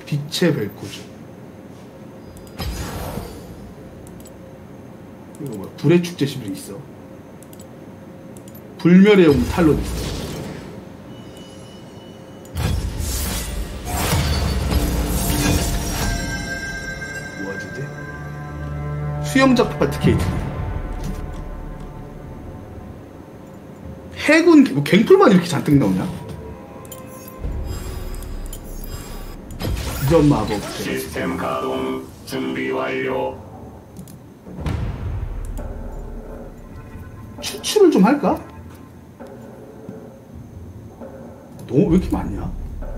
빛의 벨코즈. 이거 뭐야? 불의 축제 시설이 있어. 불멸의 용 탈론 있어. 뭐하지 이제? 수영적 파티 케이트. 해군 뭐 갱플만 이렇게 잔뜩 나오냐? 이전 마법 시스템 가동 준비 완료. 추출을 좀 할까? 너무 왜 이렇게 많냐?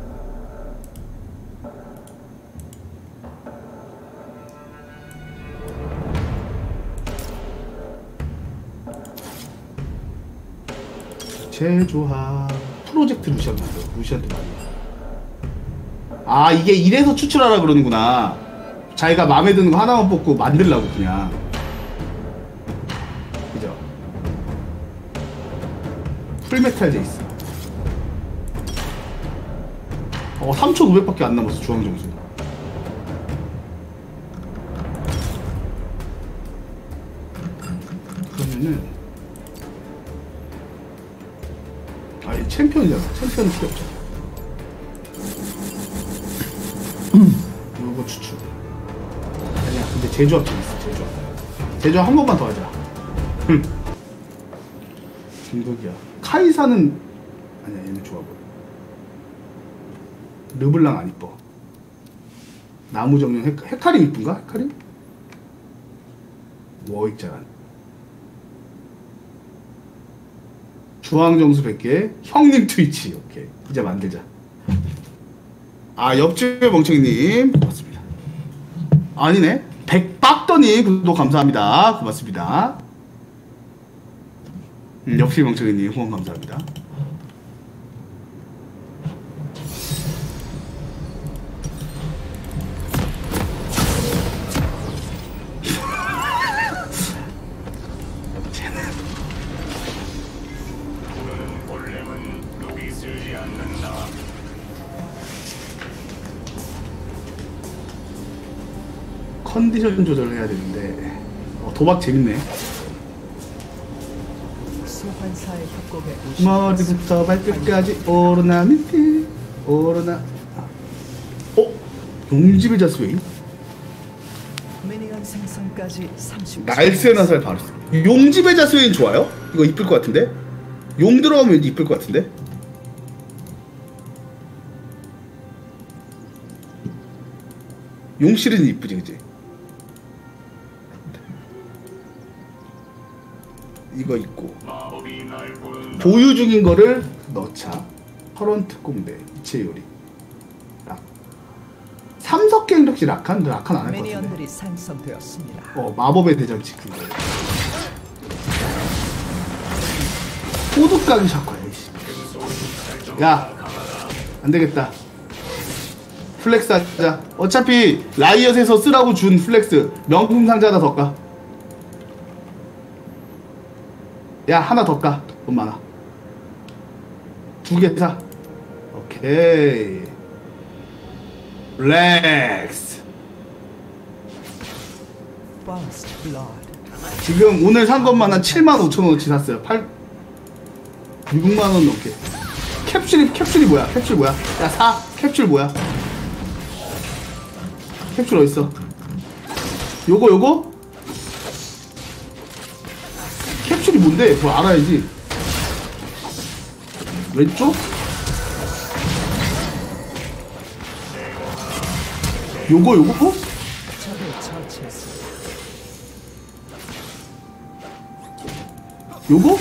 제조합 프로젝트 루시안트 루시안트 많이. 아 이게 이래서 추출하라 그러는구나. 자기가 마음에 드는 거 하나만 뽑고 만들라고 그냥. 그죠? 풀메탈 제이스. 3,500밖에 안 남았어 주황정수. 그러면은 아얘 챔피언이잖아. 챔피언은 필요 없잖아. 이거 추출. 아니야 근데 제조합 재밌어. 제조합 한 번만 더 하자. 김덕이야. 카이사는 아니야 얘는 좋아 보여. 르블랑 안 이뻐. 나무정령 헤카림 이쁜가? 헤카림? 워익자란. 주황정수 100개. 형님 트위치. 오케이 이제 만들자. 아 옆집의 멍청이님 고맙습니다. 아니네 백박더님 구독 감사합니다. 고맙습니다. 옆집 멍청이님 후원 감사합니다. 컨디션 조절을 해야 되는데 도박 재밌네. 머리부터 발끝까지 오로나미티 오로나. 용집의 자스웨인 날쌘 화살 바로 써. 용집의 자스웨인 좋아요? 이거 이쁠 것 같은데? 용 들어가면 왠지 이쁠 것 같은데? 용실은 이쁘지 그치? 이거 있고 보유 중인 거를 넣자. 커런트 꼼배 이체 요리. 삼석갱 혹시 라칸? 라칸 안 할 것 같은데. 마법의 대장치 그거. 호두까기 샤코야. 야 안되겠다. 플렉스 하자. 어차피 라이엇에서 쓰라고 준 플렉스 명품 상자 하나 더 까. 야 하나 더 까. 돈 많아. 2개 사. 오케이. 렉스. 지금 오늘 산 것만 한 75,000원어치 샀어요. 6만원 넘게. 캡슐이 뭐야? 캡슐 뭐야? 야 사. 캡슐 뭐야? 캡슐 어딨어? 요거? 캡슐이 뭔데? 그거 알아야지. 왼쪽? 요거? 요거?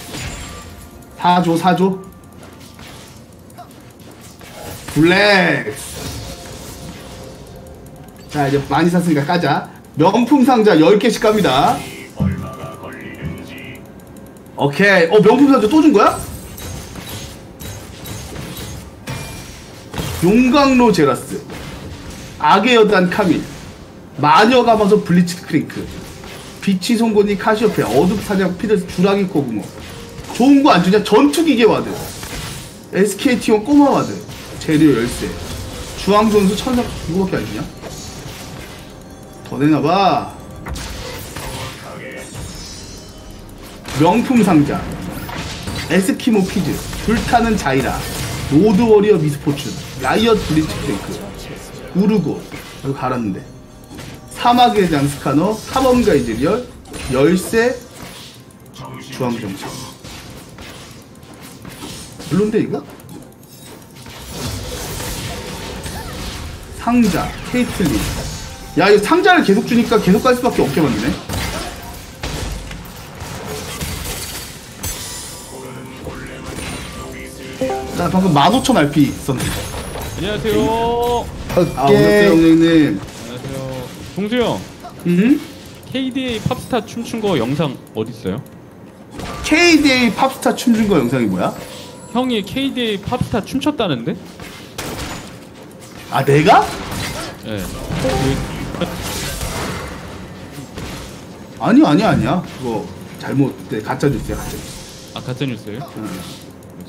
사줘. 블랙스. 자 이제 많이 샀으니까 까자. 명품 상자 10개씩 갑니다. 오케이. 명품 상자 또 준 거야? 용광로 제라스, 악의 여단 카밀, 마녀 가마솥 블리츠 크링크, 빛이 송곳니 카시오페아, 어둠 사냥 피드스 주라기 코구모. 좋은 거 안 주냐? 전투기계 와드, SKT 용 꼬마 와드, 재료 열쇠, 주황선수 천사 이거밖에 안 주냐? 더 내나봐. 명품 상자, 에스키모 피즈, 불타는 자이라, 로드워리어 미스포춘, 라이엇 블리츠 크레이크, 우르고 여기 갈았는데, 사막의 장 스카너, 사범가 이즈리얼, 열쇠, 주황정신. 별론데 이거? 상자, 케이틀린. 야 이거 상자를 계속 주니까 계속 갈 수밖에 없게 만드네. 나 방금 15,000 RP 썼는데. 안녕하세요. 아 오셨어요 형님. 안녕하세요. 동수 형, 응? KDA 팝스타 춤춘 거 영상 어디 있어요? KDA 팝스타 춤춘 거 영상이 뭐야? 형이 KDA 팝스타 춤췄다는데? 아 내가? 예. 아니야 그거 잘못 가짜 뉴스야 가짜 뉴스. 아 가짜 뉴스예요? 응. 뭐지?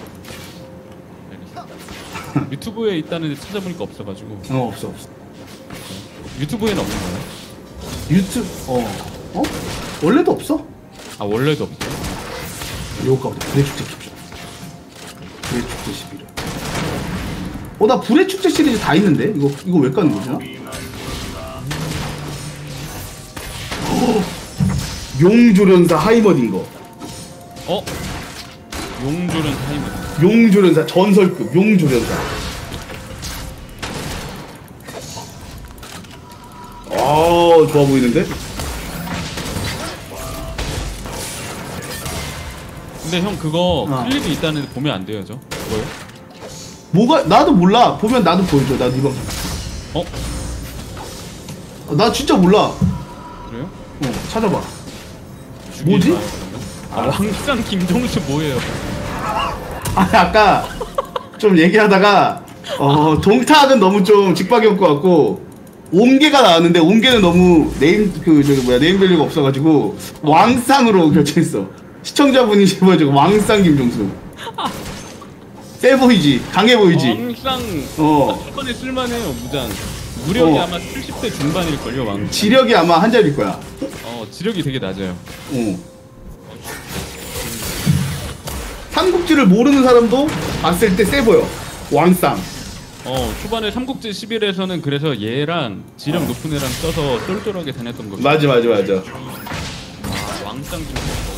알겠습니다. 유튜브에 있다는데 찾아보니까 없어가지고. 없어 유튜브에는 없는 거예요? 유튜브 어? 원래도 없어? 아 원래도 없어요? 요거가 보다 불의 축제 캡션. 불의 축제 11월. 나 불의 축제 시리즈 다 있는데 이거 왜 까는 거지 나? 용조련사 하이머딩 거. 용조련 타이머. 용조련사 전설급 용조련사. 좋아 보이는데? 근데 형 그거 클립이 있다는데 보면 안 돼요, 저? 뭐요? 뭐가 나도 몰라. 보면 나도 보여줘. 나도 이번. 나 진짜 몰라. 그래요? 찾아봐. 죽이지 뭐지? 마요, 그러면. 왕상 김종수 뭐예요? 아까 좀 얘기하다가 동탁은 너무 좀 직박이었을 것 같고 옴개가 나왔는데 옴개는 너무 네임밸류가 없어가지고 왕상으로 결정했어. 시청자분이 집어주고 왕상 김종수. 세 보이지, 강해 보이지. 왕상 한번에 쓸만해요. 무장 무력이 아마 70대 중반일걸요. 왕상 지력이 아마 한 자리일 거야. 지력이 되게 낮아요. 삼국지를 모르는 사람도 봤을 때 세 보여. 왕상. 초반에 삼국지 11에서는 그래서 얘랑 지력 높은 애랑 써서 똘똘하게 다녔던 거죠. 맞아. 왕상 좀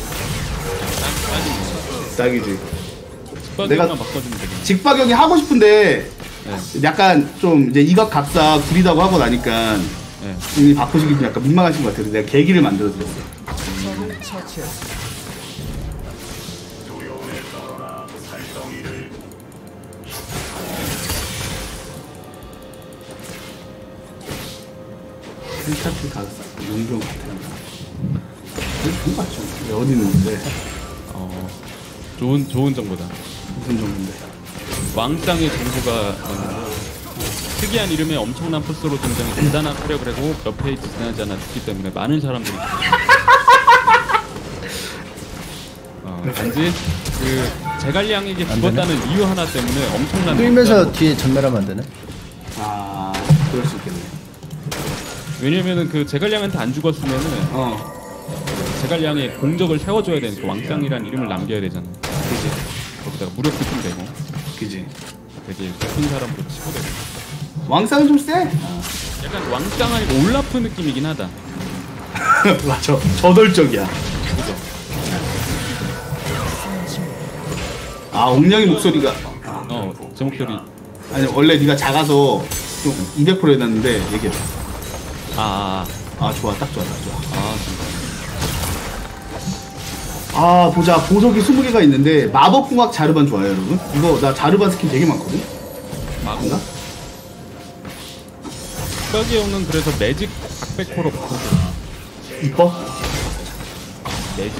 딱이지. 직박이만 내가 바꿔주면 되겠네. 직박형이 하고 싶은데 네. 약간 좀 이제 이각 각사 구리다고 하고 나니까 네. 이미 바꾸시기 좀 약간 민망하신 것 같아요. 내가 계기를 만들어 드렸어요. 펜타클 가사 용병 같은 거 맞죠? 어디 있는데? 좋은 정보다. 무슨 정도인데? 왕쌍의 정보가 특이한 이름에 엄청난 포스로 등장해 대단한 활약을 하고 몇 페이지 지나지 않아 죽기 때문에 많은 사람들이 단지 그 제갈량에게 죽었다는 이유 하나 때문에 엄청난 끌면서 뒤에 전멸하면 안 되네. 그럴 수 있겠네. 왜냐면은 그 제갈량한테 안 죽었으면은 제갈량의 공적을 세워줘야 되니까 왕쌍이란 이름을 남겨야 되잖아. 그지. 거기다가 무력도 좀 되고 그지. 되게 높은 사람으로 치고 되고. 왕쌍은 좀 세? 약간 왕쌍 아니고 올라프 느낌이긴 하다. 맞아. 저돌적이야. 그죠? 옥냥이 목소리가. 제 목소리. 아니 원래 네가 작아서 좀 200% 해놨는데 얘기해줘. 좋아. 딱 좋아. 진짜. 보자. 보석이 20개가 있는데 마법궁합 자르반 좋아요 여러분? 이거 나 자르반 스킨 되게 많거든? 마구가? 흑박이 형은 그래서 매직 백호로 바꿔. 이뻐? 매직.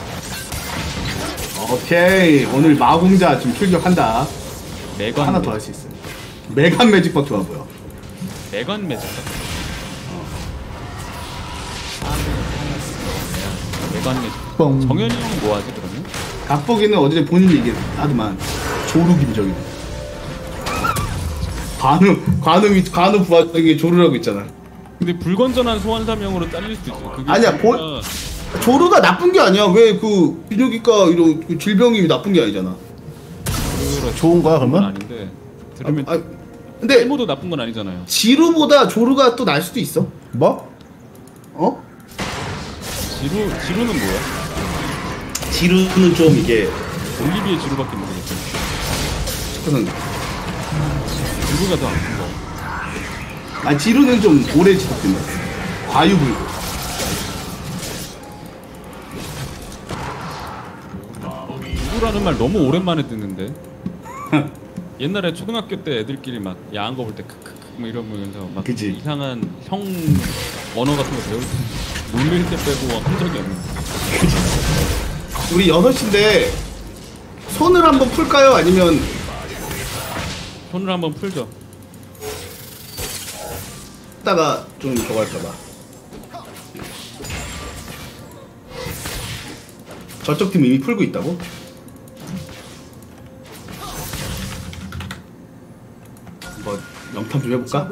오케이. 오늘 마공자 지금 출격한다. 매건 하나 더 할 수 있어. 메간 매직박 좋아 보여. 매건 매직. 매건 매직. 뻥. 정현이 형은 뭐 하지 그러면? 각보기는 어제 본인이 얘기하더만 조루 김정일. 관우 부하적인 조르라고 있잖아. 근데 불건전한 소환사명으로 잘릴 수 있어. 그게 아니야, 진짜 조르가 나쁜 게 아니야. 왜 그 비뇨기과 이런 그 질병이 나쁜 게 아니잖아. 좋은 거야 그건 그러면? 아닌데 들으면 근데 탈모도 나쁜 건 아니잖아요. 지루보다 조르가 또 날 수도 있어. 뭐? 어? 지루는 뭐야? 지루는 좀 이게 올리비에 지루밖에 모르겠어. 그는 지루가 더 아픈 거야. 아 지루는 좀 오래 지속된다. 과유불고. 지루라는 말 너무 오랜만에 듣는데. 옛날에 초등학교 때 애들끼리 막 야한 거 볼 때 크크크 뭐 이러면서 막 그치. 이상한 형 언어 같은 거 배울 때 놀릴 때 빼고 한 적이 없는. 우리 6시인데 손을 한번 풀까요? 아니면 손을 한번 풀죠. 이따가 좀 저거 할까봐. 저쪽 팀 이미 풀고 있다고? 뭐 영탐 좀 해볼까?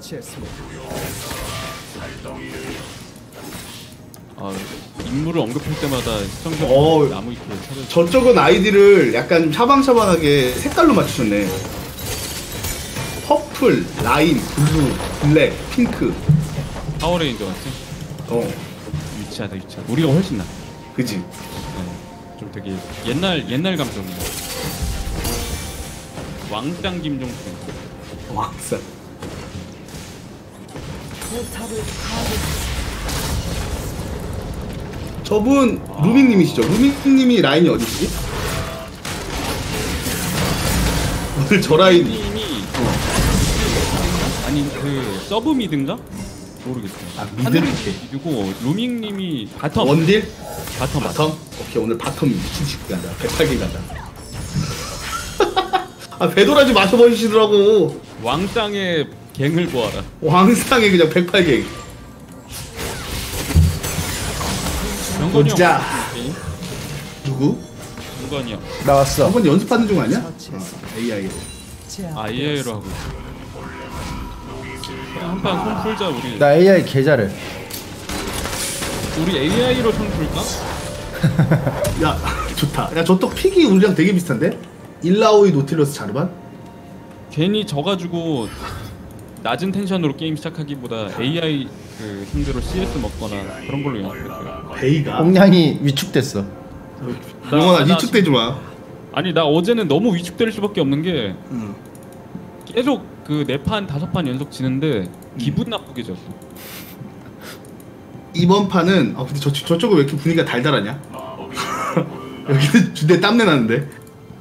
아, 인물을 언급할 때마다 어, 시청자들이 나무 잎을 찾아. 저쪽은 아이디를 약간 샤방샤방하게 색깔로 맞추셨네. 퍼플, 라임, 블루, 블랙, 핑크. 파워레인저 같지? 어, 유치하다. 우리가 훨씬 나. 그지? 네. 좀 되게 옛날 감성이야. 왕짱 김종수. 왕산. 저분 루밍님이시죠? 루밍님이 라인이 어디시지? 오늘 저 라인. 님이 아니 그 서브 미드인가? 모르겠어. 아, 미드? 하늘이 미드고 루밍님이 바텀. 원딜? 바텀. 바텀? 오케이, 오늘 바텀 미친 새끼 간다. 108개 간다. 아, 배도라지 마셔버리시더라고. 왕짱의 갱을 보아라. 왕상에 그냥 108개. 병건이 진짜. 형 게임? 누구? 병건이 형. 나왔어. 저번 연습하는 중 아니야? AI로. IA로 하고 있어. 그냥 한판 손 풀자 우리. 나 AI 계좌를. 우리 AI로 손 풀까? 야, 좋다. 야, 저쪽 픽이 우리랑 되게 비슷한데? 일라오이 노틸러스 자르반? 괜히 져가지고 낮은 텐션으로 게임 시작하기보다 AI 그 상대로 CS 먹거나 그런 걸로 연습했어요. 베이가? 공량이 위축됐어. 영원아, 나 위축되지 마. 아니 나 어제는 너무 위축될 수밖에 없는 게 응. 계속 그 4판 5판 연속 지는데 기분 나쁘게 졌어. 이번 판은 근데 저쪽은 왜 이렇게 분위기가 달달하냐? 여기는 주대 땀내 나는데.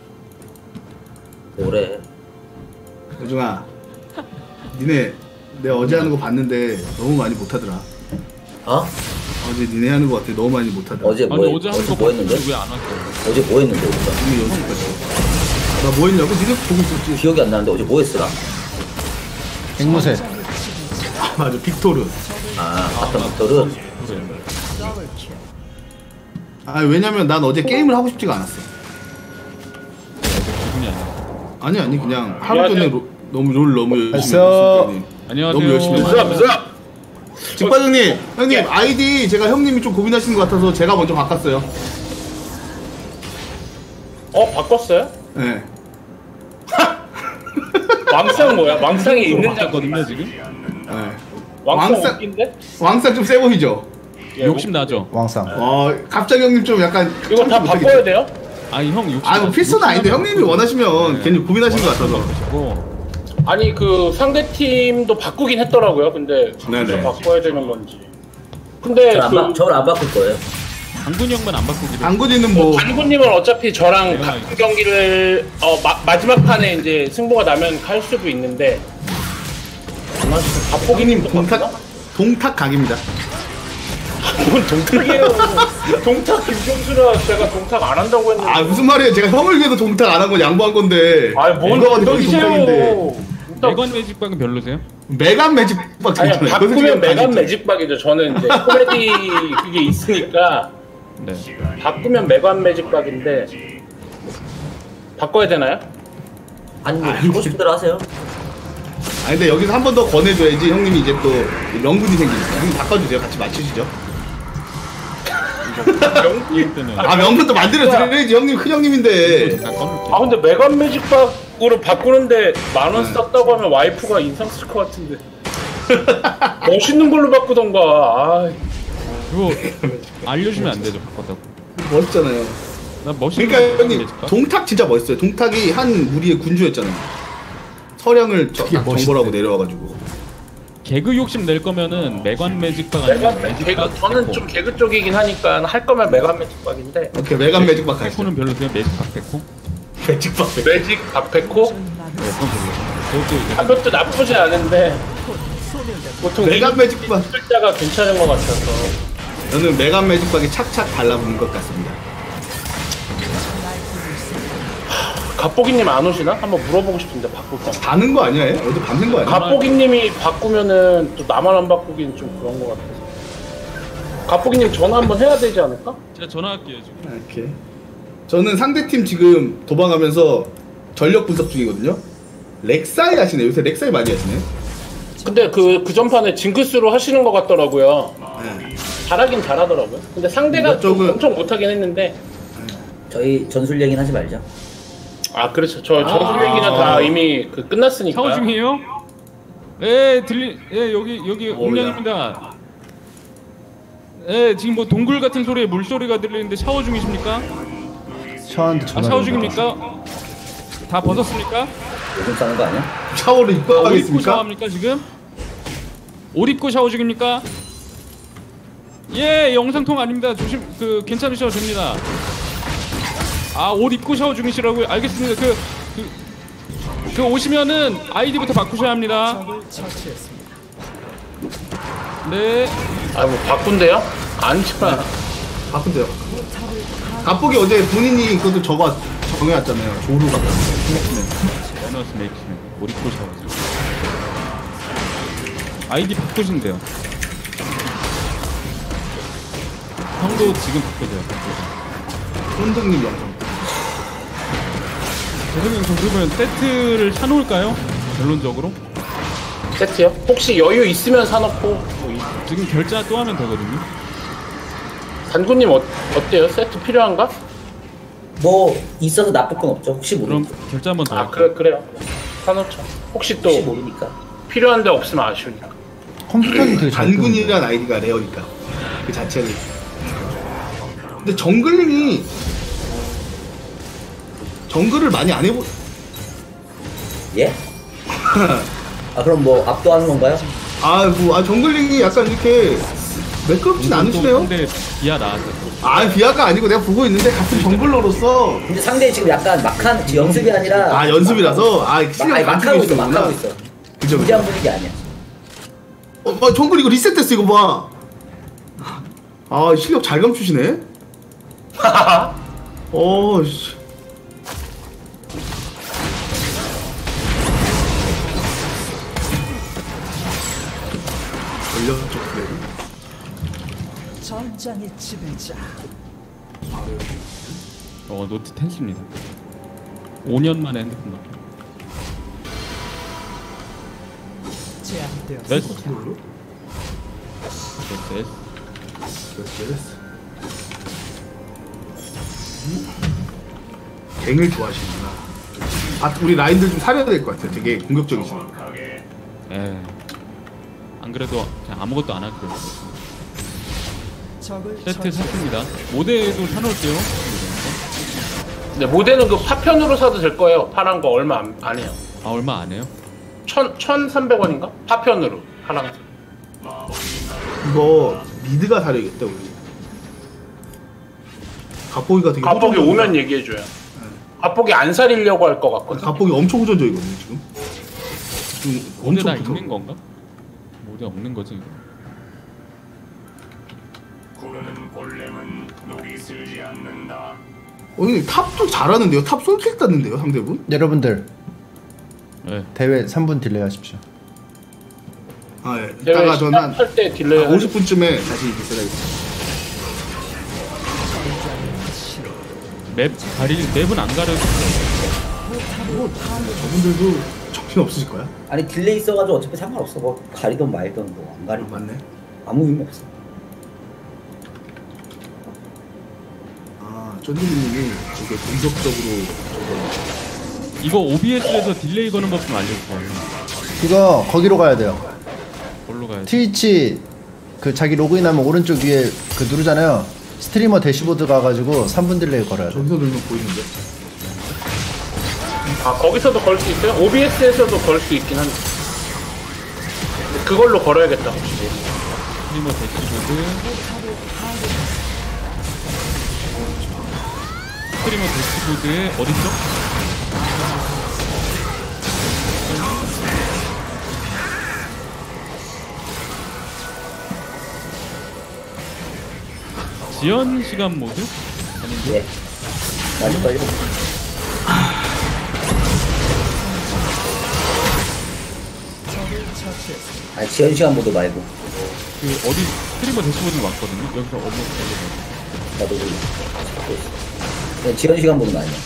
뭐래? 여중아, 니네 내가 어제 하는 거 봤는데 너무 많이 못하더라. 어? 어제 니네 하는 거 같아. 너무 많이 못하더라. 어제 아니 뭐 어제 한 거 뭐 했는데? 봤는데 왜 안 왔어? 어제 뭐 했는데 우리가? 이미 연습했어. 나 뭐 했냐고? 니네 보고 있었지. 기억이 안 나는데 어제 뭐 했으라? 앵무새. 아, 맞아, 빅토르. 아 아까 빅터를 그래. 아, 왜냐면 난 어제 게임을 하고 싶지가 않았어. 기분이 안 나. 아니 그냥 하루 전에 너무 롤 너무 열심히 됐어. 했을 때니. 안녕하세요. 너무 열심히 했어. 직과장님, 형님 예. 아이디 제가 형님이 좀 고민하시는 것 같아서 제가 먼저 바꿨어요. 바꿨어요? 네. 왕상 뭐야? 왕상에 있는 자 바꿨거든요 지금. 네. 왕상 왕상- 웃긴데? 왕상 좀 세 보이죠? 욕심 나죠. 왕상. 갑자기 형님 좀 약간 이거 다 참지 바꿔야 못하겠죠? 돼요? 아니 형 욕심. 아, 뭐 필수는 아닌데 형님이 원하시면 괜히 고민하신 것 같아서. 고 아니 그 상대 팀도 바꾸긴 했더라고요. 근데 네네. 진짜 바꿔야 되는 건지. 근데 저를 안 바꿀 거예요. 강군이 형만 안 바꾸기로. 당구지는 뭐 단군님은 어차피 저랑 내가 같은 경기를 마지막 판에 이제 승부가 나면 할 수도 있는데 형님 바꾸기는 동탁 각입니다. 뭔 동탁이에요? 동탁 김종수라 제가 동탁 안 한다고 했는데. 아, 무슨 말이에요? 제가 형을 위해서 동탁 안 한 건 양보한 건데. 아니 뭔 누가 봐도 형이 동탁인데. 동탁이세요? 매건 매직박은 별로세요? 메간 매직박 아니 있잖아요. 바꾸면 메간 아시죠? 매직박이죠. 저는 이제 코미디 그게 있으니까 네. 바꾸면 메간 매직박인데 바꿔야 되나요? 아니 뭐 하고 싶은 대로 하세요. 아 근데 여기서 한 번 더 권해줘야지 형님이 이제 또 명분이 생기니까 형님 바꿔주세요. 같이 맞추시죠. 이럴 때는 아 명분도 만들어 드려야지 형님 큰 형님인데. 잠깐 꺼놓을게요. 아 근데 메간 매직박으로 바꾸는데 10,000원 썼다고 하면 와이프가 인상 쓸 것 같은데. 멋있는 걸로 바꾸던가. 아, 그거 알려주면 안 되죠, 바꿨다고. 멋있잖아요. 나 멋있는 그러니까 거 형님 알려줄까? 동탁 진짜 멋있어요. 동탁이 한 무리의 군주였잖아요. 서량을 정벌하고 내려와가지고. 개그 욕심 낼 거면은 매관 매직박 아니면 개그, 매직박 저는 백호. 좀 개그 쪽이긴 하니까 할 거면 메간 매직박인데. 오케이 메간 매직박 가시죠. 백호는 별로세요? 매직박 백호? 매직박. 매직 박백호? 네, 그건 별로예요. 그것도 이제 그것도 나쁘지 않은데 보통 메간 매직박. 글자가 괜찮은 것 같아서. 저는 메간 매직박이 착착 달라붙는 것 같습니다. 갑보기님 안 오시나? 한번 물어보고 싶은데 바꿀까? 가는 거 아니야? 얘? 어디 받는 거 아니야? 갑보기님이 바꾸면은 또 나만 안 바꾸기는 좀 그런 것 같아서. 갑보기님 전화 한번 해야 되지 않을까? 제가 전화할게요 지금. 이렇게. 저는 상대팀 지금 도망하면서 전력 분석 중이거든요. 렉사이 하시네. 요새 렉사이 많이 하시네. 근데 그 전판에 징크스로 하시는 것 같더라고요. 네. 잘하긴 잘하더라고요. 근데 상대가 좀 이쪽은- 엄청 못하긴 했는데. 저희 전술 얘기는 하지 말자. 아 그렇죠. 저 전술 얘기는 다 이미 그 끝났으니까. 샤워 중이에요? 예, 예, 여기 옥량입니다. 예, 지금 뭐 동굴 같은 소리에 물소리가 들리는데 샤워 중이십니까? 샤워한테 아, 전화. 샤워 중입니까? 다 벗었습니까? 요즘 싸는 거 아니야? 샤워를 입고 옷 입고 하겠습니까? 샤워합니까 지금? 옷 입고 샤워 중입니까? 예, 영상통 아닙니다. 조심, 괜찮으셔도 됩니다. 아, 옷 입고 샤워 중이시라고요? 알겠습니다. 그 오시면은 아이디부터 바꾸셔야 합니다. 네. 아 뭐 바꾼대요? 아니지만. 바꾼대요. 갑복이 어제 본인이 그것도 정해왔잖아요. 조루가. 보너스 메이킹 옷 입고 샤워. 아이디 바꾸시면 돼요. 형도 지금 바꿔줘요. 손등님 영상. 죄송해요. 그러면 세트를 사놓을까요? 결론적으로? 세트요? 혹시 여유 있으면 사놓고 뭐 지금 결제 또 하면 되거든요. 단군님 어때요? 세트 필요한가? 뭐 있어서 나쁠 건 없죠. 혹시 그럼 모르니까. 결제 한번 더 아 할까요? 그래요. 사놓죠. 혹시 또 혹시 모르니까. 필요한데 없으면 아쉬우니까. 컴퓨터는 되게 잘 끄는데. 단군이란 아이디가 레어니까. 그 자체를. 근데 정글링이 정글을 많이 안 해보. 예? 아 그럼 뭐 압도하는 건가요? 정글링이 약간 이렇게 매끄럽진 않으시네요. 근데 비야 나왔어요. 아 비아가 아니고 내가 보고 있는데 같은 정글러로서 근데 상대 지금 약간 막한 연습이 아니라 연습이라서 실력 아니 막 하고 있어. 막 계시는구나. 하고 있어. 그죠? 무리한 분위기 아니야. 정글 이거 리셋됐어 이거 봐. 아 실력 잘 감추시네. 씨. 걸렸죠 그래. 전장의 지배자. 노트 10입니다. 5년 만에 핸드폰 바뀌. 제압되었습니다. 됐어. 됐어. 갱을 좋아하시는구나. 우리 라인들 좀 사려야 될 것 같아요. 되게 공격적이시네. 예. 안 그래도 그냥 아무것도 안 할게요. 적을 세트 샀습니다. 모델도 사놓을게요. 근데 모델은 그 파편으로 사도 될 거예요. 파란 거 얼마 안 해요. 아, 얼마 안 해요? 1,300원인가? 파편으로 파란 거. 이거 미드가 사려야겠다 우리. 갑복이가 되게 갑복이 호전적이다. 오면 얘기해줘요. 갑복이 안 살리려고 할 것 같거든. 갑복이 엄청 호전적이거든요 지금. 모델 다 엄청 있는 건가? 모델 없는 거지 이거. 구르는 골렘은 녹이 슬지 않는다. 형님 탑도 잘하는데요. 탑 솔킬 땄는데요 상대분. 여러분들 네. 대회 3분 딜레이 하십시오. 이따가 저는 할때 딜레이 50분쯤에 다시 리셋하겠습니다. 맵은 안 가려도 저분들도 정신 딜 없으실 거야? 아니 딜레이 있어가지고 어차피 상관없어. 뭐 가리던 말던 뭐 안 가리던 맞네. 아무 의미 없어. 아, 쫀디님이 이게 공격적으로 이거 OBS에서 딜레이 거는 법 좀 알려주세요. 이거 거기로 가야 돼요. 뭘로 가야지? 트위치 그 자기 로그인하면 오른쪽 위에 그 누르잖아요. 스트리머 대시보드 가가지고 3분 딜레이 걸어야 돼. 저기서 들면 보이는데. 아 거기서도 걸 수 있어요? OBS에서도 걸 수 있긴 한데 그걸로 걸어야겠다 혹시. 스트리머 대시보드. 스트리머 대시보드에 어딨죠? 지연 시간 모드? 아닌데? 예. 많이 걸려. 아니 지연 시간 모드 말고 그 어디 스트리머 대시보드 왔거든요. 여기서 업로드 해야 나도 모르겠어. 그냥 지연 시간 모드는 아니야.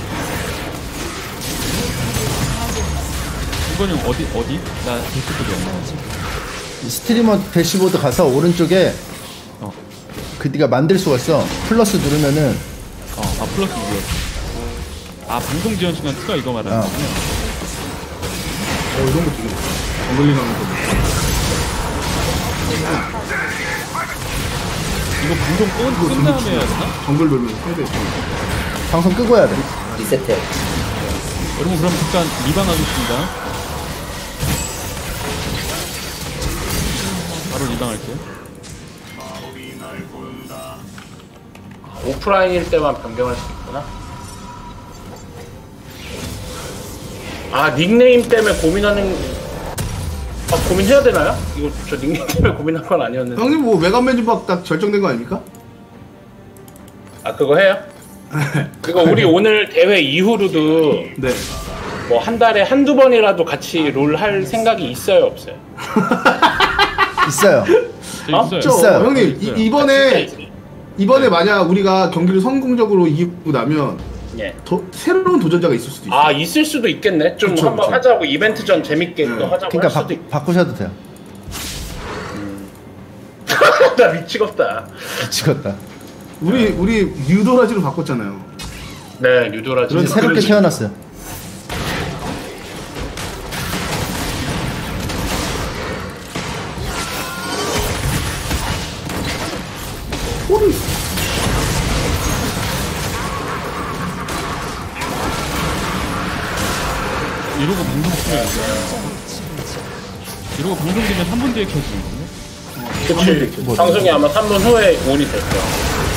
이거는 어디? 나 대시보드 없나? 이 스트리머 대시보드 가서 오른쪽에 어. 그 네가 만들 수가 있어. 플러스 누르면은 플러스 이거. 아 방송 지연 시간 추가 이거 말하는 어. 거군요. 이런 거 되게 정글링 하는 거. 이거 방송 끝 다음에 해야 되나? 정글 돌면서 해야 돼. 방송 끄고 해야 돼. 리셋해. 여러분 그럼 잠깐 리방하겠습니다. 바로 리방할게요. 오프라인일 때만 변경할 수 있구나. 아 닉네임 때문에 고민하는. 아 고민해야 되나요? 이거 저 닉네임 때문에 고민한 건 아니었는데. 형님 뭐 메가맨 주박 딱 결정된 거 아닙니까? 아 그거 해요? 그거 우리 오늘 대회 이후로도 네. 뭐 한 달에 한두 번이라도 같이 롤 할 생각이 있어요 없어요? 있어요. 저 있어요. 있어요. 형님 있어요. 진짜 이번에 만약 우리가 경기를 성공적으로 이기고 나면 예. 더 새로운 도전자가 있을 수도 있어요. 아 있을 수도 있겠네. 좀 그쵸, 한번 그쵸. 하자고 이벤트 전 재밌게 네. 또 하자고 그러니까 할 수도 있고. 바꾸셔도 돼요. 나 미치겠다. 미치겠다. 우리 유도라지로 바꿨잖아요. 네 뉴도라지. 그런 새롭게 그러지. 태어났어요. 이러고 방송 키면 이러고 방송 되면 3분 뒤에 켜지거든요. 그치. 방송이 아마 3분 후에 온이 될 거야.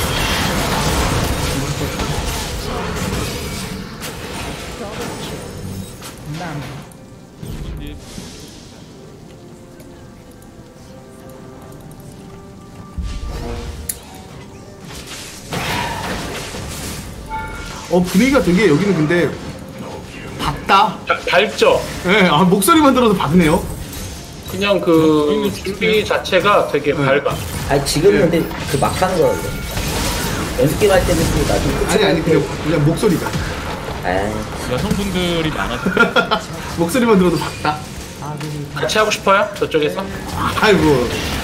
분위기가 되게 여기는 근데 밝다. 밝죠? 예, 아, 목소리만 들어도 밝네요. 그냥 그 준비 자체가 되게 밝아. 아니 지금은 근데 그 막 하는 거야 이거. 연습 게임 할 때는 또 나중에 아니 그냥 목소리가. 아 여성분들이 많아서 목소리만 들어도 밝다. 같이 하고 싶어요? 저쪽에서? 아이고.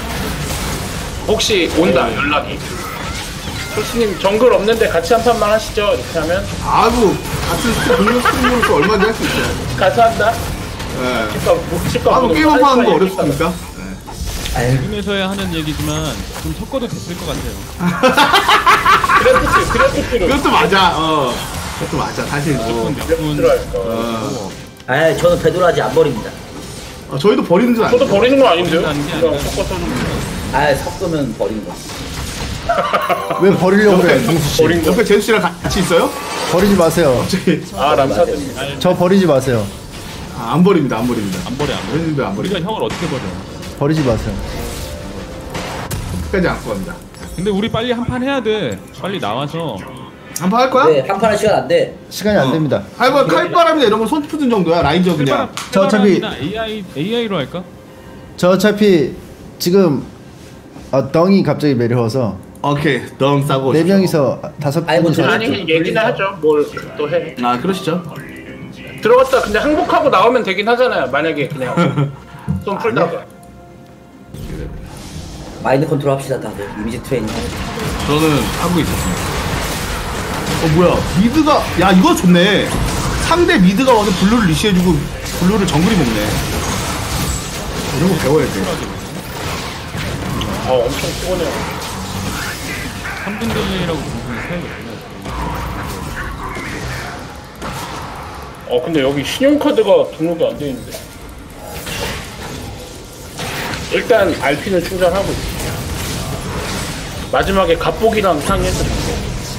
혹시 온다 연락이. 교수님 정글 없는데 같이 한 판만 하시죠. 이렇게 하면 아이고 같은 동료 스트리머로서 얼마든지 할 수 있어요. 같이 한다. 예. 묵직감. 아이고 게임 한판 하는 거 어렵습니까? 아유 지금에서야 하는 얘기지만 좀 섞어도 됐을 것 같아요. 그래프트로 그것도 맞아. 그것도 맞아. 사실. 그래프트로 할 어. 거. 아 저는 배도라지 안 버립니다. 저희도 버리는 줄 저도 알아요. 버리는 거 아닌데요? 버린다는 게 그냥 아니라. 섞어서 좀 아 섞으면 버리는 거. 왜 버리려고 그래, 동수 씨? 버린 거. 옆에 제수 씨랑 같이 있어요? 버리지 마세요. 아 람사드님. 저 버리지 마세요. 안 버립니다. 안 버립니다. 안 버려. 안 우리가 버립니다. 형을 어떻게 버려? 버리지 마세요. 끝까지 안고 갑니다. 근데 우리 빨리 한 판 해야 돼. 빨리 나와서 한판 할 거야? 네 한판 할 시간 안 돼. 시간이 안 됩니다. 아이고 칼바람이나 이런 거 손 푸는 정도야. 라인저 그냥. 저 어차피- AI로 할까? 저 어차피 지금 덩이 갑자기 매려워서 오케이. 덩 싸고. 네 오십시오. 명이서 다섯 아니, 뭐 분이서 저는- 아니 얘기는 하죠. 뭘 또 해. 아 그러시죠. 들어갔다 근데 항복하고 나오면 되긴 하잖아요. 만약에 그냥 좀 풀다가. 마인드 컨트롤 합시다 다들. 이미지 트레이닝. 저는 하고 있었습니다. 뭐야 미드가 야 이거 좋네. 상대 미드가 와서 블루를 리시해주고 블루를 정글이 먹네. 이런 거 배워야 돼. 엄청 피곤해요. 3분 딜레이라고 분명히 사이가 있구나. 근데 여기 신용카드가 등록이 안 돼 있는데. 일단 RP는 충전하고 있어. 마지막에 갑복이랑 상의해서 줬어.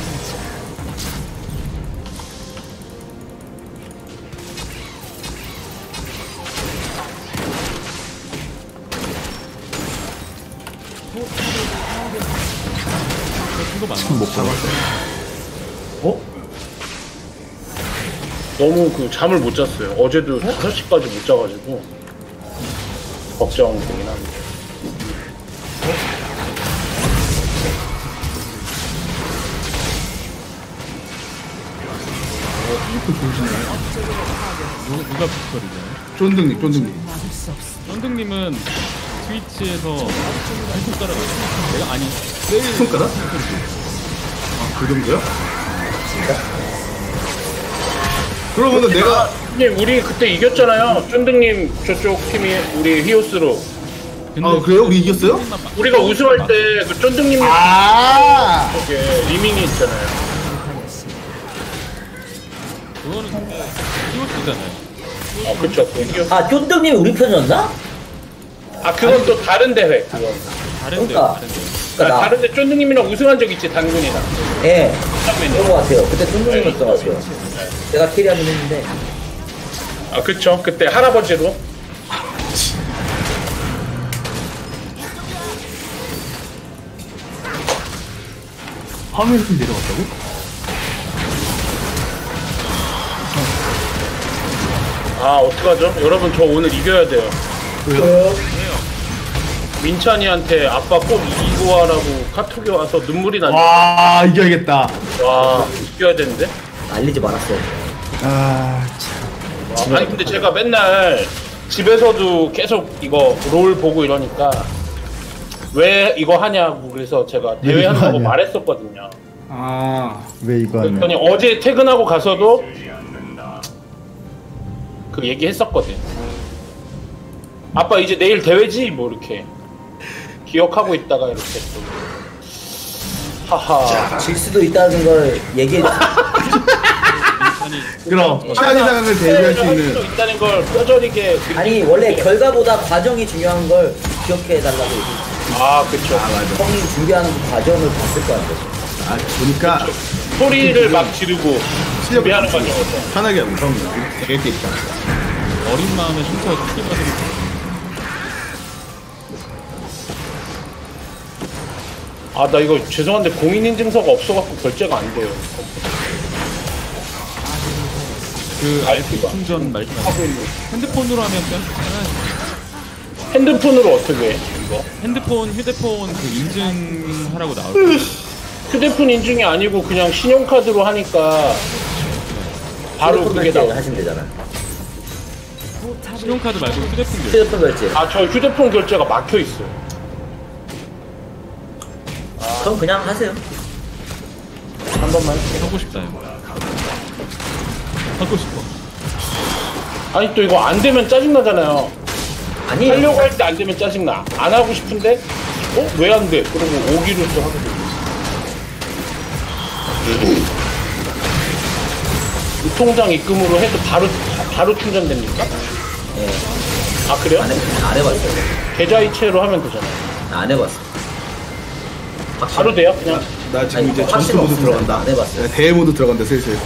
이거 많아. 못 잡았어. 너무 잠을 못 잤어요. 어제도 5시까지 못 자가지고 걱정되긴 합니다. 누가 빅컬이죠? 쫀득님. 쫀득님은 트위치에서 한 손가락 내가 아니 손가락? 그 정도야? 그러면은 내가 형님 우리 그때 이겼잖아요. 쫀득님 저쪽 팀이 우리 히오스로. 그래요? 우리 이겼어요? 우리가 우승할 때 그 쫀득님 쪽에 리밍이 있잖아요. 그거는 근데 히오스잖아요. 그쵸. 그 히오스. 아 쫀득님이 우리 편이었나? 그건 또 다른 대회. 그건. 다른데 그러니까. 다른데. 그러니까 나 다른데 쫀득님이랑 우승한 적 있지 단군이랑. 예. 그런 거 같아요. 그때 쫀득님이었던 것 같아요. 제가 캐리하긴 했는데. 그쵸. 그때 할아버지로. 화면이 좀 내려갔다고? 어떡하죠? 여러분 저 오늘 이겨야 돼요. 왜요? 민찬이한테 아빠 꼭 이기고 와라고 카톡이 와서 눈물이 나네. 와 이겨야겠다. 와, 이겨야 되는데? 알리지 말았어요. 아니 근데 제가 맨날 집에서도 계속 이거 롤 보고 이러니까 왜 이거 하냐고 그래서 제가 대회 이거 한다고 하냐. 말했었거든요. 왜 이거 하면? 그랬더니 어제 퇴근하고 가서도 그 얘기했었거든. 아빠 이제 내일 대회지? 뭐 이렇게 기억하고 있다가 이렇게 또 하하. 질 수도 있다는 걸 얘기해 줬어요. 그럼 시간이 상황을 대비할 수 수 있는. 있다는 걸 뼈저리게 아니 원래 결과보다 과정이 중요한 걸 기억해 달라고 얘기했어요. 그쵸. 형이 준비하는 그 과정을 봤을 거 같아요. 보니까 소리를 막 지르고 준비하는 거죠. 편하게 하고 그럼 되게 있다. 어린 마음에 흉터가 크게 받으면 나 이거 죄송한데 공인인증서가 없어갖고 결제가 안 돼요. 그 RP가 충전 말지 마. 하고 있는. 핸드폰으로 하면 핸드폰으로 어떻게 해? 이거? 핸드폰, 휴대폰 그 인증하라고 나올 거예요. 휴대폰 인증이 아니고 그냥 신용카드로 하니까 바로 그게 결제 나와. 하시면 되잖아요. 신용카드 말고 휴대폰 결제. 휴대폰 결제. 저 휴대폰 결제가 막혀 있어요. 그럼 그냥 하세요. 한 번만. 하고 싶다 이거. 하고 싶어. 아니 또 이거 안 되면 짜증 나잖아요. 아니 하려고 할 때 안 되면 짜증 나. 안 하고 싶은데 왜 안 돼? 그러고 오기로 또 하게 돼. 유통장 입금으로 해도 바로 충전됩니까? 예. 그래요? 안 해봤어요. 계좌이체로 하면 되잖아요. 안 해봤어. 바로 돼요? 그냥 나 지금 아니, 이제 확실히 전투 모드 없습니다. 들어간다. 안 해봤어요. 대회 모드 들어간다 슬슬.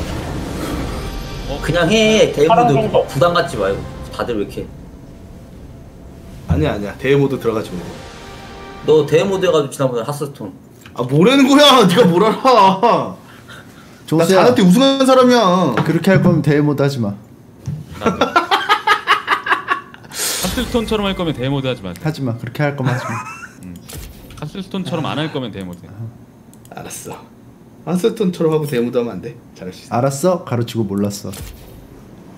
그냥 해. 파란 대부분 정도. 부담 갖지 말고. 다들 왜 이렇게? 아니야 대회 모드 들어가지 뭐. 너 대회 모드 해가지고 지난번에 핫스톤. 뭐라는 거야? 네가 뭘 알아? 나 조수야, 자한테 우승한 사람이야. 그렇게 할 거면 대회 모드 하지 마. 하슬스톤처럼 할 거면 데모드 하지 마세요. 하지 마. 그렇게 할 거면 하지 마. 하슬스톤처럼 안 할 거면 데모드. 알았어. 한스톤처럼 하고 대회 모드 하면 안 돼. 잘할 수 있어. 알았어? 가르치고 몰랐어.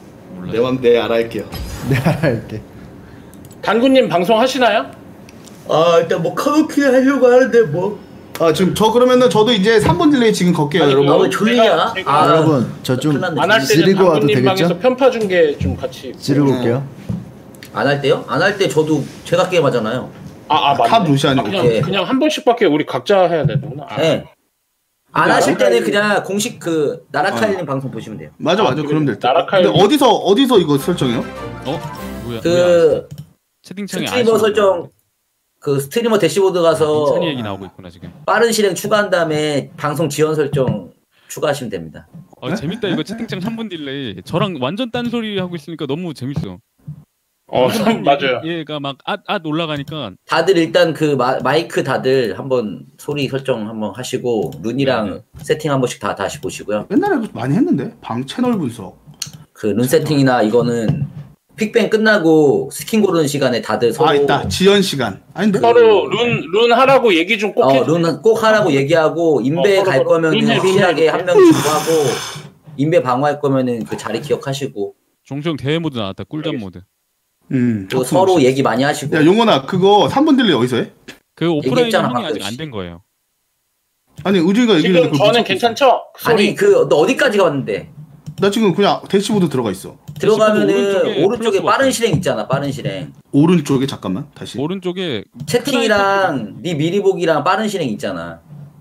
몰라요. 네 알아할게요. 내가 할게. 단군님 방송 하시나요? 아 일단 뭐 커뮤니티 하려고 하는데 뭐. 아 지금 그러면은 저도 이제 3분 딜레이 지금 걸게요 아니, 여러분. 아 왜 졸리냐? 제가- 아 여러분 저 좀 큰일 났네. 안 할 때는 지르고 와도 단군님 되겠죠? 방에서 편파 중계 좀 같이. 지르고 올게요. 안 할 때요? 안 할 때 저도 제가 게임 하잖아요. 맞네. 탑 루시안이 그냥 오케이. 그냥 한 번씩밖에 우리 각자 해야 되는구나. 네. 안 하실 때는 나라카이- 그냥 공식 그 나라카이님 방송 보시면 돼요. 맞아 그럼 될 듯. 나라카이- 근데 어디서 이거 설정해요? 뭐야? 그 채팅창에 스트리머 설정 그 스트리머 대시보드 가서 찬이 얘기 나오고 있구나 지금. 빠른 실행 추가한 다음에 방송 지원 설정 추가하시면 됩니다. 재밌다 이거 채팅창 3분 딜레이. 저랑 완전 딴소리 하고 있으니까 너무 재밌어. 맞아요. 얘가 막 올라가니까 다들 일단 그 마이크 다들 한번 소리 설정 한번 하시고 룬이랑 세팅 한 번씩 다시 보시고요. 옛날에 많이 했는데 방 채널 분석. 그 룬 세팅이나 이거는 픽뱅 끝나고 스킨 고르는 시간에 다들 서로 있다 지연 시간. 아닌데? 서로 룬 하라고 얘기 좀 꼭 해. 룬은 꼭 하라고 얘기하고 인베 서로 갈 서로 거면은 룬해, 확실하게 룬해. 한 명 주고하고 인베 방어할 거면은 그 자리 기억하시고 종종 대회 모드 나왔다. 꿀잠 모드. 또 서로 얘기 많이 하시고. 야 용원아 그거 3분 딜레이 어디서 해? 그 오프라인 얘기했잖아, 형이 방금. 아직 안 된 거예요. 아니 의준이가 얘기했는데 지금 그걸 저는 못 괜찮죠? 아니 그 너 어디까지 갔는데? 나 지금 그냥 대시보드 들어가 있어. 들어가면은 오른쪽에 오른쪽에 플러스 빠른 버튼. 실행 있잖아. 빠른 실행. 오른쪽에 잠깐만 다시. 오른쪽에 채팅이랑 네 미리 보기랑 빠른 실행 있잖아.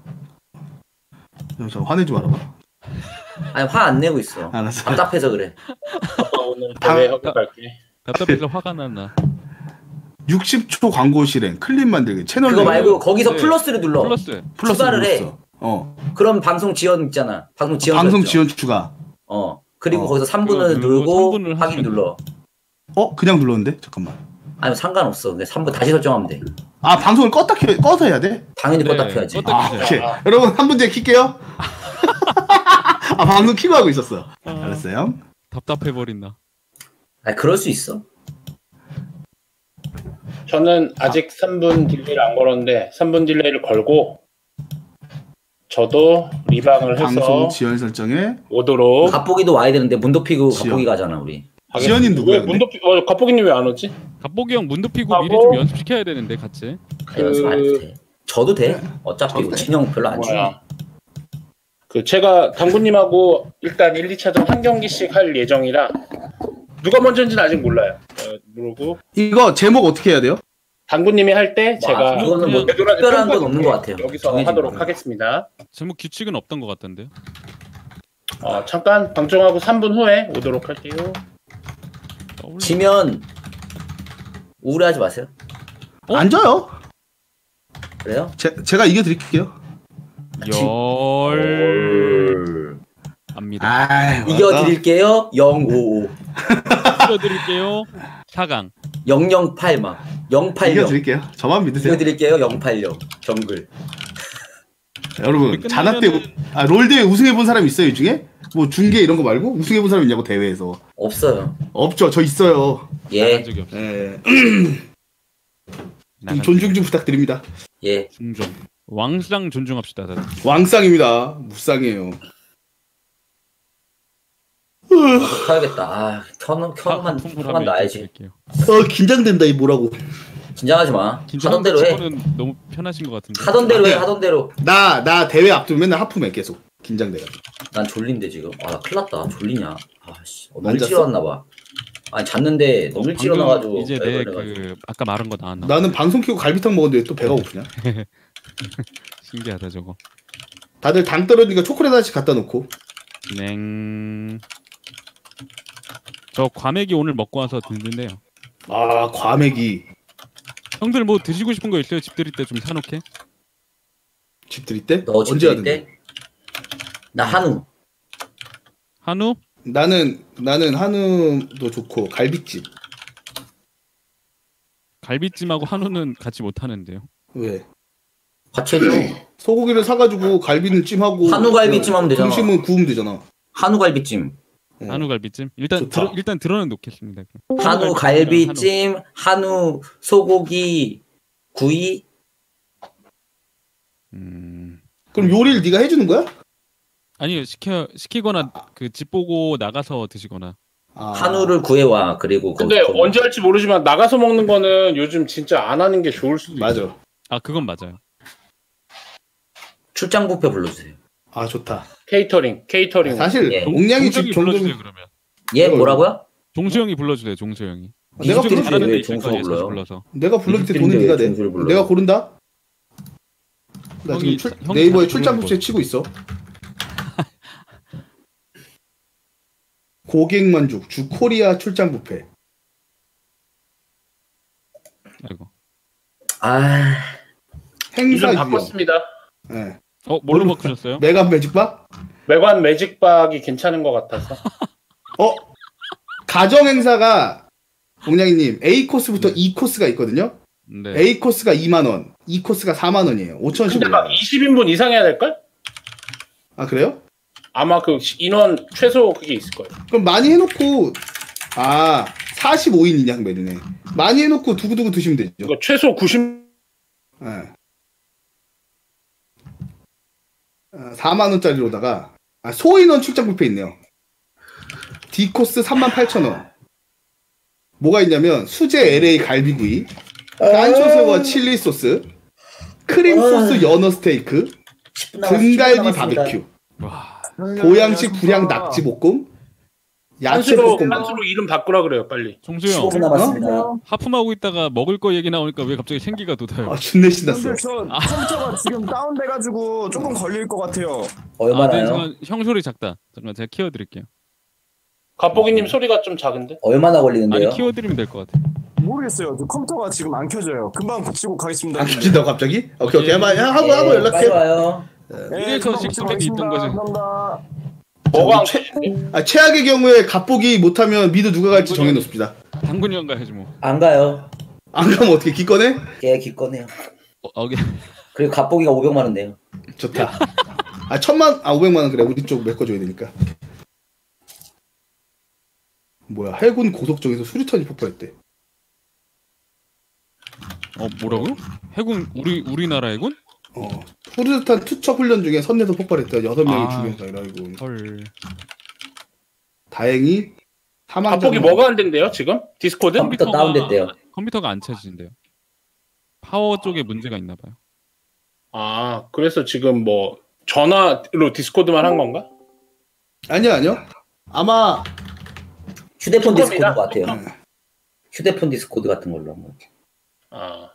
저 화내지 말아봐. 아니 화 안 내고 있어. 알았어. 답답해서 그래. 오늘 대회 하고 갈게. 답답해서 화가 났나. 60초 광고 실행 클립 만들기 채널 그거 내용. 말고 거기서 네. 플러스를 눌러. 플러스. 추가를 해. 눌렀어. 그럼 방송 지원 있잖아. 방송 지원. 방송 설정. 지원 추가. 그리고 거기서 3분을 그거 누르고 누르고 3분을 확인 하시면 눌러. 그냥 눌렀는데 잠깐만. 아니 상관없어. 근데 3분 다시 설정하면 돼. 방송을 꺼서 해야 돼? 당연히 네, 껐다 켜야지. 껐다 켜세요. 오케이. 여러분 한 분 뒤에 킬게요. 방송 키고 하고 있었어. 알았어요. 답답해 버린다. 아니 그럴 수 있어. 저는 아직 3분 딜레이를 안 걸었는데 3분 딜레이를 걸고 저도 리방을 방송 해서 지연 설정에 오도록 갑보기도 와야 되는데 문 덮이고 지연. 갑보기 가잖아 우리. 지연이 누구야, 근데? 문도피 갑보기님 왜 안 오지? 갑보기 형 문도 피고 하고- 미리 좀 연습시켜야 되는데 같이. 연습 안 해도 돼. 저도 돼. 어차피 저도 돼. 진영 별로 안 중요해. 뭐야? 제가 당구님하고 일단 1, 2차전 한 경기씩 할 예정이라 누가 먼저인지는 아직 몰라요. 모르고 이거 제목 어떻게 해야 돼요? 당구님이 할 때 제가 그거는 뭐 되돌아서 특별한 건 평가를 없는 것 같아요. 여기서 정해진 하도록 거는. 하겠습니다. 제목 규칙은 없던 것 같던데요. 잠깐 방송하고 3분 후에 오도록 할게요. 지면 우울해하지 마세요. 안 져요. 그래요? 제가 이겨드릴게요. 열 압니다. 이겨드릴게요. 055. 이겨드릴게요. 4강. 008 막. 080. 이겨드릴게요. 저만 믿으세요. 이겨드릴게요. 080. 정글. 여러분 끝나면은- 자나때 롤대회 우승해본 사람 있어요 이 중에? 뭐 중계 이런 거 말고 우승해본 사람 있냐고 대회에서. 없어요. 없죠. 저 있어요. 나간 예. 적이 없어. 예. 나간 존중 좀 부탁드립니다. 예. 중종. 왕상 존중합시다. 다들. 왕상입니다. 무쌍이에요. 켜야겠다. 켜만 놔야지. 긴장된다 이 뭐라고. 긴장하지 마. 하던 대로 해. 는 너무 편하신 것 같은데. 하던 대로 해. 하던 대로. 나 대회 앞두면 맨날 하품해 계속. 긴장돼가지고. 난 졸린데 지금. 나 큰일 났다. 졸리냐. 아씨. 너무 안 일찍 잤어? 일어났나 봐. 아니 잤는데 너무 일찍 방금 일어나가지고. 이제 왜 내 그래가지고. 아까 말한 거 나왔나? 나는 방송 키고 갈비탕 먹었는데 또 배가 고프냐? 신기하다 저거. 다들 당 떨어지니까 초콜릿 하나씩 갖다 놓고. 냉. 저 과메기 오늘 먹고 와서 듣는데요. 과메기. 형들 뭐 드시고 싶은 거 있어요? 집 들일 때 좀 사놓게. 집 들일 때? 너 집 언제 들일 하는데? 때? 나 한우. 한우? 나는 한우도 좋고 갈비찜. 갈비찜하고 한우는 같이 못 하는데요. 왜? 같이 해줘. 소고기를 사가지고 갈비는 찜하고 한우 갈비찜 하면 되잖아. 등심은 구우면 되잖아. 한우 갈비찜. 한우 갈비찜? 일단 좋다. 일단 들어는 놓겠습니다. 한우 갈비찜, 한우 소고기 구이. 그럼 요리를 네가 해주는 거야? 아니요 시키거나 그 집 보고 나가서 드시거나. 아. 한우를 구해와. 그리고 근데 언제 할지 모르지만 나가서 먹는 거는 요즘 진짜 안 하는 게 좋을 수도 있어. 맞아. 아 그건 맞아요. 출장 뷔페 불러주세요. 아 좋다. 케이터링. 사실 예. 옥량이 집 종수형이 종종 불러주세요 그러면. 예, 뭐라고요? 종수형이 불러주세요. 종수형이. 내가 무슨 부르지. 잘하는 잘하는 데 왜 있을 종수가 거예요. 불러요? 불러서. 내가 부를 때 이 돈은 새끼인데 네가 왜 내. 종수를 불러요? 내가 고른다. 나 형이 지금 형이 네이버에 자주 출장 부르는 뷔페 치고 있어. 고객만족 주코리아 출장 뷔페. 아이고. 아, 행사 이름 유형. 바꿨습니다. 네. 뭘로 바꾸셨어요? 메간 매직박? 매관 매직박이 괜찮은 것 같아서. 가정 행사가 옥량이님 A 코스부터 E 코스가 있거든요. 네. A 코스가 2만 원, E 코스가 4만 원이에요. 5천씩 근데 막 올라요. 20인분 이상 해야 될걸? 아 그래요? 아마 그 인원 최소 그게 있을 거예요. 그럼 많이 해놓고 45인 인양 메뉴네. 많이 해놓고 두고두고 드시면 되죠. 이거 최소 90. 네. 4만 원짜리로다가 소인원 출장 뷔페 있네요. D 코스 38,000원. 뭐가 있냐면 수제 LA 갈비구이, 깐초소와 칠리 소스, 크림 소스 연어 스테이크, 10분 남았습니다. 등갈비 바베큐, 와. 보양식 불향 낙지 볶음, 야채 한수로 볶음. 이름 바꾸라 그래요, 빨리. 종수형 15분 남았습니다. 하품하고 있다가 먹을 거 얘기 나오니까 왜 갑자기 생기가 돋아요? 아 준내 신났어. 근데 저 컴퓨터가 지금 다운돼가지고 조금 걸릴 것 같아요. 얼마나요? 잠깐 형 소리 작다. 잠깐 제가 키워드릴게요. 갑보기님 소리가 좀 작은데? 얼마나 걸리는데요? 아니 키워드리면 될 것 같아. 모르겠어요. 저 컴퓨터가 지금 안 켜져요. 금방 고치고 가겠습니다. 안 켜진다고 갑자기? 오케이 오케이 한번 하고 예, 하고 빨리 연락해. 와요. 이래서 금방 고치고 식스팩이 있던 거지. 감사합니다. 뭐가 최악의 경우에 갑보기 못하면 미드 누가 갈지 정해놓습니다. 당근이 형 가야지 뭐. 안 가요. 안 가면 어떻게 기권해? 예, 기꺼네요. 오케이. 그리고 갑보기가 500만 원 내요. 좋다. 500만 원 그래. 우리 쪽 메꿔줘야 되니까. 뭐야 해군 고속정에서 수류탄이 폭발했대. 뭐라고요? 해군 우리나라 해군? 수류탄 투척 훈련 중에 선내에서 폭발했대. 6명이 아. 죽은 사이라고. 헐. 다행히 사망자. 갑보기 뭐가 안 된대요, 지금? 디스코드? 컴퓨터 다운됐대요. 컴퓨터가 안 찾으신대요. 파워 쪽에 문제가 있나 봐요. 아, 그래서 지금 뭐 전화로 디스코드만 한 건가? 아니요. 아마 휴대폰 컴퓨터입니다. 디스코드 같아요. 휴대폰 디스코드 같은 걸로 한 거. 아,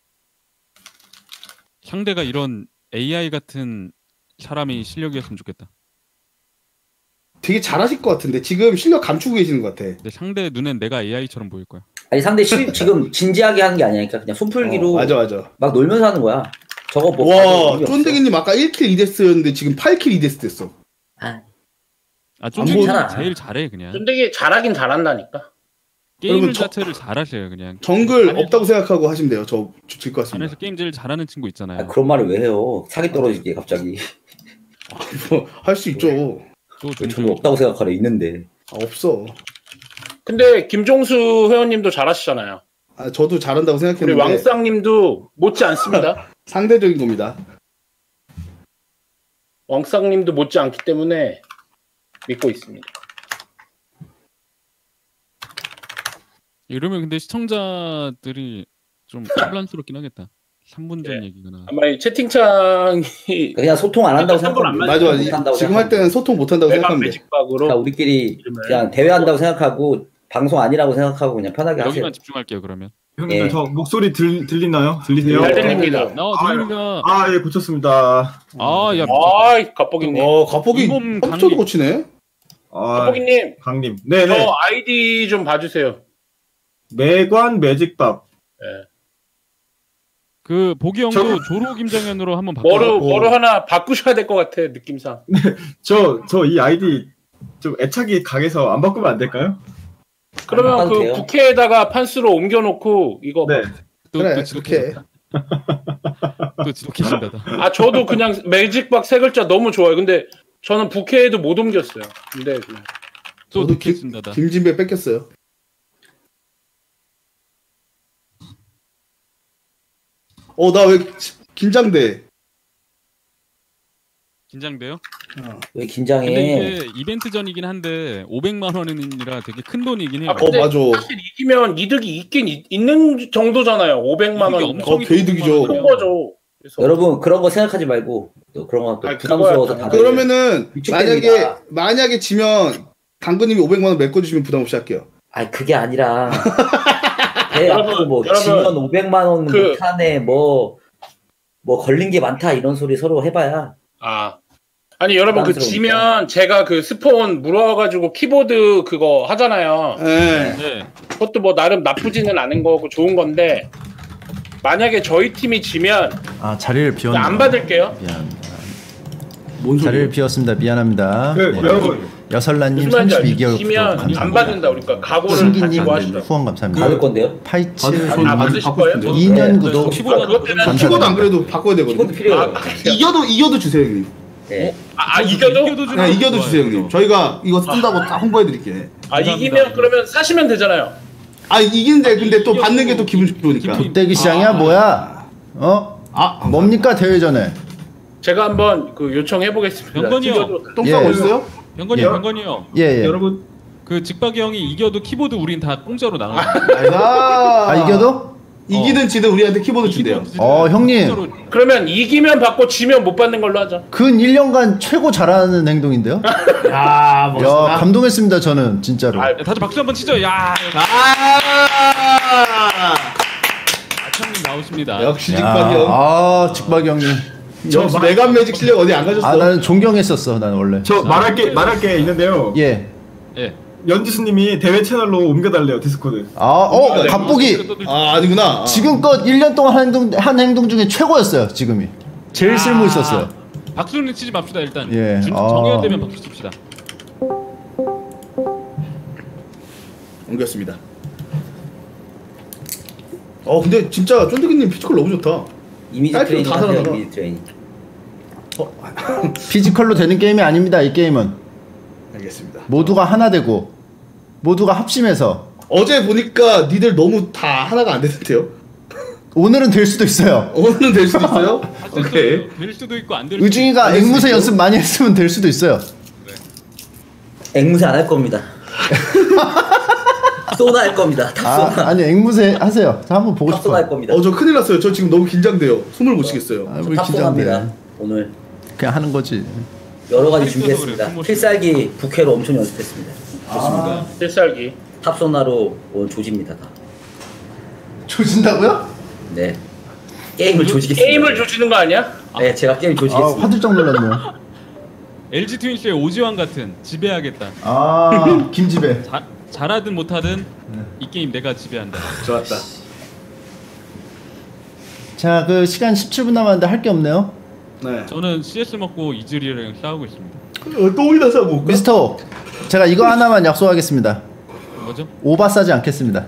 상대가 이런 AI 같은 사람이 실력이었으면 좋겠다. 되게 잘하실 것 같은데 지금 실력 감추고 계시는 것 같아. 근데 상대 눈엔 내가 AI처럼 보일 거야. 아니 상대 지금 진지하게 하는 게 아니니까 그냥 손풀기로 맞아. 막 놀면서 하는 거야. 저거 뭐 와, 의미 없어. 쫀득이님 아까 1킬 2데스였는데 지금 8킬 2데스 됐어. 아, 쫀득이 괜찮아. 제일 잘해 그냥. 쫀득이 잘하긴 잘한다니까. 게임을 그러면 자체를 잘하셔요 그냥. 정글 안에서- 없다고 생각하고 하시면 돼요. 저 질 것 같습니다. 안에서 게임 제일 잘하는 친구 있잖아요. 그런 말을 왜 해요? 사기 떨어지게 갑자기. 할 수 있죠. 또 왜 저거 종수 없다고 생각하래 있는데. 없어. 근데 김종수 회원님도 잘하시잖아요. 저도 잘한다고 우리 생각했는데 왕쌍님도 못지 않습니다. 상대적인 겁니다. 왕쌍님도 못지 않기 때문에 믿고 있습니다. 이러면 근데 시청자들이 좀 혼란스럽긴 하겠다. 3분 전 예. 얘기가 나. 아마 이 채팅창이 그냥 소통 안 한다고 생각하면 돼. 맞아. 못한다고 지금 할 생각하면 때는 소통 못한다고 내가 생각하면 돼. 매직박으로 그냥 우리끼리 이름을- 그냥 대회한다고 생각하고 방송 아니라고 생각하고 그냥 편하게 하세요. 여기만 집중할게요 그러면. 형님 예. 저 목소리 들리나요? 들리세요? 잘 들립니다. 들립니다. 아, 예, 고쳤습니다. 아야 아이 갑보기님. 갑자기 이몸 컴퓨터도 강의. 고치네. 아, 갑보기님 강님. 네네. 저 아이디 좀 봐주세요. 매관 매직밥. 그 보기 형도 조로 김장현으로 한번 바꿔. 뭐로 하나 바꾸셔야 될 것 같아 느낌상. 저 이 아이디 좀 애착이 강해서 안 바꾸면 안 될까요? 그러면 바꿔도 그 돼요. 부캐에다가 판수로 옮겨놓고 이거 네. 그래, 또 그렇게. 또 지독해진다다. 아 저도 그냥 매직박 세 글자 너무 좋아요. 근데 저는 부캐에도 못 옮겼어요. 근데 그냥 또 저도 독해진다다. 김진배 뺏겼어요. 나 왜 긴장돼? 긴장돼요? 왜 긴장해? 근데 이게 이벤트 전이긴 한데 500만 원이라 되게 큰 돈이긴 해요. 근데 맞아. 사실 이기면 이득이 있는 정도잖아요. 500만 원. 엄청 개이득이죠. 큰 거죠. 그래서 여러분 그런 거 생각하지 말고 또 그런 거 또 아니, 부담스러워서 그거야. 다들 그러면은 위축됩니다. 만약에 지면 당근님이 500만 원 메꿔주시면 부담 없이 할게요. 아니 그게 아니라 배 여러분, 아프고 뭐 여러분, 지면 500만 원 그- 못하네 뭐 걸린 게 많다 이런 소리 서로 해봐야 아니 여러분 그 부담스러우니까. 지면 제가 그 스폰 물어가지고 키보드 그거 하잖아요. 네. 네. 그것도 뭐 나름 나쁘지는 않은 거고 좋은 건데 만약에 저희 팀이 지면 아 자리를 비웠네요. 안 받을게요. 미안합니다. 뭔 자리를 소리야? 비웠습니다. 미안합니다. 그 네. 여러분 여설라님 무슨 말인지 알죠? 32개월 지면 안 감사합니다. 받는다 우리가 각오를 신기님 가지고 하시죠. 후원 감사합니다. 받을 건데요? 파이츠 받으실 거예요? 2년 구독 키보드 그것 때문에 하나 키보드 안 그래도 바꿔야 키보드 되거든요. 필요해요. 이겨도 주세요 형님. 네. 이겨도? 주는 네, 이겨도 거 주세요 좋아요. 형님. 저희가 이거 쓴다고 딱 홍보해 드릴게요. 이기면 그러면 사시면 되잖아요. 이긴데 근데 또 받는 게 또 기분 좋으니까. 돗대기 시장이야 뭐야? 어? 뭡니까 대회 전에? 제가 한번 그 요청해 보겠습니다. 병건이요. 똥 예. 싸고 있어요? 병건이 예. 병건이요. 예. 여러분 그 직박이 형이 이겨도 키보드 우린 다 공짜로 나가요. 아니다. 아 이겨도? 이기든 지든 우리한테 키보드 준대요. 형님. 그러면 이기면 받고 지면 못 받는 걸로 하자. 근 1년간 최고 잘하는 행동인데요? 야, 야 멋있다. 감동했습니다 저는 진짜로. 다들 박수 한번 치죠. 야, 아! 아청님 나오십니다. 역시 야, 직박이 형. 직박이 형님. 역시 메간 매직 실력 어디 안 가셨어? 나는 존경했었어 난 원래. 저 말할 게 있는데요. 예. 예. 연지수님이 대회 채널로 옮겨달래요 디스코드. 갑보기. 아니구나. 지금껏 1년 동안 한 행동 중에 최고였어요 지금이. 제일 쓸모 있었어요. 박수는 치지 맙시다 일단. 예. 정해야 되면 박수 칩시다. 옮겼습니다. 근데 진짜 쫀득이님 피지컬 너무 좋다. 이미지 딸피로 트레이닝 다 하세요. 살아나가. 이미지 트레이닝. 피지컬로 되는 게임이 아닙니다 이 게임은. 알겠습니다. 모두가 하나 되고 모두가 합심해서. 어제 보니까 니들 너무 다 하나가 안 됐는데요? 오늘은 될 수도 있어요. 오늘은 될 수도 있어요? 오케이. 될 수도 있고 안 될 수도 의중이가 될 수도 앵무새 있죠. 연습 많이 했으면 될 수도 있어요. 앵무새 안 할 겁니다. 소나 할 겁니다. 탑소나. 아니 앵무새 하세요. 저 한번 보고 탑소나 할 싶어요. 겁니다. 저 큰일 났어요. 저 지금 너무 긴장돼요. 숨을 못 쉬겠어요. 왜 탑소나입니다. 긴장돼? 오늘 그냥 하는 거지. 여러 가지 그래, 준비했습니다. 숨을 필살기 부캐로 엄청 연습했습니다. 좋습니다. 필살기. 탑소나로 온 조지입니다. 다. 조진다고요? 네. 게임을 조지겠습니다. 게임을 조지는 거 아니야? 네, 제가 게임 조지겠습니다. 화들짝 놀랐네요. LG 트윈스의 오지환 같은 지배하겠다. 김지배. 잘하든 못하든 이 게임 내가 지배한다. 좋았다. 자, 그 시간 17분 남았는데 할 게 없네요. 네. 저는 CS 먹고 이즈리랑 싸우고 있습니다. 똥이나 싸고. 미스터, 제가 이거 하나만 약속하겠습니다. 뭐죠? 오바 싸지 않겠습니다.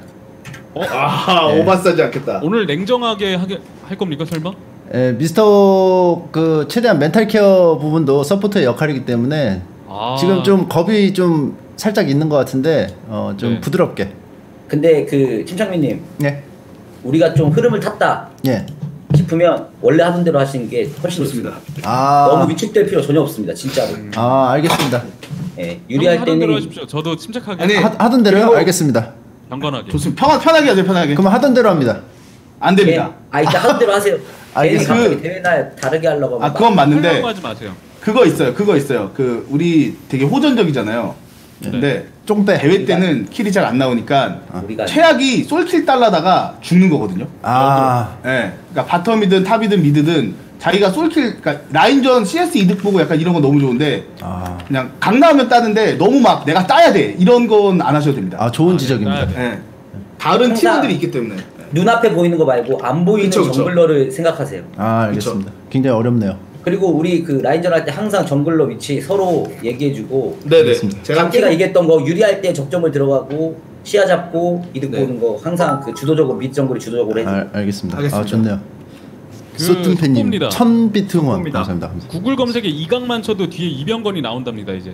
오바싸지 않겠다. 오늘 냉정하게 할 겁니까 설마? 예, 미스터 그 최대한 멘탈 케어 부분도 서포터의 역할이기 때문에 지금 좀 겁이 좀 살짝 있는 것 같은데 좀 네. 부드럽게. 근데 그 침착민님, 예, 우리가 좀 흐름을 탔다 예. 싶으면 원래 하던 대로 하시는 게 훨씬 좋습니다. 좋습니다. 너무 위축될 필요 전혀 없습니다. 진짜로. 알겠습니다. 예, 유리할 하던 대로 때는 하십시오. 저도 침착하게 아니, 하던 대로요? 그리고- 알겠습니다. 경건하게. 좋습니다. 편하게 하세요, 편하게. 그럼 하던 대로 합니다. 안 됩니다. 일단 하던 대로 하세요. 괜히 알겠습니다. 갑자기 대회 날 다르게 하려고 하면 그건 맞는데 하려고 하지 마세요. 그거 있어요. 그 우리 되게 호전적이잖아요. 근데 좀 빼. 대회 때는 킬이 잘 안 나오니까 우리가 최악이 솔킬 달라다가 죽는 거거든요. 예. 그러니까 바텀이든 탑이든 미드든 자기가 솔킬, 그러니까 라인전 CS 이득 보고 약간 이런 거 너무 좋은데 그냥 강 나오면 따는데 너무 막 내가 따야 돼 이런 건 안 하셔도 됩니다. 좋은 지적입니다. 네. 예. 다른 항상- 팀원들이 있기 때문에. 눈앞에 보이는 거 말고 안 보이는 그쵸, 그쵸. 정글러를 생각하세요. 알겠습니다. 굉장히 어렵네요. 그리고 우리 그 라인전 할 때 항상 정글러 위치 서로 얘기해주고 네네. 제가 강티가 이겼던 거 유리할 때 적점을 들어가고 시야 잡고 이득 네. 보는 거 항상 그 주도적으로 밑 정글이 주도적으로 해줘. 알겠습니다. 알겠습니다. 좋네요. 그 소튼팬님 속보입니다. 1000비트 후원 속보입니다. 감사합니다. 구글 검색에 이강만 쳐도 뒤에 이병건이 나온답니다 이제.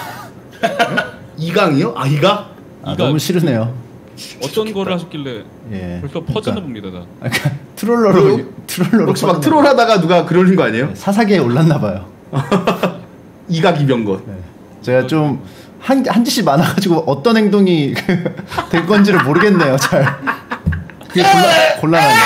이강이요? 이강? 너무 싫으네요. 어떤 거를 하셨길래 예. 벌써 퍼지는 겁니다 다. 트롤러로 혹시 막 트롤하다가 누가 그러는 거 아니에요? 사사기에 올랐나 봐요. 이가기병건. 제가 좀 한 짓이 많아가지고 어떤 행동이 될 건지를 모르겠네요. 잘. 그게 곤란하네요.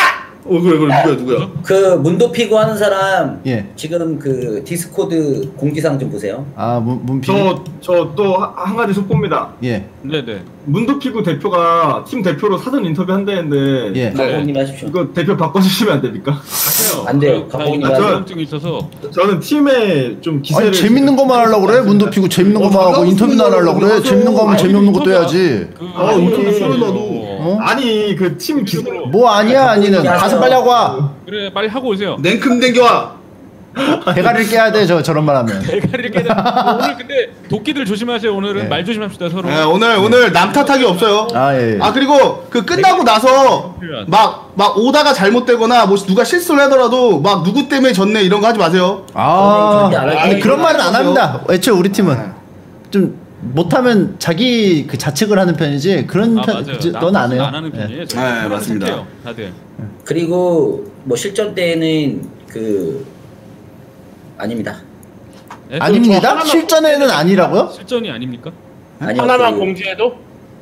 그래 누구야? 그 문도 피고 하는 사람 예. 지금 그 디스코드 공지사항 좀 보세요. 아 문피. 저 또 한 가지 속보입니다. 예. 네네. 문도피구 대표가 팀 대표로 사전 인터뷰 한다는데 예. 강봉님 하십시오. 이거 대표 바꿔주시면 안 됩니까? 하세요. 안 돼요. 다 강봉님 이거 하세요. 자격증이 있어서. 저는 팀에 좀 기세를 아니 재밌는 것만 하려고 그래? 문도 피고 재밌는 것만 하고 인터뷰나 하려고 그래? 재밌는 거 하면 재미없는 것도 해야지. 인터뷰 싫어 나도. 어? 아니 그 팀 기세 뭐 아니야 아니는 가서 빨리 하고 와. 그래 빨리 하고 오세요. 냉큼 댕겨와. 대가리를 깨야 돼 저런 말 하면. 대가리를 깨다. 오늘 근데 도끼들 조심하세요. 오늘은 네. 말 조심합시다 서로. 네, 오늘 남 탓하기 없어요. 아 예. 아 그리고 그 끝나고 나서 막 오다가 잘못되거나 뭐 누가 실수를 하더라도 막 누구 때문에 졌네 이런 거 하지 마세요. 아 절대 안 할 아니 거예요. 그런 말은 안 합니다. 애초에 우리 팀은 좀 못하면 자기 그 자책을 하는 편이지 그런 편 넌 안 해요. 안 하는 편이에요. 저희. 네, 맞습니다. 착해요, 다들. 그리고 뭐 실전 때는 그 아닙니다. 네, 또 아닙니다. 실전에는 아니라고요? 실전이 아닙니까? 아니요. 하나만 그 공지해도?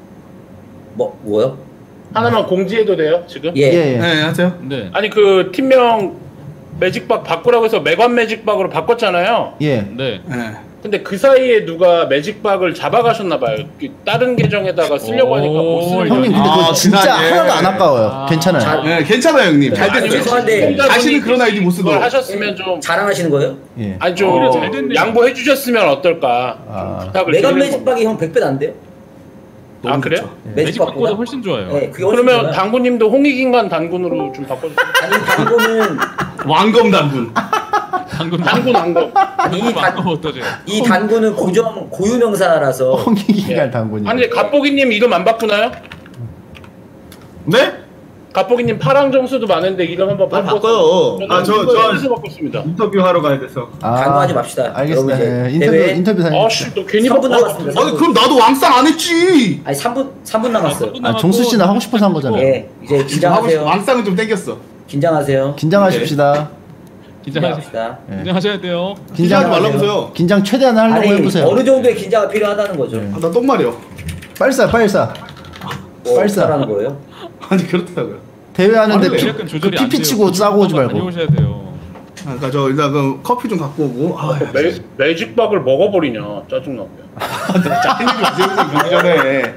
뭐요? 하나만 공지해도 돼요 지금? 예. 예. 네 하세요. 네. 아니 그 팀명 매직박 바꾸라고 해서 매관 매직박으로 바꿨잖아요. 예. 네. 네. 근데 그 사이에 누가 매직박을 잡아가셨나봐요. 다른 계정에다가 쓰려고 하니까 못 쓰는 형님 근데 그거 아, 진짜 지나게. 하나도 안 아까워요. 괜찮아요. 네 괜찮아요 형님. 잘 아니, 됐어요. 죄송한데 다시는 그런 아이디 못 쓰도록. 그걸 하셨으면 좀 자랑하시는 거예요? 예. 아니 좀 오히려 잘 됐네요. 양보해 주셨으면 어떨까 아. 부탁을 메간 드리는 매직박이 형 100배 안 돼요? 겁니다. 아 그래요? 매직박보다 훨씬 좋아요. 네, 그게 훨씬 그러면 좋아요. 당구님도 홍익인간 단군으로 좀 바꿔주세요. 아니 당구는 왕검 단군. 단군 아니 어떠죠? 이 단구는 고유명사라서 홍익이갈 당군이. 아니 갑보기님 이름 안 바꾸나요? 네? 갑보기님 파랑 점수도 많은데 이름 한번 빨리 바꿔서 바꿔요. 아, 저 바꿨습니다. 인터뷰 하러 가야 돼서. 당구하지 맙시다. 알겠습니다. 여러분, 예, 이제 대회 인터뷰 다니. 아씨 너 괜히 3분 바꿔. 남았습니다. 아니 그럼 나도 왕상 안 했지. 아니 3분 남았어요. 아 종수 씨는 하고 싶어서 한 거잖아요. 예, 이제 긴장하세요. 왕상은 좀 땡겼어. 긴장하세요. 긴장하십시다. 긴장합시다. 예. 긴장하셔야 돼요. 긴장하지 말라보세요. 긴장 최대한 하려고 아니 해보세요. 어느 정도의 긴장이 필요하다는 거죠. 아, 나 똥말이요. 빨리 쏴. 뭐 빨리 쏴. 어쩌라는 거예요? 아니 그렇다고요. 대회 하는데 아니, 약간 조절이 안 피피 돼요. 치고 싸고 오지 말고. 많이 오셔야 돼요. 아, 그러니까 저 일단 그 커피 좀 갖고 오고. 아, 매직박을 먹어버리냐 짜증나게. 짜증내지 마세요. 보기 전에.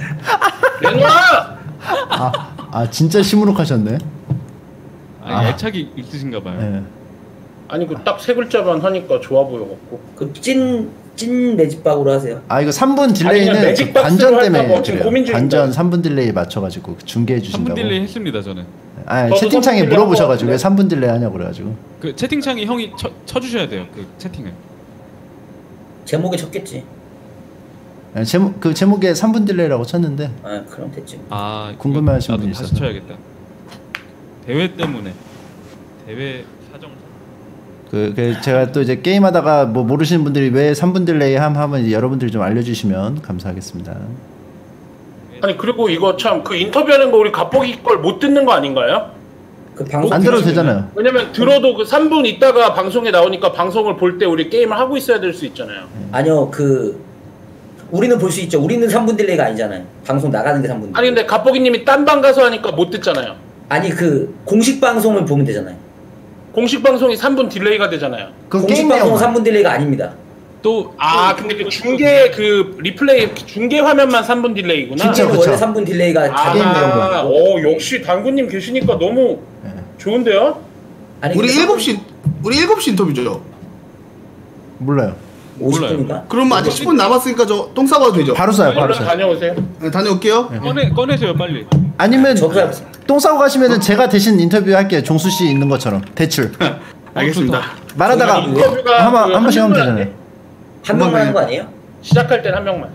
내놔! 아 진짜 시무룩하셨네. 아니, 애착이 있으신가 봐요. 예. 아니 그 딱 세 글자만 하니까 좋아 보여갖고. 그 찐 매직박으로 하세요. 아 이거 3분 아니, 그냥 딜레이는 매직 그 박스로 반전 때문에 할까 봐 지금 그래요. 고민 중입니다. 반전 3분 딜레이 맞춰가지고 중계해 3분 주신다고. 딜레이 했습니다 저는. 아 저도 채팅창에 3분 딜레이 물어보셔가지고 왜 하고 3분 딜레이 하냐고 그래가지고. 그 채팅창에 형이 쳐주셔야 돼요. 그 채팅을. 제목에 쳤겠지. 예, 그 제목에 3분 딜레이라고 쳤는데 아 그럼 됐지. 아 궁금해하신 나도 분이 다시 있어서. 쳐야겠다. 대회 때문에. 대회 사정. 그 제가 또 이제 게임하다가 뭐 모르시는 분들이 왜 3분 딜레이 하면 이제 여러분들이 좀 알려주시면 감사하겠습니다. 아니 그리고 이거 참 그 인터뷰하는 거 우리 갑보기 걸 못 듣는 거 아닌가요? 그 방송 안 들어도 되잖아요. 왜냐면 들어도 그 3분 있다가 방송에 나오니까 방송을 볼 때 우리 게임을 하고 있어야 될 수 있잖아요. 아니요 그 우리는 볼 수 있죠. 우리는 3분 딜레이가 아니잖아요. 방송 나가는 게 3분 딜레이. 아니 근데 갑보기님이 딴 방 가서 하니까 못 듣잖아요. 아니 그 공식 방송을 보면 되잖아요. 공식 방송이 3분 딜레이가 되잖아요. 그 공식 게임 방송은 내용 3분 딜레이가 아닙니다. 또 근데 그 중계 그 리플레이 중계 화면만 3분 딜레이구나. 진짜 중계는 그쵸. 원래 3분 딜레이가 게임 내용은. 역시 당구님 계시니까 너무 좋은데요? 아니 우리 근데 7시 인터뷰죠. 몰라요. 50분인가? 그럼 아직 10분 남았으니까 저 똥 싸봐도 되죠. 바로 쏴요. 바로 얼른 쏴요. 다녀오세요. 네, 다녀올게요. 꺼내세요 빨리. 아니면 저도 똥 싸고 가시면은 제가 대신 인터뷰 할게요. 종수 씨 있는 것처럼 대출. 알겠습니다. 말하다가 인터뷰가 한 그 번씩 하면 한 되잖아요. 한 명만 하는 거 아니에요? 시작할 땐 한 명만.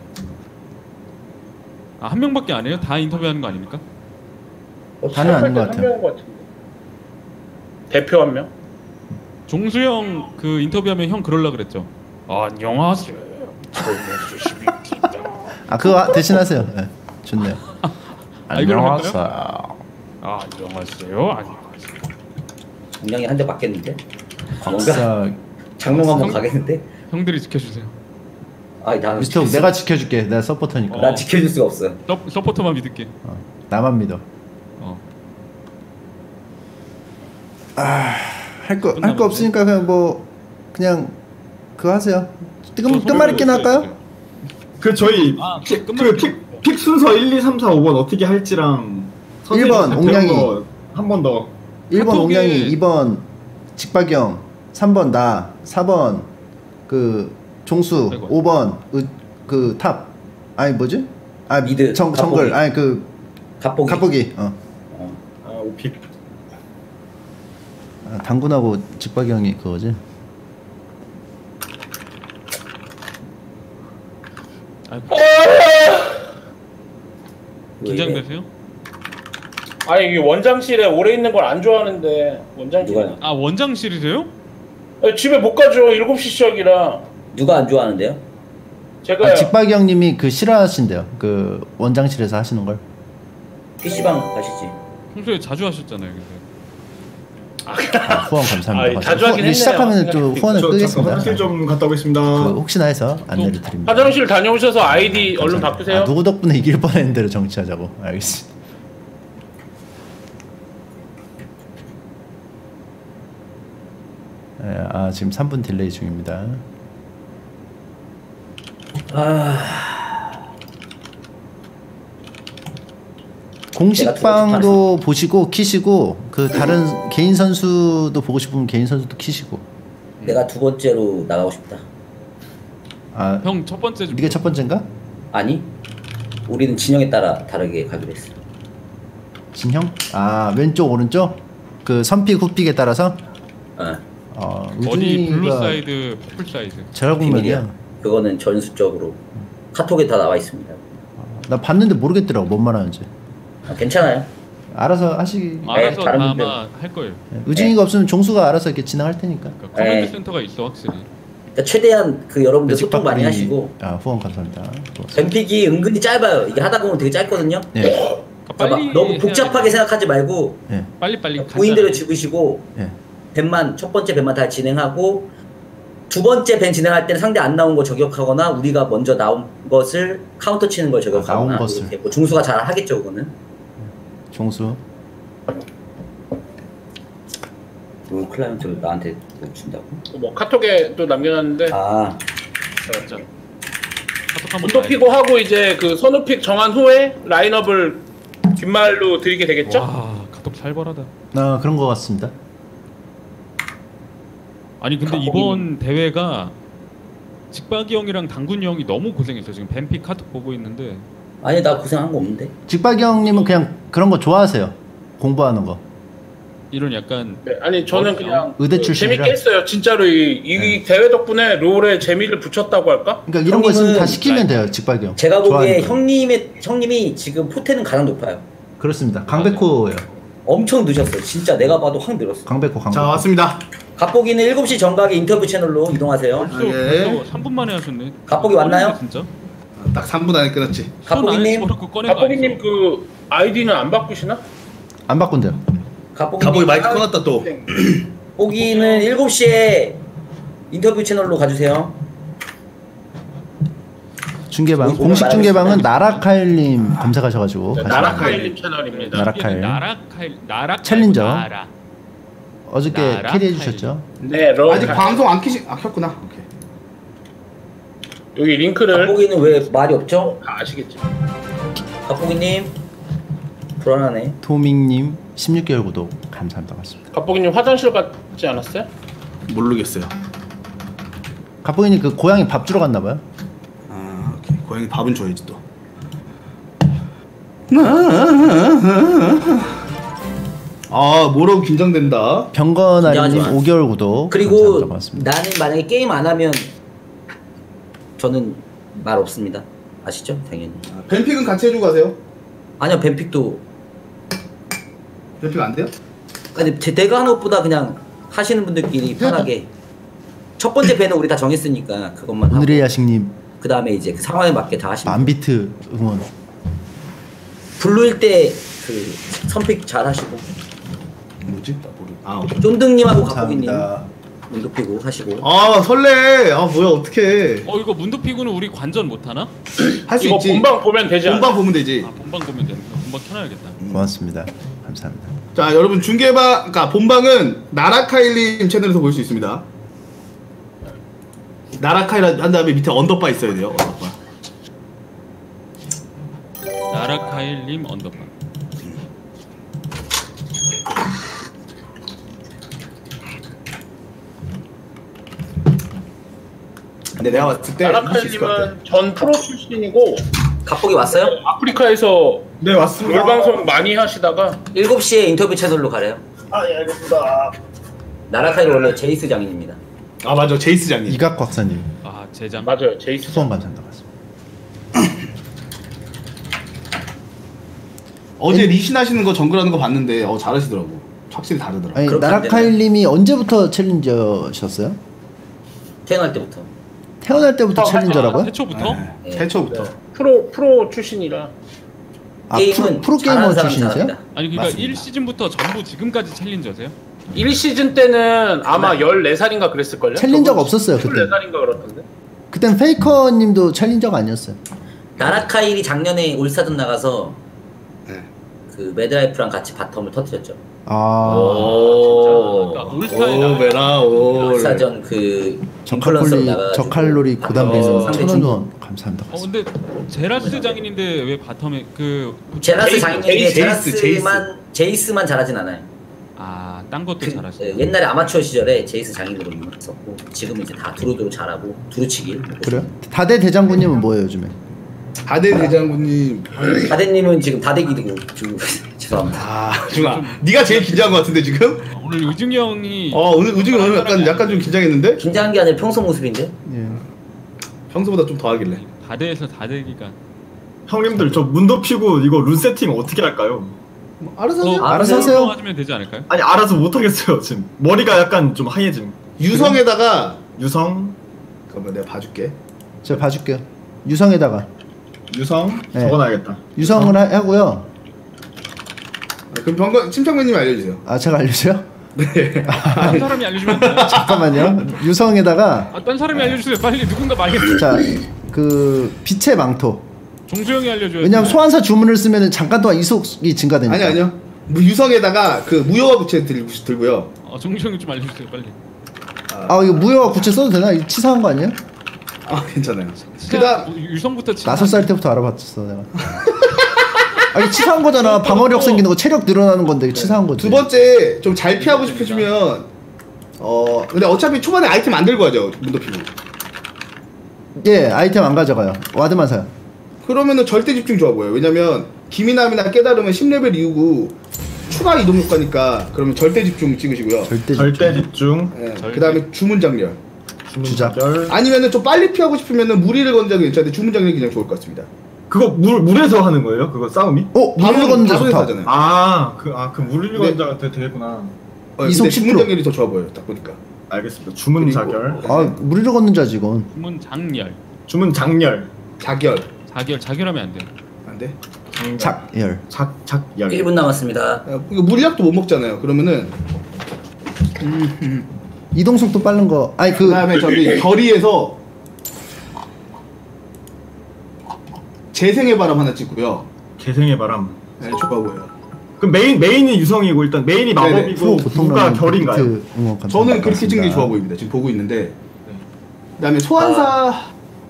한 명밖에 안 해요? 다 인터뷰하는 거 아닙니까? 다는 아닌 것 한 같아요. 명인 것 같은데. 대표 한 명? 종수형 그 인터뷰하면 형 그럴라 그랬죠. 안녕하세요. 아 그거 대신 하세요. 네, 좋네요. 이걸로 할까요? 안녕하세요. 안녕하세요. 분량이 한 대 맞겠는데? 곽사 장롱 한번 가겠는데? 형들이 지켜주세요. 아, 나 미스터 내가 지켜줄게. 내가 서포터니까. 나 지켜줄 수가 없어. 서포터만 믿을게. 나만 믿어. 할 거 없으니까 그냥 뭐 그냥 그거 하세요. 끝말잇기나 할까요? 그 저희 픽 순서 1, 2, 3, 4, 5번 어떻게 할지랑 1번 옹냥이 한 번 더. 1번 옹냥이 2번 직박영 3번 나 4번 그 종수 아이고. 5번 그 탑 아니 뭐지? 아 미드, 정글 아니 그 갑보기 오픽. 당군하고 직박영이 그거지. 긴장되세요? 아니 이게 원장실에 오래 있는 걸 안 좋아하는데 원장실. 누가 아 원장실이세요? 집에 못 가죠. 7시 시작이라. 누가 안 좋아하는데요? 제가요. 직박영님이 그 싫어하신대요. 그 원장실에서 하시는 걸. PC방 가시지. 평소에 자주 하셨잖아요. 근데. 후원 감사합니다. 자주 하긴 했네요. 시작하면 또 후원을 저 잠깐 끄겠습니다. 화장실 좀 갔다 오겠습니다. 그 혹시나 해서 안내를 드립니다. 화장실 다녀오셔서 아이디 얼른 바꾸세요. 누구 덕분에 이길 뻔했는 대로 정치하자고. 알겠습니다. 지금 3분 딜레이 중입니다. 공식방도 보시고 키시고 그 다른 개인 선수도 보고 싶으면 개인 선수도 키시고. 내가 두 번째로 나가고 싶다. 형 첫 번째 좀. 네가 첫 번째인가? 아니, 우리는 진영에 따라 다르게 가기로 했어. 진형? 왼쪽 오른쪽? 그 선픽 후픽에 따라서? 어디 블루 사이드, 퍼플 사이드. 제라국면이야. 그거는 전수적으로 카톡에 다 나와 있습니다. 나 봤는데 모르겠더라고 뭔 말하는지. 괜찮아요. 알아서 하시기. 알아서 다른 다 분들. 아마 할 거예요. 의진이가 없으면 종수가 알아서 이렇게 진행할 테니까. 그러니까 커맨드 센터가 있어 확실히. 그러니까 최대한 그 여러분들 소통 많이 하시고. 후원 감사합니다. 뱀픽이 은근히 짧아요. 이게 하다 보면 되게 짧거든요. 예. 그러니까 막 너무 복잡하게 생각하지 말고 예. 빨리 보인대로 죽으시고 예. 뱀만 첫 번째 뱀만 다 진행하고 두 번째 뱀 진행할 때는 상대 안 나온 거 저격하거나 우리가 먼저 나온 것을 카운터 치는 걸 저격하거나 나온 것을. 이렇게 뭐 중수가 잘 하겠죠 그거는. 종수. 롤 클라이언트를 나한테 뭐 준다고? 뭐 카톡에 또 남겨놨는데. 아, 진짜. 카톡 한번 운동피고 하고 이제 그 선우픽 정한 후에 라인업을 뒷말로 드리게 되겠죠? 와 카톡 살벌하다. 그런 것 같습니다. 아니 근데 이번 대회가 직박이 형이랑 당군이 형이 너무 고생했어. 지금 뱀픽 카톡 보고 있는데. 아니 나 고생한 거 없는데. 직박이 형님은 그냥 그런 거 좋아하세요. 공부하는 거. 이런 약간 네, 아니 저는 그냥 의대 출신이라. 재밌게 했어요. 진짜로 이 대회 덕분에 롤에 재미를 붙였다고 할까? 그러니까 이런 거 있으면 다 형님은 시키면 돼요. 직박이 형. 제가 보기에 좋아하니까. 형님이 지금 포텐은 가장 높아요. 그렇습니다. 강백호예요. 엄청 늦었어요. 진짜 내가 봐도 확 늘었어. 강백호. 자 왔습니다. 갑보기는 7시 정각의 인터뷰 채널로 이동하세요. 벌써 예. 3분 만에 하셨네. 갑보기 왔나요? 진짜? 딱 3분 안에 끊었지. 갑보기님, 갑보기님 그 아이디는 안 바꾸시나? 안 바꾼대요. 가보기 마이크 꺼놨다 또. 보기는 7시에 인터뷰 채널로 가주세요. 중계방 오늘 공식 말하겠습니다. 중계방은 나라카일님 검색하셔가지고 가시면 나라카일님 채널입니다. 나라카일. 나라 챌린저. 나라. 어저께 나라카일. 캐리해 주셨죠. 네, 아직 방송 안 켰구나. 오케이. 여기 링크를 갑보기는 왜 말이 없죠? 다 아시겠지. 갑보기님 불안하네. 토밍님 16개월 구독 감사합니다. 맞습니다. 갑보기님 화장실 갔지 않았어요? 모르겠어요. 갑보이님 그 고양이 밥 주러 갔나봐요. 오케이. 고양이 밥은 줘야지 또. 뭐라고 긴장된다. 병건아리님 긴장하지 마. 5개월 구독 그리고 감사합니다. 고맙습니다. 나는 만약에 게임 안 하면 저는 말 없습니다. 아시죠? 당연히. 뱀픽은 같이 해주고 가세요. 아니요, 뱀픽도. 뱀픽 안 돼요? 아니 내가 하는 것보다 그냥 하시는 분들끼리 편하게. 첫 번째 밴은 우리 다 정했으니까 그것만 하고. 오늘의 야식님 그 다음에 이제 그 상황에 맞게 다 하시면. 만비트 응원. 블루일 때 그 선픽 잘 하시고. 뭐지? 나 모르. 오케이. 쫀득님하고 갑보기님. 감사합니다. 문도피고 하시고. 아 설레. 아 뭐야 어떡해. 이거 문도피구는 우리 관전 못 하나? 할 수 이거 있지. 본방 보면 되지 않아? 본방 보면 되지. 본방 보면 되니까 본방 켜놔야겠다. 고맙습니다. 감사합니다. 자 여러분 중계방 그러니까 본방은 나라카일님 채널에서 볼 수 있습니다. 나라카일 한 다음에 밑에 언더바 있어야 돼요. 언더바. 나라카일님 언더바. 근데 내가 봤을 때 할수 있을 것 같아. 나라카님은 전 프로 출신이고 갑복이 왔어요? 아프리카에서 네 왔습니다. 롤방송 많이 하시다가 7시에 인터뷰 채널로 가래요. 아예 알겠습니다. 나라카이 원래 제이스 장인입니다. 아 맞아 제이스 장님. 이각 박사님 제장. 맞아요 제이스 수원 감사합니다. 어제 리신 하시는 거 정글하는 거 봤는데 잘하시더라고. 확실히 다르더라고. 아니 그렇게 안 나라카일님이 언제부터 챌린저셨어요? 태어날 때부터. 태어날 때부터 챌린저라고요? 태초부터? 네. 태초부터. 프로 출신이라 아 게임은 프로게이머 잘하는 사람 출신이세요? 잘합니다. 아니 그러니까 맞습니다. 1시즌부터 전부 지금까지 챌린저세요? 1시즌 때는 아마 14살인가 그랬을걸요? 챌린저가 없었어요 그때. 14살인가 그렇던데 그땐 페이커님도 챌린저가 아니었어요. 나라카일이 작년에 올스타전 나가서 네. 그 매드라이프랑 같이 바텀을 터뜨렸죠. 아 그러니까 올스타에 오 나가. 베라 오. 올스타전 그 인플루언서로 나가가지고 저칼로리 고단백성 상대 1,000원 중국. 후원 감사합니다. 근데 제라스 장인인데 왜 바텀에 제라스 제이스, 장인인데 제이스. 제이스만 잘하진 않아요. 딴 것도 잘하시네. 옛날에 아마추어 시절에 제이스 장인으로 유명했었고 지금은 이제 다 두루두루 잘하고 두루치기. 그래요? 다대 대장군님은 뭐예요 요즘에? 다대 대장군님. 다대님은 지금 다대기고 지금 죄송합니다. 아 중아. 네가 제일 긴장한 것 같은데 지금? 오늘 의중이 형이 오늘 우중이 오늘 약간 좀 긴장했는데? 긴장한 게 아니라 평소 모습인데. 예. 평소보다 좀 더 하길래. 다대에서 다대기가 형님들 저 문도 피고 이거 룬 세팅 어떻게 할까요? 알아서 하세요. 알아서 하세요. 하시면 되지 않을까요? 아니 알아서 못 하겠어요 지금. 머리가 약간 좀 하얘짐. 유성에다가 유성 그러면 내가 봐줄게. 제가 봐줄게요. 유성에다가 유성 네. 적어놔야겠다. 유성을 하고요. 그럼 침착맨님 알려주세요. 아 제가 알려줘요? 딴 사람이 알려주면 안 돼요? 잠깐만요. 유성에다가 딴 사람이 알려주세요. 빨리 누군가 말해. 자 그 빛의 망토. 종수형이 알려줘요. 왜냐면 소환사 주문을 쓰면 잠깐 동안 이속이 증가되니까. 아니요. 유성에다가 그 무효화 부채 들고요. 종수형이 좀 알려주세요. 빨리. 아 이거 무효화 구체 써도 되나? 이거 치사한 거 아니에요? 아 괜찮아요. 진짜 유성부터 5살 때부터 알아봤었어 내가. 아 이거 치사한 거잖아. 방어력 생기는 거, 체력 늘어나는 건데 이거 치사한 거지. 두 번째 좀 잘 피하고 싶으시면 근데 어차피 초반에 아이템 안 들고 하죠. 문도피고. 예, 아이템 안 가져가요. 와드만 사요. 그러면은 절대 집중 좋아 보여요. 왜냐면 기미남이나 깨달으면 10레벨 이후고 추가 이동 효과니까 그러면 절대 집중 찍으시고요. 절대 집중. 예, 그다음에 주문 장렬. 주작. 아니면은 좀 빨리 피하고 싶으면은 무리를 건져도 괜찮은데 주문 장렬이 그냥 좋을 것 같습니다. 그거 물에서 하는 거예요? 그거 싸움이? 물을 걷는 데 좋다. 하잖아요. 그 물리건자한테 되겠구나. 이속 근데 주문 10%. 장렬이 더 좋아 보여요. 딱 보니까. 알겠습니다. 주문 그리고- 자결. 아 무리를 걷는 자지 이건. 주문 장렬. 주문 장렬. 자결. 자결하면 안 돼. 안 돼? 작열. 작열. 1분 남았습니다. 이거 물약도 못 먹잖아요. 그러면은 이동 속도 빠른 거. 아니 그다음에 저기 거리에서 재생의 바람 하나 찍고요. 개생의 바람. 네, 좋아 보여요. 그럼 메인이 유성이고 일단 메인이 마법이고 누가 결인가요? 응원 감사합니다. 저는 그렇게 찍는 게 고맙습니다. 좋아 보입니다. 지금 보고 있는데. 그다음에 소환사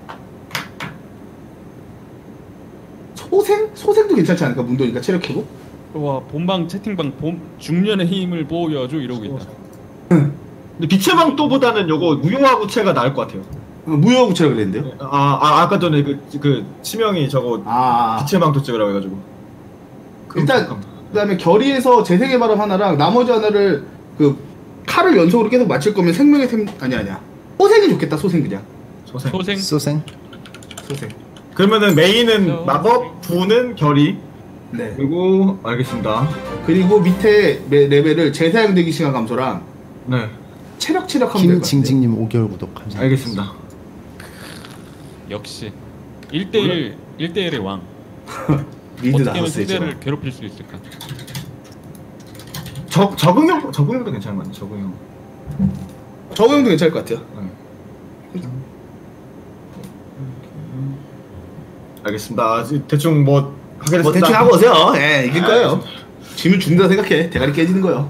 소생도 괜찮지 않을까? 문도니까 체력 회복? 와 본방 채팅방 중년의 힘을 보여줘 이러고 있다. 근데 빛의 망토보다는 요거 무효화 구체가 나을 것 같아요. 무효 구체라 그랬는데요? 아까 전에 그 치명이 저거 빛의 망토 찍으라고 해가지고. 일단 그다음에 결의에서 재생의 바람 하나랑 나머지 하나를 그 칼을 연속으로 계속 맞힐 거면 생명의 템 아니야. 소생이 좋겠다. 소생 그냥. 소생. 그러면은 메인은 마법, 부는 결의. 네. 그리고 알겠습니다. 그리고 밑에 레벨을 재사용되기 시간 감소랑 네. 체력 하면 될 것 같아요. 김징징님 5개월 구독 감사합니다. 알겠습니다. 역시 1대1의 왕. 리드 어떻게 하면 나왔어 이제. 상대를 괴롭힐 수 있을까? 적응형도 괜찮은 것 같아요. 적응형. 적용도 괜찮을 것 같아요. 알겠습니다. 대충 뭐 하겠습니다. 뭐 대충 하고 오세요. 예, 이길 거예요. 지면 죽는다 생각해. 대가리 깨지는 거요.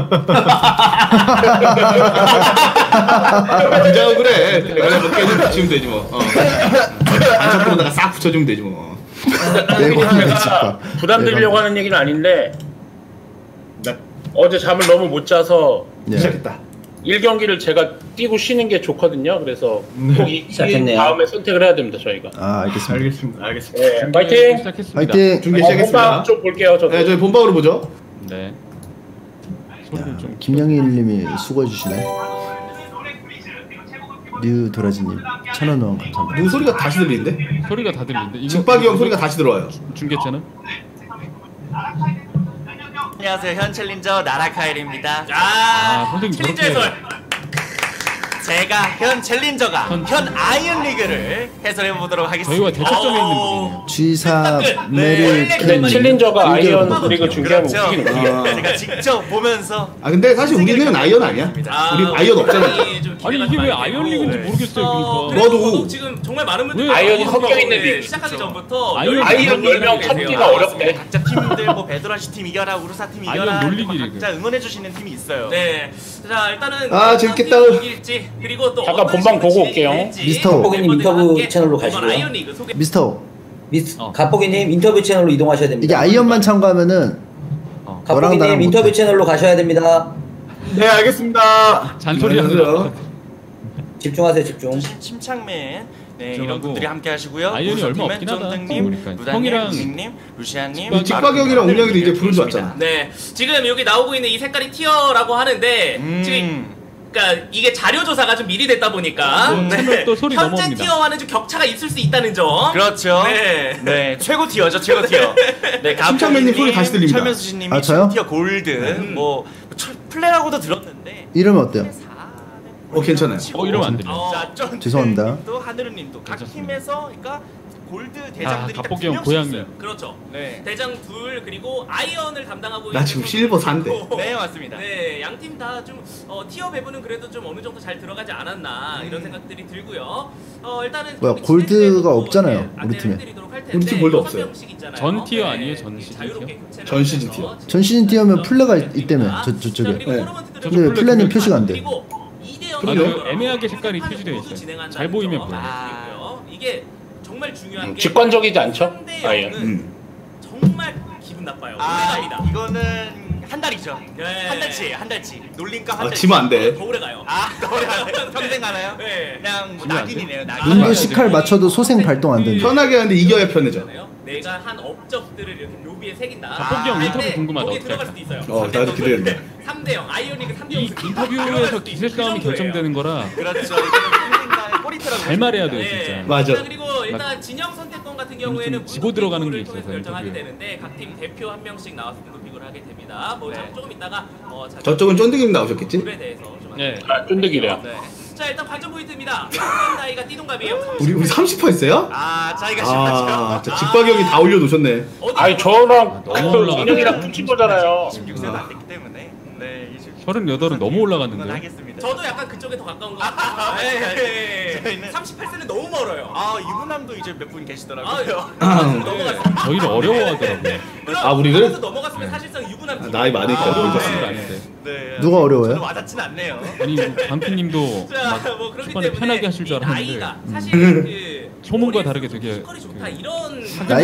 긴장하고 그래. 대가리 뭐 깨지면 붙이면 되지 뭐. 반짝보다가 싹 붙여주면 되지 뭐. 내고는 집밥. 부담 드리려고 하는 얘기는 아닌데 네. 어제 잠을 너무 못 자서 예. 시작했다. 1경기를 제가 뛰고 쉬는 게 좋거든요. 그래서 꼭 이 시작했네요. 다음에 선택을 해야 됩니다. 저희가. 아 알겠습니다. 알겠습니다. 네, 파이팅! 시작했습니다. 화이팅. 준비 시작했습니다. 본방 좀 볼게요. 저도. 네, 저희 본방으로 보죠. 네. 소리를 좀 김영일님이 수고해 주시네. 류 도라지님 1,000원 후원 감사합니다. 누구 소리가 다시 들리는데? 소리가 다 들리는데 이거 직박이 형 소리가 다시 들어와요. 중계차는? 안녕하세요. 현 챌린저 나라카일입니다. 선생님 챌린저 저렇게 해설. 제가 현 챌린저가 현 아이언 리그를 해설해 보도록 하겠습니다. 저희와 대척점에 있는 분이에요. G4 네. 메리 챌린저가 아이언 의견을 리그 중계하면 그렇죠. 웃기긴 웃기겠다. 제가 직접 보면서 아 근데 사실 우리는 아이언 아니야. 우리 아이언 없잖아. 아니 이게 왜 아이언 리그인지 모르겠어요. 그러니까. 너도 지금 정말 많은 분들이 왜 아이언이 섞여 있는 리그. 시작하기 전부터 아이언 아이언 10명 찾기가 어렵대. 각자 팀들 뭐 베드라시 팀 이겨라 우르사 팀 이겨라 아이언 놀리기 막 리그. 각자 응원해 주시는 팀이 있어요. 네. 자, 일단은 아, 재밌겠다. 어떤 팀이 이길지, 그리고 또 잠깐 어떤 본방 보고 식으로 올게요. 진행될지 미스터 박보기님 인터뷰 멤버들과 채널로 함께 가시고요. 아이언 리그 소개. 미스터 갑보기님 인터뷰 채널로 이동하셔야 됩니다. 이게 아이언만 참가하면은 너랑 갑보기님 나랑 인터뷰 못해. 채널로 가셔야 됩니다. 네, 알겠습니다. 잔소리 하는 안녕하세요. 집중하세요, 집중. 침착맨 네, 이런 집중하고. 분들이 함께 하시고요. 아이언이 얼마 우수팀은 없긴 하다. 쫀득님, 보니까. 루다님, 형이랑 님, 루시아님, 직박 형이랑 운영이도 이제 부른 줄 알았잖아. 네. 지금 여기 나오고 있는 이 색깔이 티어라고 하는데 지금 그러니까 이게 자료 조사가 좀 미리 됐다 보니까 또 소리 현재 넘어옵니다. 티어와는 좀 격차가 있을 수 있다는 점. 그렇죠. 네. 네, 최고 티어죠, 최고 티어. 네, 침착맨님 소리 다시 들립니다. 철면수진님이 아, 저요? 티어 골드, 뭐 플레라고도 들었는데. 이름은 어때요? 괜찮아요. 이러면 안 됩니다. 자, 쫀 죄송합니다. 또 하늘은님도 각 괜찮습니다. 팀에서 그러니까 골드 대장들이 딱 갑복이 두 형 명씩 고양이. 있어요. 그렇죠. 네. 대장 둘 그리고 아이언을 담당하고 나 지금 실버 4인데. 네, 맞습니다. 네, 양 팀 다 좀 티어 배분은 그래도 좀 어느 정도 잘 들어가지 않았나 이런 생각들이 들고요. 일단은 뭐야, 경기 골드가 진행 때도 없잖아요, 이제 우리 안내를 팀에. 해드리도록 할 우리 텐데 팀 골드 여섯 없어요. 명씩 있잖아요. 전 티어 네, 아니에요? 전 시즌 자유롭게 티어? 교체를 전 시즌 하면서 티어. 전 시즌 티어면 플레가 있다며 저쪽에. 자, 그리고 네. 토너먼트들은 근데 플레는 표시가 안 돼. 그리고 2대0 그래요? 애매하게 색깔이 표시되어 있어요. 잘 보이면 보여요. 이게 정말 중요한 게 직관적이지 않죠? 상대 아이언. 영은 정말 기분 나빠요. 오래갑니다. 이거는 한 달이죠. 네. 한 달치예요, 한 달치. 놀림값 한 달치. 지면 안 돼. 더 오래 가요. 오래 가요? 평생 가나요? 네. 그냥 뭐 지면 안 낙인이네요, 낙인. 눈도 식칼 맞춰도 소생 발동 안 된다. 편하게 하는데 이겨야 편해져. 내가 한 업적들을 이렇게 묘비에 새긴다. 갑복이 형 인터뷰 궁금하다. 거기에 어떡해? 들어갈 수도 있어요. 나도 기대된다. 3대0 아이오닉 3대0 이 인터뷰에서 기세 싸움이 결정되는 거라 그렇죠. 이거는 평생간의 꼬리트라고. 잘 말해야 돼요 네. 진짜. 맞아. 자, 그리고 일단 진영 선택권 같은 경우에는 좀 집어 들어가는 게 분노 있어서 픽을 결정하게 인터뷰에. 되는데 각 팀 대표 한 명씩 나와서 분노픽을 하게 됩니다. 뭐 조금 이따가 저쪽은 쫀득님 나오셨겠지? 룰에 대해서 좀 네. 쫀득이래요. 네. 자 일단 관전 포인트입니다. 나이가 띠동갑이에요. 우리 30% 했어요? 차이가 심하죠. 아, 진짜 직박 형이 다 올려놓으셨네. 아니 저랑 너무 올라가네. 인형이랑 붙인 거잖아요. 16세도 안 됐기 때문에. 네, 38은 너무 올라갔는데요. 하겠습니다. 저도 약간 그쪽에 더 가까운 것 같아요. 네. 저희는 38세는 너무 멀어요. 유부남도 이제 몇 분 계시더라고요. 넘어갔어요. 저희는 어려워하더라고요. 우리를? 그래서 넘어갔으면 사실상 유부남. 나이 많으니까 어려운 그런 것은 거. 아닌데. 네. 누가 어려워요? 저는 와닿진 않네요. 아니 강피님도 자, 막 뭐 그렇기 초반에 때문에 편하게 하실 줄 이 알았는데 나이가 사실 그 소문과 다르게 되게 피지컬이 좋다 이런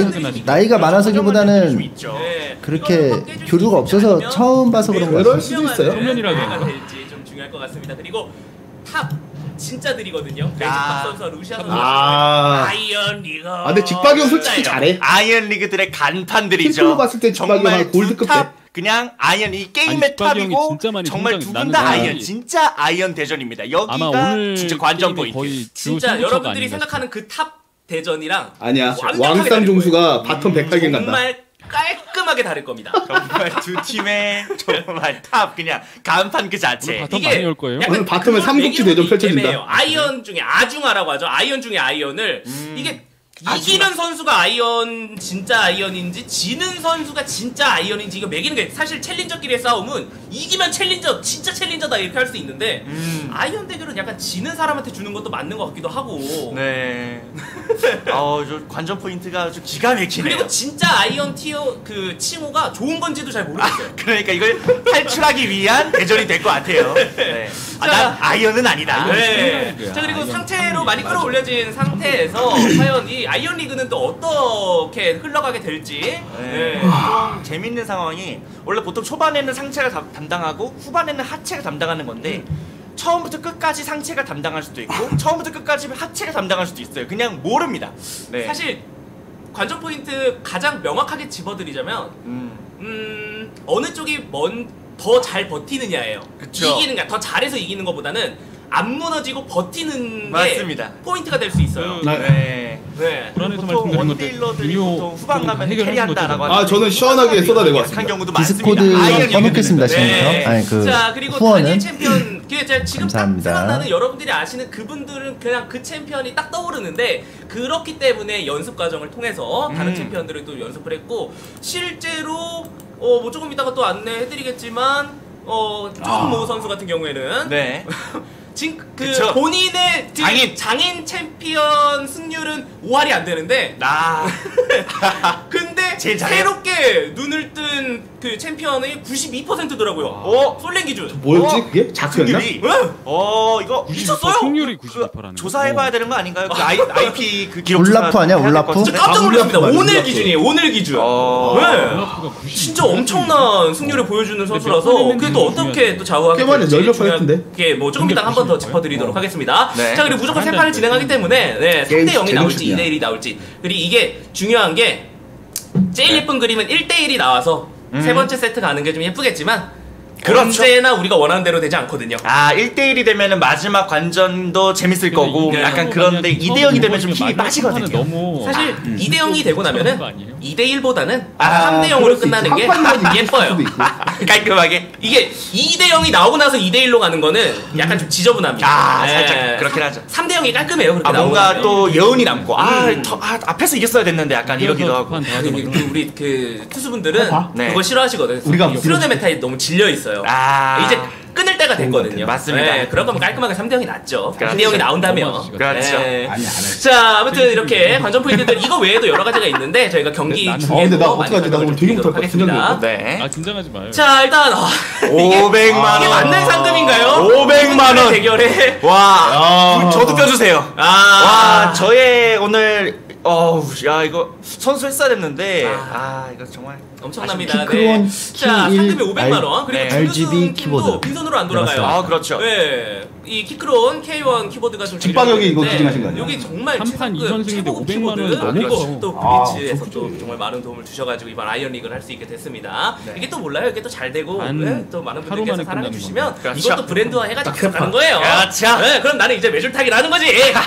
나이가 많아서기보다는 좀 있죠. 네. 그렇게 이거는 깨줄 수 교류가 있지 없어서 않으면 처음 봐서 그런 거 그럴 같아요. 수도 있어요. 소면이라도 가 하나? 될지 좀 중요할 것 같습니다. 그리고 탑 진짜들이거든요. 아. 선수와 루시아 선수. 아이언 리그. 근데 직박이 형 솔직히 잘해. 아이언 리그들의 간판들이죠. 팀플로 봤을 때 직박이 형은 정말 골드급 돼. 탑 그냥 아이언 이 게임의 아니, 직박이 형이 탑이고 진짜 많이 정말 성장해. 두 분 나는 다 나는 아이언 진짜 아이언 대전입니다. 아마 여기가 오늘 진짜 관전 게임이 포인트. 거의 주 진짜 승부처가 여러분들이 아닌가 생각하는 그 탑 대전이랑 아니야. 완벽하게 왕쌈 다를 종수가 바텀 108개 간다. 정말 깔끔하게 다를 겁니다. 정말 두 팀의 정말 탑 그냥 간판 그 자체. 바텀 많이 올 거예요. 오늘 바텀에 삼국지 대전 펼쳐진다. 애매해요. 아이언 중에 아중아라고 하죠. 아이언 중에 아이언을 이게 이기는 선수가 아이언 진짜 아이언인지 지는 선수가 진짜 아이언인지 이거 매기는 게 사실 챌린저끼리의 싸움은 이기면 챌린저 진짜 챌린저다 이렇게 할 수 있는데 아이언 대결은 약간 지는 사람한테 주는 것도 맞는 것 같기도 하고. 네. 저 관전 포인트가 아주 기가 막히네요. 그리고 진짜 아이언 티어 그 칭호가 좋은 건지도 잘 모르겠어요. 그러니까 이걸 탈출하기 위한 대전이 될 것 같아요. 네. 난 아이언은 아니다. 네. 자 그리고 상체로 많이 끌어올려진 상태에서 과연 이 아이언 리그는 또 어떻게 흘러가게 될지. 네. 좀 재밌는 상황이 원래 보통 초반에는 상체가 담당하고 후반에는 하체가 담당하는 건데 처음부터 끝까지 상체가 담당할 수도 있고 처음부터 끝까지 하체가 담당할 수도 있어요. 그냥 모릅니다. 네. 사실 관전 포인트 가장 명확하게 집어드리자면 어느 쪽이 더 잘 버티느냐예요. 그쵸. 이기는 더 잘해서 이기는 것보다는 안 무너지고 버티는 맞습니다. 게 포인트가 될 수 있어요. 네. 네. 불안해서 보통 말씀드린 원딜러들이 것들 보통 후반 가면 해결하신 캐리한다라고 것처럼. 아, 저는 시원하게 쏟아내고 왔습니다. 한 경우도 디스코드 많습니다. 써놓겠습니다. 네. 지금부터. 아니 그 자 그리고 후원은 단일 챔피언 제가 지금 딱 감사합니다. 생각나는 여러분들이 아시는 그분들은 그냥 그 챔피언이 딱 떠오르는데 그렇기 때문에 연습 과정을 통해서 다른 챔피언들을 또 연습을 했고 실제로 뭐 조금 이따가 또 안내해드리겠지만 조은모 선수 같은 경우에는 네. 지금 그쵸. 본인의 장인 챔피언 승률은 5할이 안 되는데 근데 제일 잘해요. 새롭게 눈을 뜬 그 챔피언이 92%더라고요. 솔랭 기준. 뭐였지 그게? 자크였나? 승률이. 이거 미쳤어요? 승률이 98%라는 조사해봐야 되는 거 아닌가요? 그 IP 그 기록 올라프 아니야, 조사해야 될것 올라프? 같은데? 깜짝 놀랐습니다. 올라프 오늘 올라프. 기준이에요. 오늘 기준. 네. 진짜 엄청난 승률을 보여주는 선수라서 그게 또 어떻게 또 좌우하게 꽤 많이 될지 널려 중요한 보였던데. 게 뭐 조금 이따 한 번 더 짚어드리도록 하겠습니다. 네. 자 그리고 무조건 세 판을 진행하기 때문에 3대 0이 게임 나올지 재능충이야. 2대 1이 나올지 그리고 이게 중요한 게 제일 예쁜 그림은 1대 1이 나와서 세 번째 세트 가는 게 좀 예쁘겠지만 그렇죠. 언제나 우리가 원하는 대로 되지 않거든요. 1대1이 되면은 마지막 관전도 재밌을 거고 약간 그런데 2대0이 되면 좀 힘이 빠지거든요. 너무 사실 2대 0이 되고 나면은 거 아니에요? 2대 1보다는 아, 3대 0으로 그럴 수 끝나는 있지. 게 한 판만 예뻐요. 수도 있고. 깔끔하게. 이게 2대 0이 나오고 나서 2대 1로 가는 거는 약간 좀 지저분합니다. 살짝 그렇긴 하죠. 3대 0이 깔끔해요. 그렇게 뭔가 나오고 또 여운이 남고 앞에서 이겼어야 됐는데 약간 이러기도 하고. 우리 그 투수분들은 네. 그거 싫어하시거든요. 우리가 수련의 메타에 너무 질려 있어요. 이제 끊을 때가 됐거든요. 맞습니다. 네, 그럴 거면 깔끔하게 3대 0이 낫죠. 그렇죠. 2대 0이 나온다면. 그렇죠. 네. 아니 안 해. 자, 아무튼 이렇게 관전 포인트들 이거 외에도 여러 가지가 있는데 저희가 경기 나는- 중에도 근데 나 많이 어떡하지? 나 오늘 되게 못할 것 같아. 하겠습니다. 네. 긴장하지 마요. 자, 일단 500만 이게 원. 맞는 상금인가요? 500만 원. 대결에 와. 저도 껴주세요. 와, 저의 오늘 야 이거 선수 했어야 됐는데 이거 정말 엄청납니다. 키크론 자, 키1 상금이 500만 원. 그리고 네. RGB 키보드. 빈손으로 안 돌아가요. 그렇죠. 네. 이 키크론 K1 키보드가 좀 직방역이 이거 있는데 기증하신 거 아니에요? 여기 정말 3판 최고급 2선승인데 500만 키보드. 원은 너무 그리고 커. 또 브릿지에서 또 정말 많은 도움을 주셔가지고 이번 아이언 리그를 할 수 있게 됐습니다. 이게 또 몰라요. 이게 또 잘 되고 또 많은 하루 분들께서 만에 사랑해 끝나는 주시면 그렇죠. 이것도 브랜드화 해가지고 계속 가는 거예요. 그렇죠. 네, 그럼 나는 이제 매줄타기라는 거지.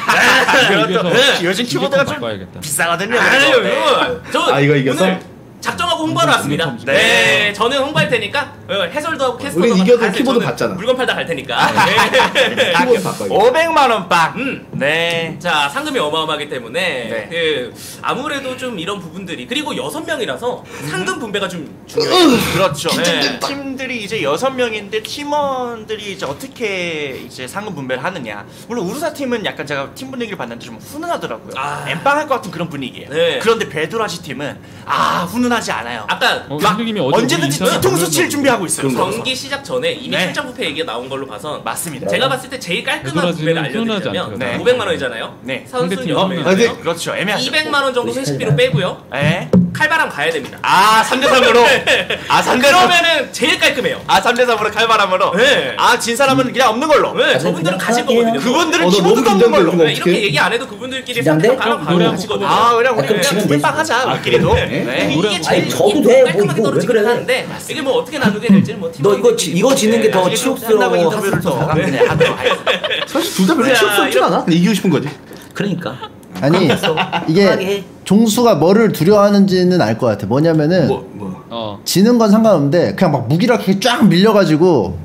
요즘 키보드가 좀 바꿔야겠다. 비싸거든요. 아유, 네. 저 이거 이겼어? 오늘 작정하고 홍보하러 왔습니다. 네, 저는 홍보할 테니까 해설도 하고 캐스터도 우린 하고 이겨도 갈 때 키보드 저는 받잖아. 물건 팔다 갈 테니까. 네. 키보드 바꿔. 500만 원 빵. 네. 자, 상금이 어마어마하기 때문에 네. 그 아무래도 좀 이런 부분들이 그리고 6명이라서 상금 분배가 좀 중요해요. 그렇죠. 네. 팀들이 이제 6명인데 팀원들이 이제 어떻게 이제 상금 분배를 하느냐. 물론 우르사 팀은 약간 제가 팀 분위기를 봤는데 좀 훈훈하더라고요. 엠빵할 것 같은 그런 분위기예요. 네. 그런데 베드라시 팀은 훈훈하지 않아요. 아까 선생님이 어제 언제든지 보고 있어요? 뒤통수 칠 준비하고 있어요. 경기 시작 전에 이미 네. 출장 부패 얘기가 나온 걸로 봐선 맞습니다. 제가 봤을 때 제일 깔끔한 베드라지는 분배를 훈훈하지 알려드리자면 않더라고요. 500만 원이잖아요. 네. 선수 상대팀 6명이잖아요. 그렇죠. 애매하죠. 200만 원 정도 회식비로 빼고요. 네. 칼바람 가야 됩니다. 3대3으로. 3대3. 그러면은 제일 깔끔해요. 3대3으로 칼바람으로. 네. 진 사람은 그냥 없는 걸로. 네, 저분들은 가실 거거든요. 그분들은 너 키보드도 너무 없는 걸로. 긴장돼. 네, 이렇게 얘기 안 해도 그분들끼리 긴장돼? 상대방 가면 가시거든요. 그냥 우리 그럼 지금 풀빵 하자. 우리끼리도. 네. 이게 제일 아니, 저도 돼. 뭐 깔끔하게 이거 왜 떨어지긴 그래. 하는데 이게 뭐 어떻게 나누게 될지는 뭐 너 이거 지는 게 더 한다고 치욕스러워. 인터뷰를 또 하겠네. 하도록 하겠습니다. 사실 둘 다 별로 자, 치욕스럽진 않아. 그냥 이기고 싶은 거지. 그러니까. 아니 편하게 이게 해. 종수가 뭐를 두려워하는지는 알 것 같아. 뭐냐면은 지는 건 상관없는데 그냥 막 무기력하게 쫙 밀려가지고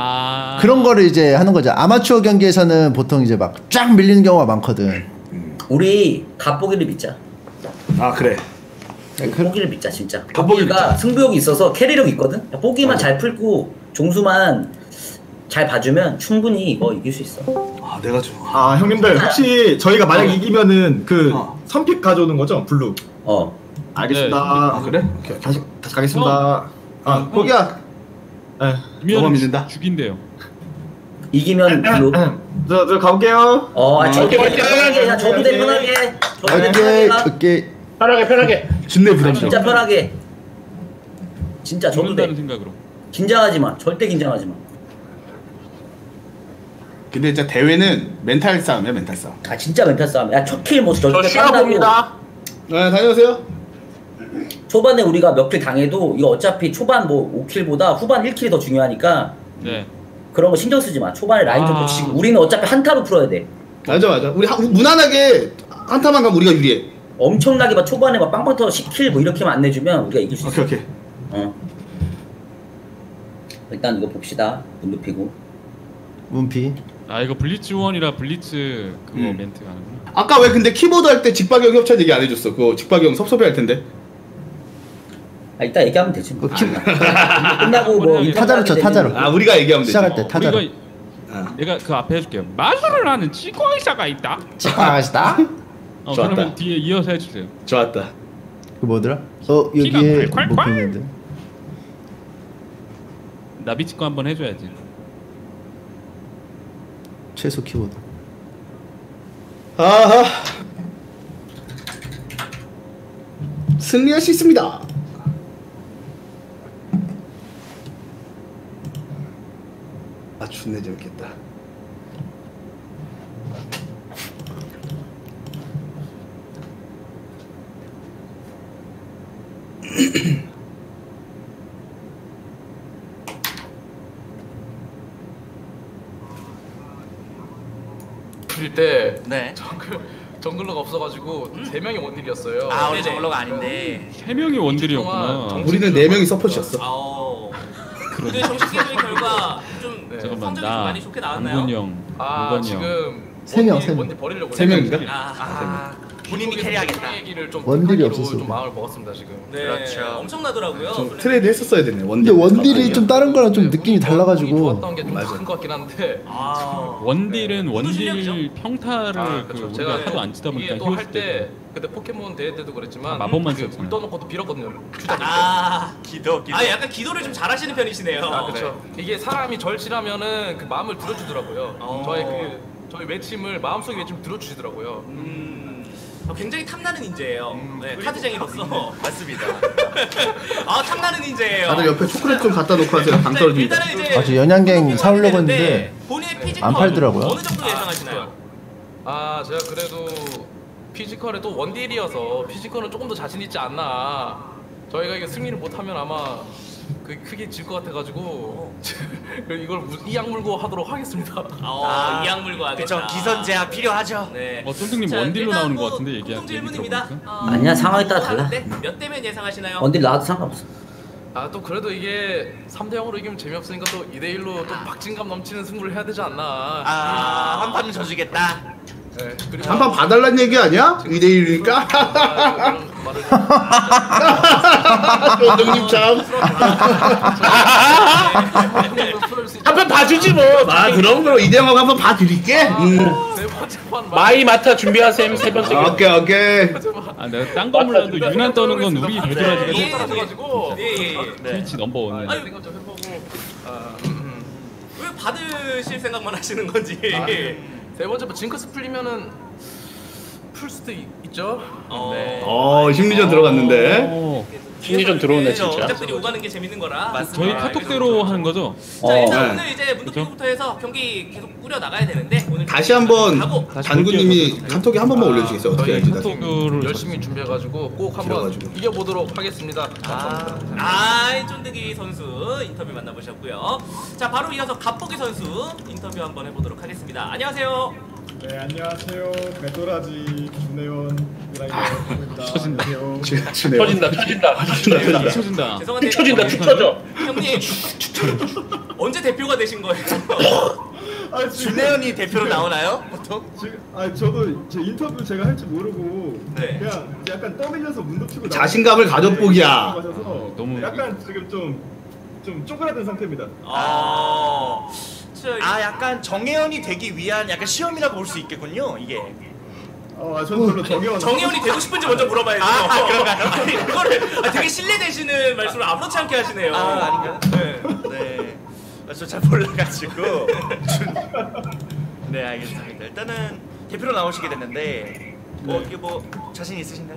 그런 거를 이제 하는 거죠. 아마추어 경기에서는 보통 이제 막 쫙 밀리는 경우가 많거든. 우리 갑보기를 믿자. 아 그래. 보기를 믿자 진짜. 갑보기를 보기가 믿자. 승부욕이 있어서 캐리력 있거든. 보기만 잘 풀고 종수만 잘 봐주면 충분히 이거 이길 수 있어. 아 내가 좀. 아 형님들 혹시 저희가 만약 이기면은 그 선픽 가져오는 거죠? 블루. 알겠습니다. 아 그래? 오케이. 다시 가겠습니다. 아 포기야. 네. 이면 믿는다. 죽인대요. 이기면 블루. 저 가볼게요. 저도 편하게. 저도 편하게. 오케이. 편하게. 준내 부담. 진짜 편하게. 진짜 저도 돼. 죽는다는 생각으로. 긴장하지 마. 절대 긴장하지 마. 근데 진짜 대회는 멘탈 싸움이야 멘탈 싸움. 아 진짜 멘탈 싸움. 야 첫킬 뭐 절대 쉬어봅니다. 네 다녀오세요. 초반에 우리가 몇 킬 당해도 이거 어차피 초반 뭐 5킬보다 후반 1킬이 더 중요하니까 네. 그런 거 신경 쓰지 마. 초반에 라인 좀 붙이고 우리는 어차피 한타로 풀어야 돼. 맞아. 우리 무난하게 한타만 가면 우리가 유리해. 엄청나게 막 초반에 막 빵빵 터서 10킬 뭐 이렇게만 안 내주면 우리가 이길 수 있어. 오케이. 일단 이거 봅시다. 눈 눕히고. 문피. 아 이거 블리츠 1이라 블리츠 그거 멘트 가는구나. 아까 왜 근데 키보드 할 때 직박형 협찬 얘기 안 해줬어? 그거 직박형 섭섭해 할 텐데. 아 이따 얘기하면 되지. 뭐. 끝나고 뭐 타자로 쳐 타자로. 아 우리가 얘기하면 되지. 시작할 때 타자로. 내가 그 앞에 해줄게요. 마술을 하는 치과의사가 있다. 치과의사다? 그러면 뒤에 이어서 해주세요. 좋았다. 그 뭐더라? 여기에 뭐 보이는데. 나비치 거 한번 해줘야지. 최소 키보드. 아하. 승리할 수 있습니다. 아 존나 재밌겠다. 때 네. 정글러가 없어가지고 3명이 원딜이었어요. 아 우리 정글러가 아닌데 3명이 원딜이었구나. 우리는 4명이 서폿이었어. 오늘 정식 게임의 결과 좀 잠깐만 성적이 좀 많이 좋게 나왔나요? 안곤형, 아 지금 3명. 원딜 버리려고 3명인가? 본인이 캐리하겠다. 얘기를 좀 원딜이 하기로 없었어. 좀 마음을 먹었습니다 지금. 네, 그렇죠. 엄청나더라고요. 좀 트레이드 했었어야 되네. 근데 원딜이 좀 다른 거랑 좀 느낌이 달라가지고. 좋았던 게 좀 큰 것 같긴 한데. 원딜은 원딜 평타를 그렇죠. 그 제가 우리가 하도 안 치다 보니까 또 할 히오스 때 그때 포켓몬 대회 때도 그랬지만 마법만 그 썼잖아요. 물 떠놓고도 빌었거든요. 큐다기 때. 기도. 아 약간 기도를 좀 잘하시는 편이시네요. 그렇죠. 이게 사람이 절실하면은 그 마음을 들어주더라고요. 저희 외침을 마음속에 외침 들어주시더라고요. 굉장히 탐나는 인재예요. 네, 카드쟁이로서. 맞습니다. 아 탐나는 인재예요. 다들 옆에 초콜릿 좀 갖다 놓고 하세요. 당 떨어집니다. 일단은 이제 저 연양갱 사오려고 했는데 본인의 피지컬 안 팔더라고요. 어느 정도 예상하시나요? 아 제가 그래도 피지컬에 또 원딜이어서 피지컬은 조금 더 자신 있지 않나. 저희가 이게 승리를 못하면 아마 그 크게 질 것 같아가지고 이걸 이악 물고 하도록 하겠습니다. 이악 물고 하겠다. 그쵸. 기선 제압 필요하죠. 네. tonting님 자, 원딜로 일단 나오는 뭐 것 같은데 얘기 공통 질문입니다. 아니야, 상황에 따라 달라. 몇 대면 예상하시나요? 원딜 나와도 상관없어. 아 또 그래도 이게 3대0으로 이기면 재미없으니까 또 2대1로 또 박진감 넘치는 승부를 해야 되지 않나. 한 판은 져주겠다. 네, 그리고 한 판 봐달란 얘기 아니야? 2대1이니까? 조정님 참. 한 판 봐주지 뭐. 아 그럼 2대1하고 한 판 봐드릴게. 마이 마타 준비하셈 세 번째. 오케이. 아 내가 딴 거 몰라도 유난 떠는 건 우리 배도라지가 예, 가지고 트위치 넘버원. 아니, 왜 받으실 생각만 하시는 건지. 세 번째 징크스 풀리면은 풀 수도 있죠. 네. 심리전 들어갔는데. 심리전 들어오네 진짜. 전작들이 오가는 게 재밌는 거라. 저희 카톡대로 하는 거죠? 자 일단 네. 오늘 이제 문도피부터 해서 경기 계속 꾸려 나가야 되는데 오늘 다시 한번 가고 단구님이 카톡에 한 번만 올려주겠어요. 어떻게 저희 할지. 카톡으로 열심히 준비해가지고 꼭 한번 이겨보도록 하겠습니다. 감사합니다. 쫀득이 선수 인터뷰 만나보셨고요. 자 바로 이어서 갑보기 선수 인터뷰 한번 해보도록 하겠습니다. 안녕하세요. 네 안녕하세요. 배도라지 김내원 터진다. 죄송한데 축 쳐져. 형님 언제 대표가 되신 거예요? 준혜연이 대표로 나오나요? 보통? 저도 제 인터뷰 제가 할 줄 모르고 그냥 약간 떠밀려서 문도 피고 자신감을 가져보기야. 너무 약간 지금 좀 쪼그라든 상태입니다. 약간 정혜연이 되기 위한 약간 시험이라고 볼 수 있겠군요, 이게. 저는 별로 정혜원이 되고 싶은지 먼저 물어봐야죠. 그런가요? 아니, 그거를 되게 신뢰되시는 말씀을 아무렇지 않게 하시네요. 아닌가요? 네. 저 잘 몰라가지고. 네, 알겠습니다. 일단은 대표로 나오시게 됐는데, 이게 뭐 자신 있으신가요?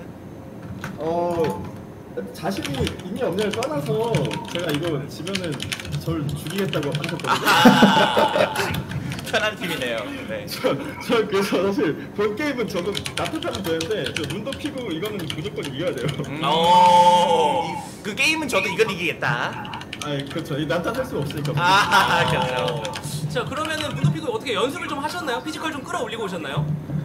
자신이 있냐 없냐를 떠나서 제가 이거 지면은 절 죽이겠다고 하셨거든요. 편한 팀이네요. 네. 저 그래서 사실 본 게임은 저도 나쁘다면 되는데 저 눈도 피고 이거는 무조건 이겨야 돼요. 그 게임은 저도 이건 이기겠다. 그렇죠. 이 난타할 수 없으니까. 그렇죠. 자, 그러면은 문도 피고 어떻게 연습을 좀 하셨나요? 피지컬 좀 끌어올리고 오셨나요?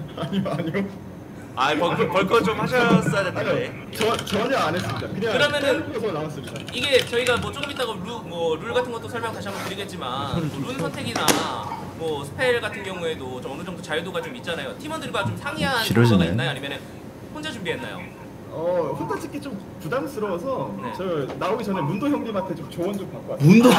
아니요. 벌거 좀 하셨어야 됐는데. 전혀 안 했습니다. 그냥 그러면은 나왔습니다. 이게 저희가 뭐 조금 이따가 룰 같은 것도 설명 다시 한번 드리겠지만 룬 선택이나 뭐 스펠 같은 경우에도 좀 어느 정도 자유도가 좀 있잖아요. 팀원들과 좀 상의한 거가 있나요? 아니면 혼자 준비했나요? 혼자 찍기 좀 부담스러워서 저 나오기 전에 문도 형님한테 좀 조언 좀 받고 왔어요. 문도?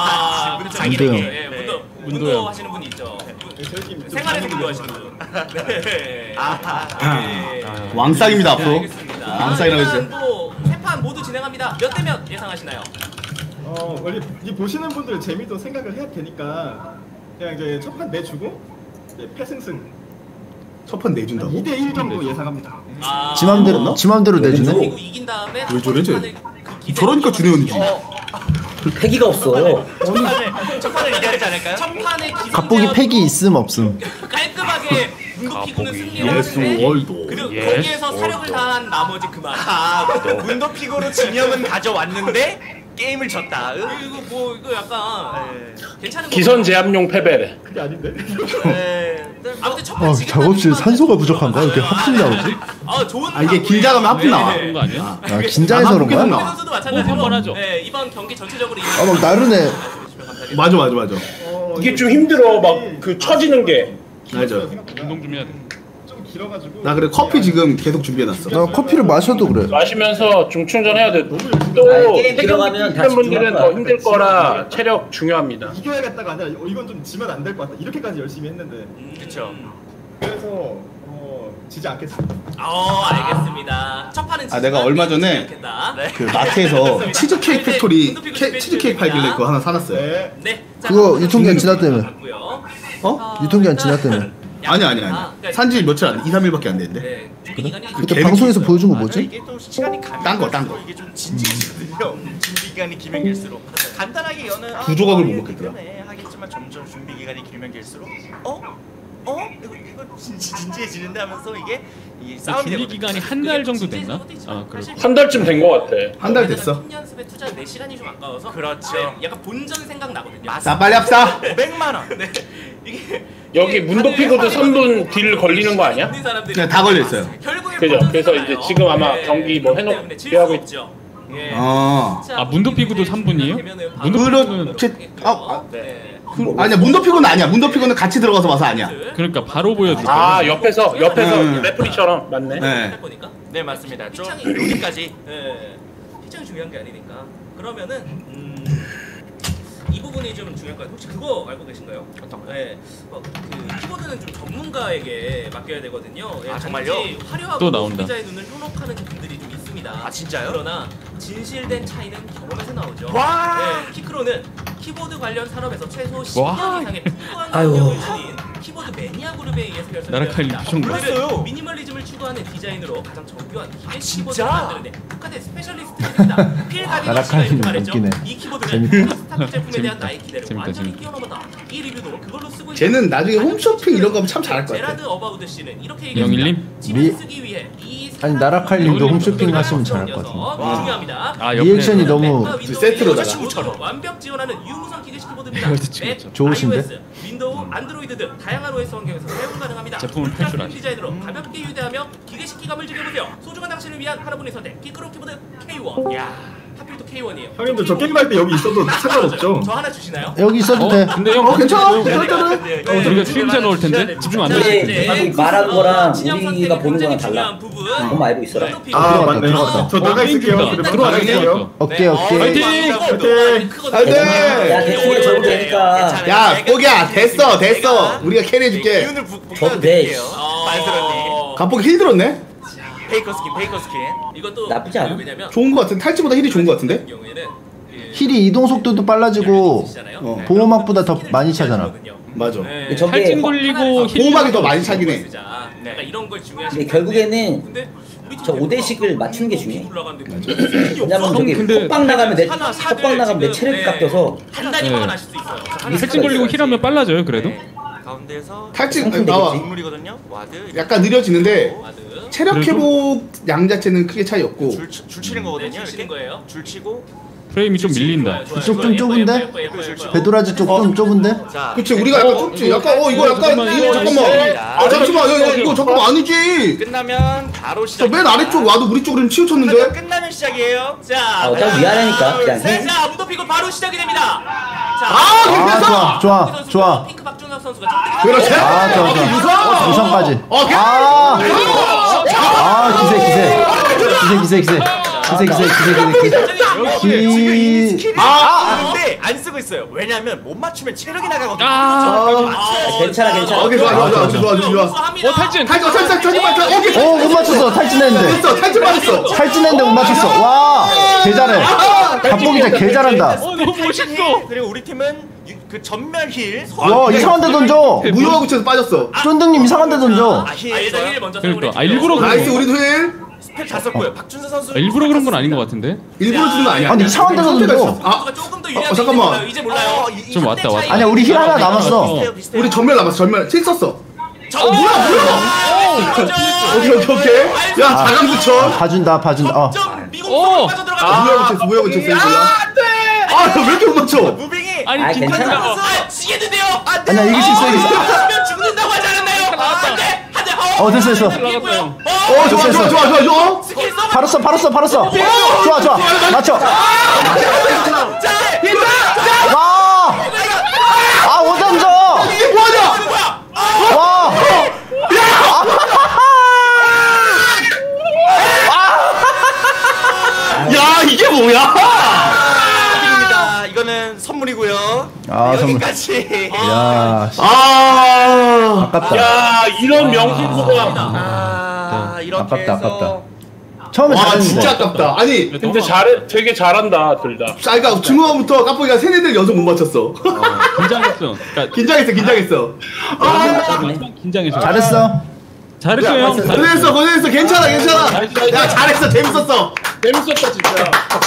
문도 하시는 분이 있죠. 생활에서 문도 하시는 분. 네. 왕쌍입니다 앞으로. 알겠습니다. 왕쌍이라고 해주세요. 일단 뭐 세 판 모두 진행합니다. 몇 대 몇 예상하시나요? 원래 이 보시는 분들 재미도 생각을 해야 되니까 그냥 이제 첫 판 내주고 패승승. 첫 판 내준다고? 2대1 정도 예상합니다. 지 맘대로 내주네. 그리고 이긴 다음에 왜 저래 쟤? 저러니까 준혜원이지. 패기가 없어. 첫 판을 이겨야 되지 않을까요? 첫 판에 기존 갑보기 팩이 있음 없음. 깔끔하게 문도 피고는 승리를 했는데 그리고 거기에서 사력을 다한 나머지 그만. 문도 피고로 진영은 가져왔는데 게임을 졌다. 이거 약간 괜찮은 기선 제압용 패배래. 그게 아닌데. 아무튼 첫 판 지금 작업실 산소가 부족한가? 이렇게 합심 나오지? 좋은 이게 긴장하면 합심 나와. 그런 거 아니야? 긴장해서 그런 거야? 선수도 마찬가지로 이번 경기 전체적으로 막 나르네. 맞아. 이게 좀 힘들어. 막 그 처지는 게. 맞아. 운동 좀 해야 돼. 좀 길어가지고. 나 그래 커피 지금 계속 준비해놨어. 나 커피를 마셔도 그래. 마시면서 좀 충전해야 돼. 또 게임 들어가면 다 해경 분들은 더 힘들 거라 체력 중요합니다. 이겨야겠다가 아니라 이건 좀 지면 안 될 것 같다. 이렇게까지 열심히 했는데. 그렇죠. 그래서 지지 않겠습니다. 알겠습니다. 첫 판은 내가 얼마 전에 그 마트에서 치즈케이크 팩토리 치즈케이크 팔길래 그거 하나 사놨어요. 네. 그거 유통기한 지났다며. 유통기한 지났다며. 아니. 산지 며칠 안 돼. 2, 3일밖에 안 됐는데. 그때 방송에서 보여준 거 뭐지? 이게 또 시간이 딴 거. 이게 좀 진지해지거든요. 준비 기간이 길면 길수록 간단하게 여는 두 조각을 못 먹겠더라. 하겠지만 점점 준비 기간이 길면 길수록 이거 진지해지는데 하면서 이게 싸움이 준비 기간이 한 달 정도 됐나? 한 달쯤 된 거 같아. 한 달 됐어. 팀 연습에 투자한 내 시간이 좀 아까워서 그렇죠. 약간 본전 생각 나거든요. 자 빨리 합시다. 500만 원. 네. 이게 여기 문도 피고도 3분 딜 걸리는 거 아니야? 그냥 다 걸려 있어요. 그죠. 그래서 이제 지금 아마 경기 뭐 해놓고 있죠. 문도 피고도 3분이에요? 문도 피고는 아니야 문도 피고는 아니야. 문도 피고는 같이 들어가서 와서 아니야. 그러니까 바로 보여줘. 옆에서 레프리처럼 맞네. 네 맞습니다. 좀 여기까지. 피칭이 중요한 게 아니니까. 그러면은 이 부분이 좀 중요할 것 같아요. 혹시 그거 알고 계신가요? 어떤 거? 그 키보드는 좀 전문가에게 맡겨야 되거든요. 정말요? 화려하고 또 나온다. 소비자의 눈을 현혹하는 분들이 좀 있습니다. 진짜요? 그러나 진실된 차이는 경험에서 나오죠. 와! 키크로는 키보드 관련 산업에서 최소 와! 10년 이상의 풍부한 경력을 지닌 키보드 매니아 그룹에 의해서 결성되었습니다. 몰랐어요. 미니멀리즘을 추구하는 디자인으로 가장 정교한 기계 키보드를 만드는데 국가대 스페셜리스트입니다. 필 가디건 씨가 이렇게 말했죠. 이 키보드는 스타트 제품에 대한 나의 기대를 완전히 뛰어넘었다. 이 리뷰도 그걸로 쓰고 있는 쟤는 나중에 홈쇼핑 이런 거 하면 참 잘할 것 같아. 제라드 어바우드 씨는 이렇게 얘기했습니다. 집에 쓰기 위해 아니 나라칼님도 홈쇼핑 하시면 잘할 것 같은데. 중요합니다. 리액션이 너무 세트로다가 완벽 지원하는 유무선 기계식 키보드입니다. 맥, 좋으신데? iOS, 윈도우, 안드로이드 등 다양한 OS 환경에서 사용 가능합니다. 제품을 탈출하시. 디자인으로 가볍게 휴대하며 기계식 기감을 즐겨보세요. 소중한 당신을 위한 하나뿐인 선택 키크로 키보드 K1. 하필 또 K1이에요. 형님들 저 게임할 때 여기 있어도 상관없죠. 저 하나 주시나요? 여기 있어도 돼. 근데 형 괜찮아. 우리가 추임새 넣을 텐데 집중 안 돼. 근데 말한 거랑 우리가 보는 거랑 달라. 너무 알고 있어라. 아 맞네. 저 나가 있을게요. 들어와 있을게요. 오케이. 화이팅! 화이팅! 야 대충 적으면 되니까. 야 뽀기야 됐어 우리가 캐리해줄게. 기운을 저도 돼. 만스러님. 갑자기 힐 들었네? 페이커 스킨. 이것도 나쁘지 않아. 왜냐면 좋은 거 같은데 탈지보다 힐이 좋은 거 같은데? 경우에는 힐이 이동 속도도 빨라지고 보호막보다 더 많이 차잖아. 맞아. 저게 탈진 걸리고 보호막이 더 많이 차긴 해. 약간 이런 걸 중요하시. 근데 결국에는 저 5대씩을 맞추는 게 중요해. 왜냐면 저기 톡방 나가면 내 체력이 깎여서 단단히 화가 나실 수 있어요. 탈진 걸리고 힐하면 빨라져요 그래도. 가운데에서 탈진 나와. 인물이거든요. 와드. 약간 느려지는데 체력 회복 양 자체는 크게 차이 없고. 줄 치는 거거든요. 줄 치는 거예요. 줄 치고. 프레임이 좀 밀린다. 이쪽 좀 좁은데? 배도라지 쪽 좀 좁은데? 그치 우리가 약간 좁지. 약간 이거 약간 이거 잠깐만. 잠시만 이거 잠깐만 아니지. 끝나면 바로 시작. 저 맨 아래쪽 와도 우리 쪽으로 치우쳤는데. 끝나면 시작이에요. 자, 어차피 미안하니까 그냥 해. 자, 무도피고 바로 시작이 됩니다. 자, 아 좋아. 핑크 박준혁 선수가 그렇지. 좋아. 우선까지. 기세. 근데 안 쓰고 있어요. 왜냐면 못 맞추면 체력이 나가거든요. 괜찮아. 좋아. 탈진. 못 맞췄어. 탈진했는데. 탈진했는데 못 맞췄어. 와, 개 잘해. 갑복이자 개 잘한다. 너무 멋있어. 그리고 우리 팀은 그 전멸 힐. 와, 이상한 데 던져. 무효하고 쳐서 빠졌어. 쫀득님 이상한 데 던져. 일단 힐 먼저 그러니까 일부러 그런 나이스 거. 우리도 힐. 스펠 다 썼고요. 박준서 선수. 일부러 그런 건 아닌 것 같은데. 일부러 주는 거 아니야. 아니 이상한 데 던져. 조금 더 유리한데 잠깐만. 이제 몰라요. 좀 왔다. 아니야, 우리 힐 하나 남았어. 우리 전멸 남았어. 전멸 힐 썼어. 오케이. 야 자강 부천. 봐준다. 무효 붙였어 이거 몰라. 왜 이렇게 못 맞춰? 무빙이. 아니 괜찮아. 지겠는데요. 아니야, 이길 수 있어. 죽는다고 하지 않았나요? 안돼. 됐어. 좋아. 팔았어. 좋아. 맞춰. 와! 못 던져! 이게 뭐하냐? 와! 야 이게 뭐야? 이거는 선물이고요. 여기까지. 야. 아깝다. 야 이런 명승부가. 이렇게 아깝다. 처음에 와 잘했는데. 진짜 아깝다. 아니 근데 되게 잘한다 둘 다. 그러니까 중후반부터 깜빡이가 세네들 연속 못 맞췄어. 긴장했어. 그러니까 긴장했어. 긴장해서. 잘했어. 잘했어요 형. 고생했어. 괜찮아. 야 잘했어. 재밌었어. 재밌었다 진짜.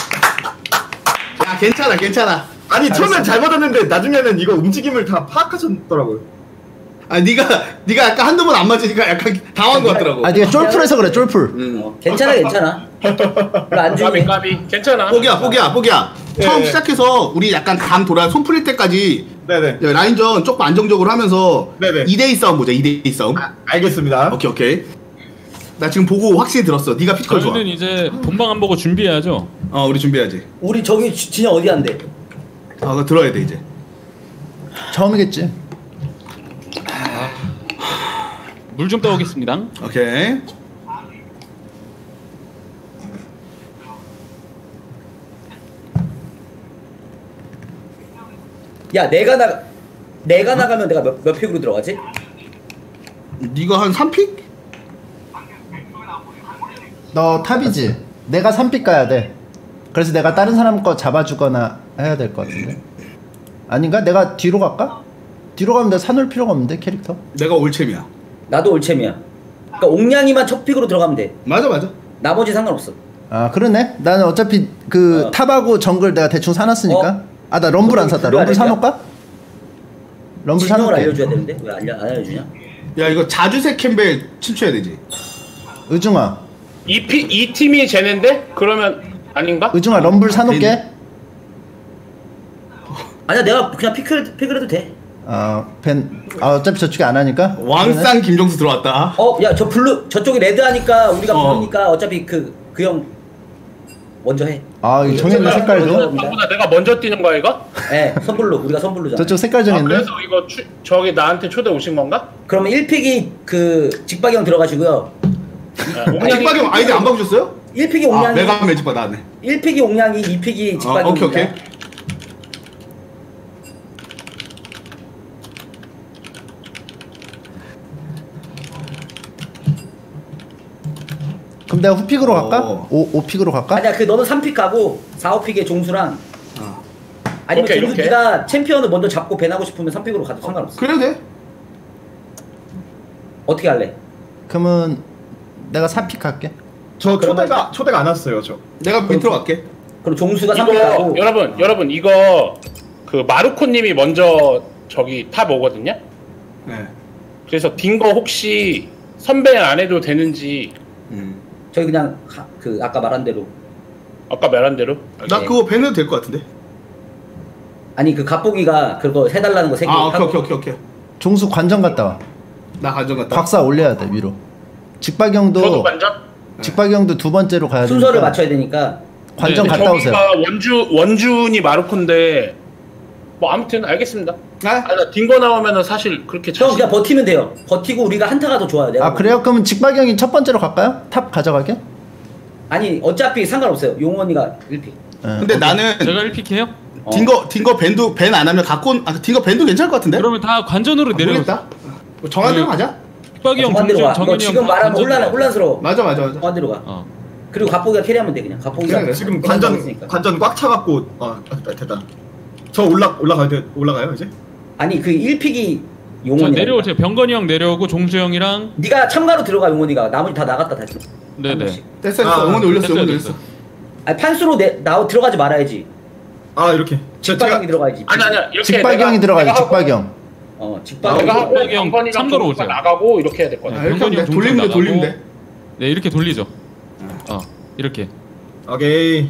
야 괜찮아. 아니 처음엔 잘 받았는데 나중에는 이거 움직임을 다 파악하셨더라고요. 아 네가 약간 한두 번 안 맞으니까 약간 당황한 것 같더라고. 네가 쫄풀해서 그래, 쫄풀. 괜찮아. 별로 안 주네. 까비 괜찮아. 뽀기야. 처음 시작해서 우리 약간 감 돌아 손 풀릴 때까지 네네. 라인전 조금 안정적으로 하면서 네네. 2대2 싸움 보자. 2대2 싸움. 알겠습니다. 오케이. 나 지금 보고 확실히 들었어. 네가 피지컬 좋아. 저희는 이제 본방 안 보고 준비해야죠. 우리 준비해야지. 우리 저기 진영 어디 한대? 그거 들어야 돼 이제. 처음이겠지. 물 좀 떠오겠습니다. 오케이. 야 내가 나가면 내가 몇 픽으로 들어가지? 네가 한 3픽? 너 탑이지? 내가 3픽 가야 돼. 그래서 내가 다른 사람 거 잡아주거나 해야 될 것 같은데. 아닌가? 내가 뒤로 갈까? 뒤로 가면 내가 사놓을 필요가 없는데, 캐릭터. 내가 올챔이야. 나도 올챔이야. 그러니까 옥냥이만 첫 픽으로 들어가면 돼. 맞아. 나머지 상관없어. 아, 그러네. 나는 어차피 탑하고 정글 내가 대충 사놨으니까. 나 럼블 안 샀다. 럼블 사놓을까? 럼블 진영을 사놓을게. 알려줘야 되는데 왜 안 알려주냐? 야 이거 자주색 캠벨 친추해야 되지. 의중아. 이 팀이 쟤네인데? 그러면 아닌가? 의중아, 럼블 사놓을게. 아니야 내가 그냥 픽을 해도 돼. 어차피 저쪽에 안 하니까. 왕상 김종수 들어왔다. 야 저 블루 저쪽이 레드 하니까 우리가 블루니까 어차피 그 형 먼저 해. 아 이거 정했네 색깔도. 나보다 내가 먼저 뛰는 거야 이거? 네, 선불로 우리가 선불로잖아. 저쪽 색깔 정했네. 그래서 이거 저기 나한테 초대 오신 건가? 그러면 1픽이 그 직박형 들어가시고요. 직박형 아이디 안 바꾸셨어요? 1픽이 옹량이 메가 매직박 나왔네. 1픽이 옹량이 2픽이 직박형입니다. 오케이. 그럼 내가 후픽으로 갈까? 5픽으로 갈까? 아니야 그 너는 3픽 가고 4, 5픽에 종수랑 아니면 오케이, 종수 이렇게. 네가 챔피언을 먼저 잡고 밴하고 싶으면 3픽으로 가도 상관없어. 그래도 돼. 어떻게 할래? 그러면 내가 4픽 할게. 저 초대가 안 왔어요 저. 내가 밑으로 갈게. 그럼 종수가 3픽 이거 가고 여러분 이거 그 마루코님이 먼저 저기 탑 오거든요. 네. 그래서 딩거 혹시 선배 안 해도 되는지. 저희 그냥 그 아까 말한 대로. 아까 말한 대로. 나 그거 밴해도 될 것 같은데. 아니 그 갑보기가 그거 해달라는 거 3개 하고. 오케이. 종수 관전 갔다 와. 나 관전 갔다. 박사 올려야 돼 위로. 직박형도. 저도 관전? 직박형도 두 번째로 가야 돼. 순서를 맞춰야 되니까. 관전 갔다 오세요. 원준이 마루코인데 뭐 아무튼 알겠습니다. 나 딩거 나오면은 사실 그렇게 형 그냥 버티면 돼요. 버티고 우리가 한타가 더 좋아요. 내가 아 그래요? 그러면 직박형이 첫 번째로 갈까요? 탑 가져가게? 아니 어차피 상관없어요. 용원이가 1픽. 근데 나는 제가 1픽 해요? 딩거 밴도 밴 안 하면 갖고 온 딩거 밴도 괜찮을 것 같은데? 그러면 다 관전으로 내려오겠다. 정한 대로 가자. 직박이 형, 정한대로 가. 너 정현이 형 지금 다 말하면 관전으로 혼란스러워. 맞아. 정한대로 가. 그리고 갑보기가 캐리하면 돼 그냥. 갑보기가 그래. 지금 관전 꽉 차갖고 됐다. 저 올라가요 이제? 아니 그 1픽이 자, 용원이 내려오세요. 병건이 형 내려오고 종수 형이랑. 네가 참가로 들어가 용원이가. 나머지 다 나갔다 다시. 네네. 됐어. 응원이 올렸어. 아니 판수로 들어가지 말아야지. 아 이렇게. 직박형이 들어가야지. 아니야 이렇게. 직박형이 들어가야지. 직박형. 내가 하고 형 병건이랑 참고로 오세요. 나가고 이렇게 해야 될 것 같아. 병건이 형 돌리면 돼. 네 이렇게 돌리죠. 이렇게. 오케이.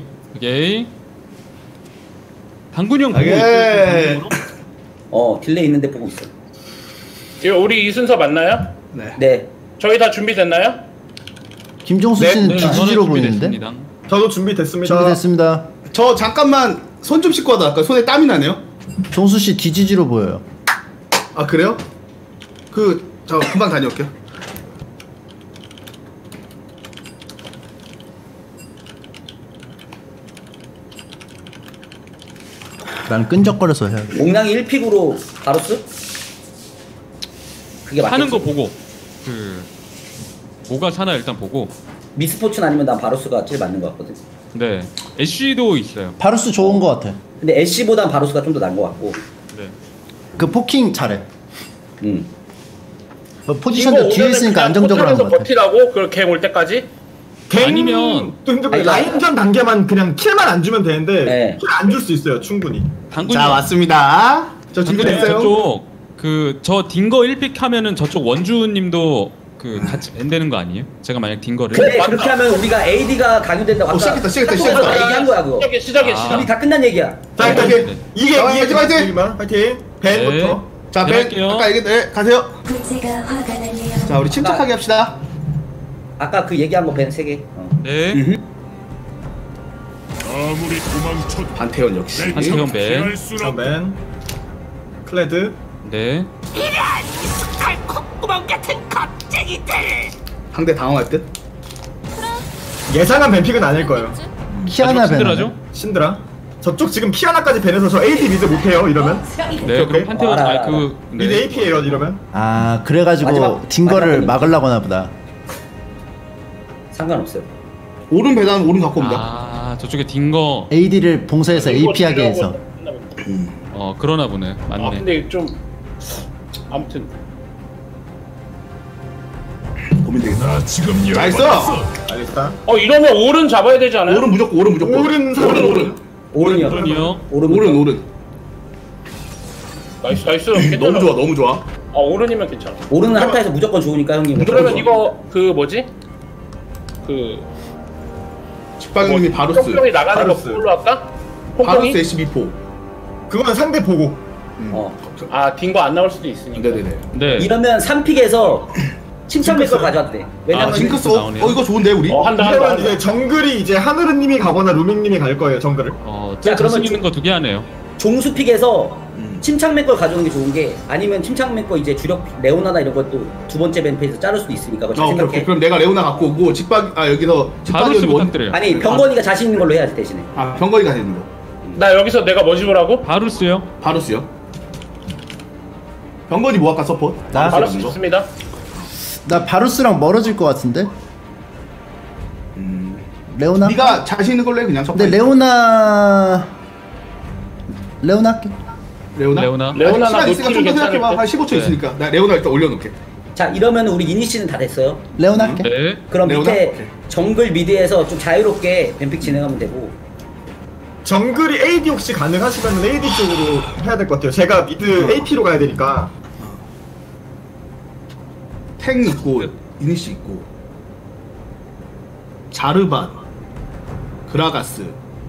당근이 형 보고 오케이. 있어요. 딜레이 있는데 보고 있어. 이거 우리 이 순서 맞나요? 네. 저희 다 준비됐나요? 김종수 씨는 뒤지로 보이는데? 저도 준비됐습니다. 준비됐습니다. 저 잠깐만 손 좀 씻고 하다 아까 손에 땀이 나네요. 종수 씨 뒤지지로 보여요. 아 그래요? 저 금방 다녀올게요. 난 끈적거려서 해야 돼. 옹량이 1픽으로 바로스? 그게 맞겠지? 하는 거 보고 뭐가 사나 일단 보고. 미스포츠는 아니면 난 바로스가 제일 맞는 것 같거든. 네. 애쉬도 있어요. 바루스 좋은 거 같아. 근데 애쉬보단 바로스가 좀 더 나은 것 같고. 네. 그 포킹 잘해. 포지션도 뒤에 있으니까 안정적으로 하는 것 같아. 버티라고 그렇게 올 때까지. 아니면 또 힘들고 라인전 단계만 그냥 킬만 안 주면 되는데 킬 안 줄 수 있어요 충분히. 자 왔습니다. 저 준비됐어요. 저쪽 저 딩거 1픽 하면은 저쪽 원주님도 같이 밴되는 거 아니에요? 제가 만약 딩거를. 그래 그렇게 하면 우리가 AD가 강요된다고 아까 시작했다. 얘기한 거야 그거. 시작해. 이미 다 끝난 얘기야. 자 일단 이게 파이팅. 파이팅. 밴부터. 자 밴 아까 가세요. 자 우리 침착하게 합시다. 아까 그 얘기한 거 밴 3개. 네. 아무리 도망쳐 반태원 역시. 반태원 밴. 밴. 클레드. 네. 이런 콧구멍 같은 겁쟁이들. 상대 당황할 듯. 예상한 밴픽은 아닐 거예요. 키아나 신드라죠? 신드라. 저쪽 지금 키아나까지 밴해서 저 AD 미드 못해요 이러면. 네 그럼 판테온 미드 AP에요 이러면. 아 그래가지고 딩거를 막으려고나 보다. 상관없어요. 오른 배당 오른 갖고 옵니다. 아 저쪽에 딩거 AD를 봉쇄해서 AP하게 해서. 그러나 보네. 맞네. 근데 좀 아무튼 고민되겠다. 나 지금 나이스. 알겠다. 이러면 오른 잡아야 되지 않아요? 오른 무조건. 오른이요. 오른. 나이스. 너무 좋아. 오른이면 괜찮아. 오른은 한타에서 무조건 좋으니까 형님. 그러면 이거 뭐지? 직방님이 바루스. 퐁퐁이 나가는 거 그걸로 할까? 바루스 SB4. 그건 상대 보고. 딩거 안 나올 수도 있으니까. 네네네. 네. 이러면 3픽에서 침착맨 걸 가져와도 돼. 왜냐면 징크스 이거 좋은데 우리? 이러면 이제 정글이 이제 하늘은님이 가거나 루밍님이 갈 거예요 정글을. 자, 그러면 자신 있는 거 2개 하네요. 종수픽에서 침착맨 걸 가져오는 게 좋은 게 아니면 침착맨 거 이제 주력 레오나나 이런 것도 두 번째 밴페이에서 자를 수도 있으니까 그거 잘 생각해. 오케이. 그럼 내가 레오나 갖고 오고 여기서 바루스 부탁드려요. 아니 병건이가 자신 있는 걸로 해야지 대신에. 병건이가 되는 거. 나 여기서 내가 뭐 집으라고? 바루스요. 바루스요. 병건이 뭐 할까 서포트? 나? 바루스 좋습니다. 나 바루스랑 멀어질 것 같은데. 레오나? 네가 자신 있는 걸로 해 그냥. 근데 레오나 할게. 레오나나 시간 있으니까 좀 더 생각해봐. 한 15초 있으니까. 나 레오나 일단 올려놓게. 자 이러면 우리 이니시는 다 됐어요. 레오나 할게. 네. 그럼 레오나? 밑에 오케이. 정글 미드에서 좀 자유롭게 뱀픽 진행하면 되고. 정글이 AD 혹시 가능하시면 AD 쪽으로 해야 될 것 같아요. 제가 미드 AP로 가야 되니까. 탱 있고 이니시 있고 자르반 그라가스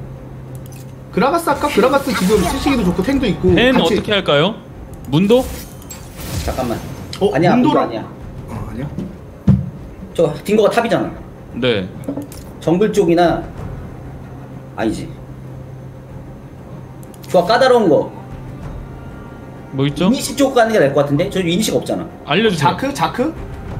할까? 그라가스 지금 쓰시기도 좋고 탱도 있고 펜 어떻게 할까요? 문도? 잠깐만. 아니야 문도 아니야. 아니야? 저 딩거가 탑이잖아. 네. 정글 쪽이나 아니지. 좋아 까다로운 거. 뭐 있죠? 이니시 쪽 가는 게 나을 것 같은데? 저 이니시가 없잖아. 알려주세요. 자크?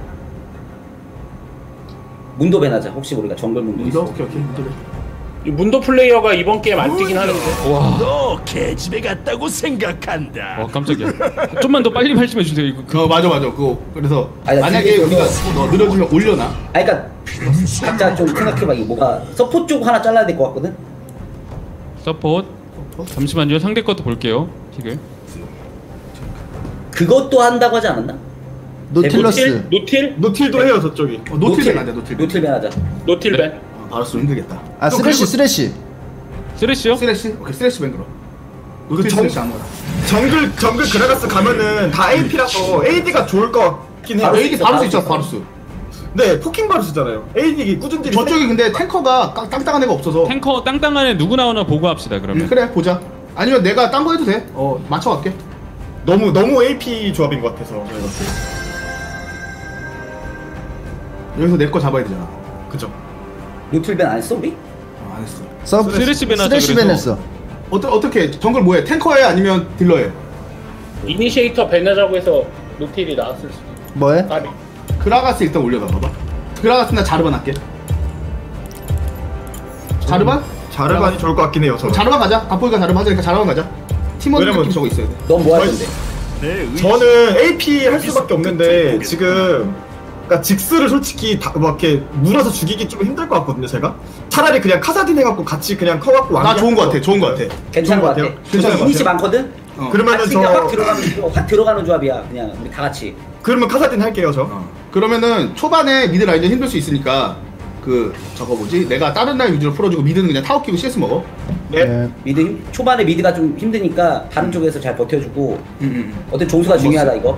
문도 배나자. 혹시 우리가 정글 문도. 오케이 문도 배. 이 문도 플레이어가 이번 게임 안 뛰긴 하는데. 와. 너 개집에 갔다고 생각한다. 깜짝이야. 좀만 더 빨리 말씀해 주세요. 이거. 맞아. 그거 그래서 아니, 만약에 우리가 늘어지면 올려놔. 그러니까 각자 좀 생각해봐. 이게 뭐가 서포 쪽 하나 잘라야 될 것 같거든. 서포트. 잠시만요. 상대 것도 볼게요. 픽을. 그것도 한다고 하지 않았나? 노틸러스. 노틸도 해요 저쪽이. 노틸벤 하자. 노틸벤 하자. 노틸벤. 바루스 힘들겠다. 아 쓰레쉬. 쓰레쉬요? 쓰레쉬? 오케이 쓰레쉬 뱅 그럼. 노틸 쓰레쉬 아무거나. 정글 그라가스 가면은 다 AP라서 AD가 좋을 것 같긴 해요. AD 바루스 있잖아 바루스. 네 포킹 바루스잖아요. AD 꾸준히. 저쪽이 근데 탱커가 땅땅한 애가 없어서. 탱커 땅땅한 애 누구 나오나 보고 합시다 그러면. 그래 보자. 아니면 내가 딴 거 해도 돼. 맞춰갈게. 너무 AP 조합인 것 같아서 여기서 내 거 잡아야 되잖아. 그죠. 노틸벤 안 했어 우리? 안 했어. 쓰레쉬벤 하자. 쓰레쉬벤 했어. 어떻게 정글 뭐해? 탱커해 아니면 딜러해? 이니시에이터 배나자고 해서 노틸이 나왔을 수도. 뭐해? 그라가스 일단 올려놔 봐봐. 그라가스나 자르반 할게. 자르반? 자르반이 좋을 것 같긴 해요. 자르반 가자. 바쁘니까 자르반 하자니까 자르반 가자. 팀원 느낌 저거 있어야 돼. 넌 뭐 할 건데? 저는 AP 할 수밖에 없는데 지금 그러니까 직스를 솔직히 막 이렇게 물어서 죽이기 좀 힘들 것 같거든요. 제가 차라리 그냥 카사딘 해갖고 같이 그냥 커갖고 나 좋은 거 같아. 좋은 거 같아. 괜찮은 거 같아. 괜찮은 거 이니시 같아요. 많거든? 그러면은 저 확 들어가는 조합이야. 그냥 우리 다 같이. 그러면 카사딘 할게요 저. 그러면은 초반에 미드 라인전 힘들 수 있으니까 저거 뭐지? 내가 다른 라인 위주로 풀어주고 미드는 그냥 타워 끼고 CS 먹어. 네. 미드 초반에 미드가 좀 힘드니까 다른 쪽에서 잘 버텨주고. 어때 종수가 중요하다 이거.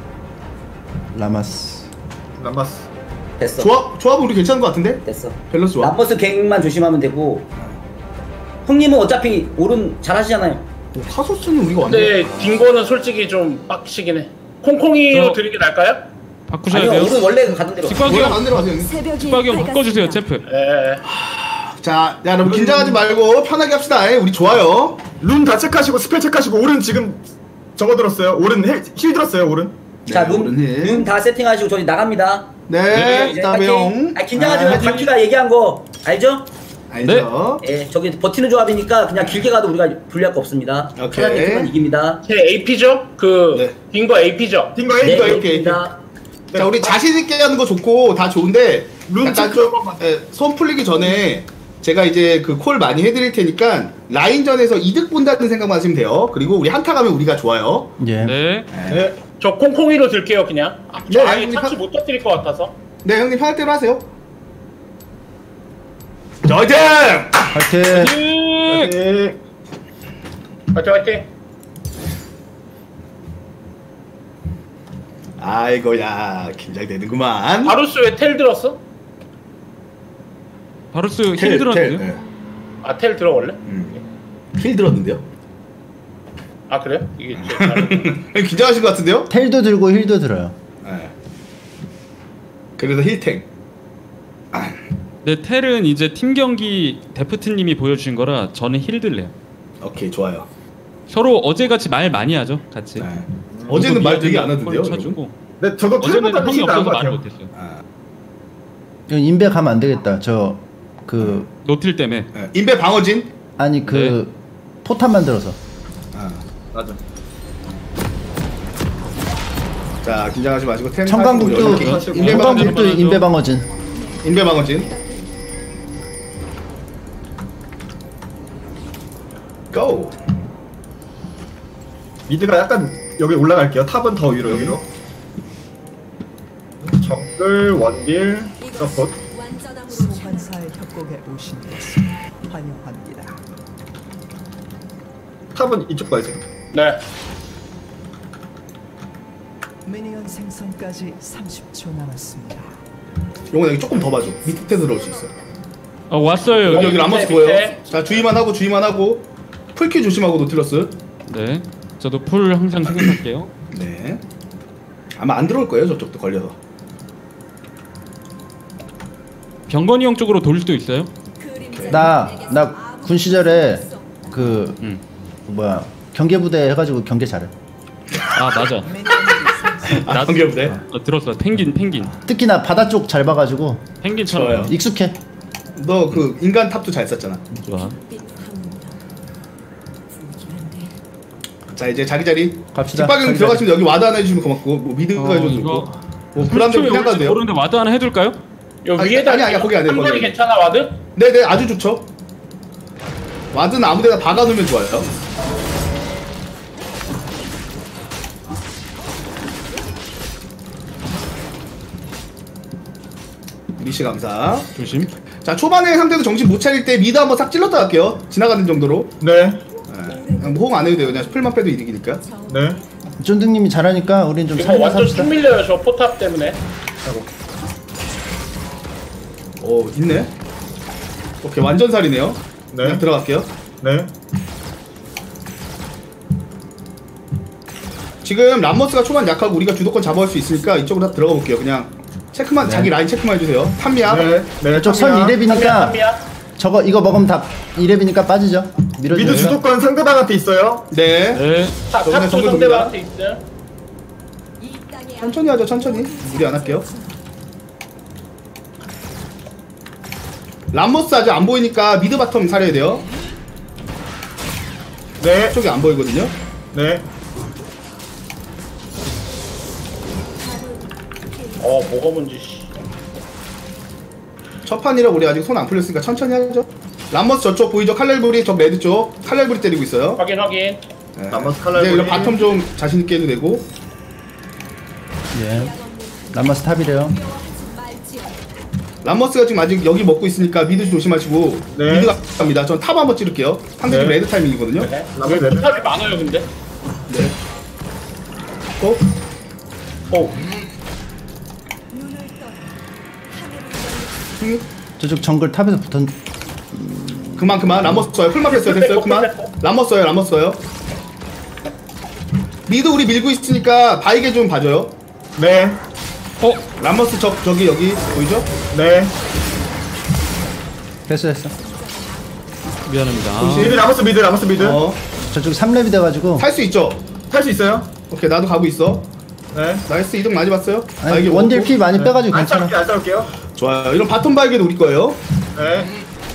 라마스. 됐어. 조합은 우리 괜찮은 거 같은데? 됐어. 밸런스 좋아. 람버스 갱만 조심하면 되고. 형님은 어차피 오른 잘하시잖아요. 카소스는 우리가 완전. 근데 딩고는 솔직히 좀 빡치긴 해. 콩콩이로 드리는 게 나을까요? 바꾸셔야 아니요, 돼요. 오른 원래 가던 대로. 직박이 형. 가는 대로 가세요. 직박이 형 바꿔주세요. 체프. 자, 여러분 긴장하지 말고 편하게 합시다. 우리 좋아요. 룬 다 체크하시고 스펠 체크하시고 오른 지금 적어 들었어요. 오른 힐 들었어요. 오른. 자, 룬 다 세팅하시고 저희 나갑니다. 네, 그다음에 형. 긴장하지 말고 바퀴가 얘기한 거 알죠? 알죠? 예, 저기 버티는 조합이니까 그냥 길게 가도 우리가 불리할 거 없습니다. 카사딘만 이깁니다. 제 AP죠? 딩거 AP죠? 딩거 네, 오케이. 자, 우리 자신 있게 하는 거 좋고 다 좋은데 약간 좀손 풀리기 전에 제가 이제 콜 많이 해드릴 테니까 라인전에서 이득 본다는 생각만 하시면 돼요. 그리고 우리 한타 가면 우리가 좋아요. 예. 네. 저 콩콩이로 들게요 그냥. 네, 아예 형님 참치 못 터뜨릴 것 같아서. 네, 형님 편할 대로 하세요. 자, 화이팅! 화이팅! 아이고야, 긴장되는구만. 바루스 왜 텔 들었어? 바루스 힐 들었는데요? 아, 텔 들어 원래? 힐 들었는데요? 아, 그래요? 이게 긴장하신 것 같은데요? 텔도 들고 힐도 들어요. 네. 그래서 힐탱. 네, 텔은 이제 팀 경기 데프트님이 보여주신 거라 저는 힐들래요. 오케이, 좋아요. 서로 어제같이 말 많이 하죠, 같이. 어제는 말 되게 안 하던데요. 쳐주고. 네, 저도 어제는 텔보다는 형이 힐 나은 없어서 것 말을 같아요. 못했어요. 이건 인베 가면 안 되겠다. 노틸 때문에. 인베 방어진? 아니 포탄 만들어서. 맞아. 자, 긴장하지 마시고 템 청강국도 인베 방어진. 인베 방어진. 고. 미드가 약간 여기 올라갈게요. 탑은 더 위로 여기로. 정글 원딜 서포트. 소환사의 협곡에 오신 것을 환영합니다. 탑은 이쪽 가 있어요. 네. 미니언 생성까지 30초 남았습니다. 용원 여기 조금 더 봐줘. 밑에 들어올 수 있어. 왔어요. 여기 람머스 보여요. 자, 주의만 하고 풀킬 조심하고 노틸러스. 네. 저도 풀 항상 생각할게요. 네. 아마 안 들어올 거예요. 저쪽도 걸려서. 병건이 형 쪽으로 돌 수도 있어요. 나 군 시절에 경계부대 해가지고 경계 잘해. 아, 맞아. 나 경계부대. 들었어. 펭귄. 특히나 바다 쪽 잘 봐가지고. 펭귄처럼. 익숙해. 너 그 인간 탑도 잘 썼잖아. 좋아. 자, 이제 자기 자리 갑시다. 직박형 들어가시면 여기 와드 하나 해주시면 고맙고, 뭐 미드가 해줘도 좋고, 뭐 불안되면 그냥 가도 돼요. 모르는데 와드 하나 해둘까요? 여기 위에다 아니 거기 안 돼. 상관이 괜찮아 와드? 네네, 아주 좋죠. 와드는 아무데나 박아놓으면 좋아요. 리시 감사. 조심. 자, 초반에 상대도 정신 못 차릴 때 미드 한번 싹 찔렀다 갈게요. 지나가는 정도로. 네. 그냥 호응 안 해도 돼요. 그냥 풀만 빼도 이득이니까. 네. 쫀득님이 잘하니까 우린 좀 이거 살려서 완전 합시다. 쭉 밀려요 저 포탑 때문에. 있네. 오케이, 완전 살이네요. 네. 그냥 들어갈게요. 네. 지금 람머스가 초반 약하고 우리가 주도권 잡아올 수 있으니까 이쪽으로 다 들어가 볼게요. 그냥 체크만, 자기 라인 체크만 해주세요. 탐미야. 네. 저 선 2렙이니까 이거 먹으면 다 2렙이니까 빠지죠. 밀어주세요. 미드 주도권 상대방한테 있어요. 네. 탑 상대방한테 있어요. 천천히 하죠. 천천히. 무리 안 할게요. 람머스 아직 안 보이니까 미드 바텀 살려야 돼요. 네. 쪽이 안 보이거든요. 네. 뭐가 뭔지. 첫 판이라 우리 아직 손 안 풀렸으니까 천천히 하죠. 람머스 저쪽 보이죠? 칼날부리 저 레드 쪽. 칼날부리 때리고 있어요. 확인. 네. 람머스 칼날부리. 이제 바텀 좀 자신 있게 해도 되고. 예. 람머스 탑이래요. 람머스가 지금 아직 여기 먹고 있으니까 미드 조심하시고. 네. 미드 갑니다. 전 탑 한번 찌를게요. 상대 좀 네. 레드 타이밍이거든요. 네. 포탑이 많아요 근데. 네. 저쪽 정글 탑에서 붙은. 그만 람머스 써요. 풀만 뺐어요. 됐어요. 그만. 람머스 써요. 미드 우리 밀고 있으니까 바이게 좀 봐줘요. 네. 람머스 저기 여기 보이죠? 네. 됐어. 미안합니다. 미드. 저쪽 3렙이 돼가지고. 살 수 있죠? 탈 수 있어요? 오케이, 나도 가고 있어. 네. 나이스, 이득 많이 봤어요. 아니, 원딜 피 많이 빼가지고 안 괜찮아. 싸울게요. 좋아요. 이런 바텀 바이게도 우리 거예요. 네.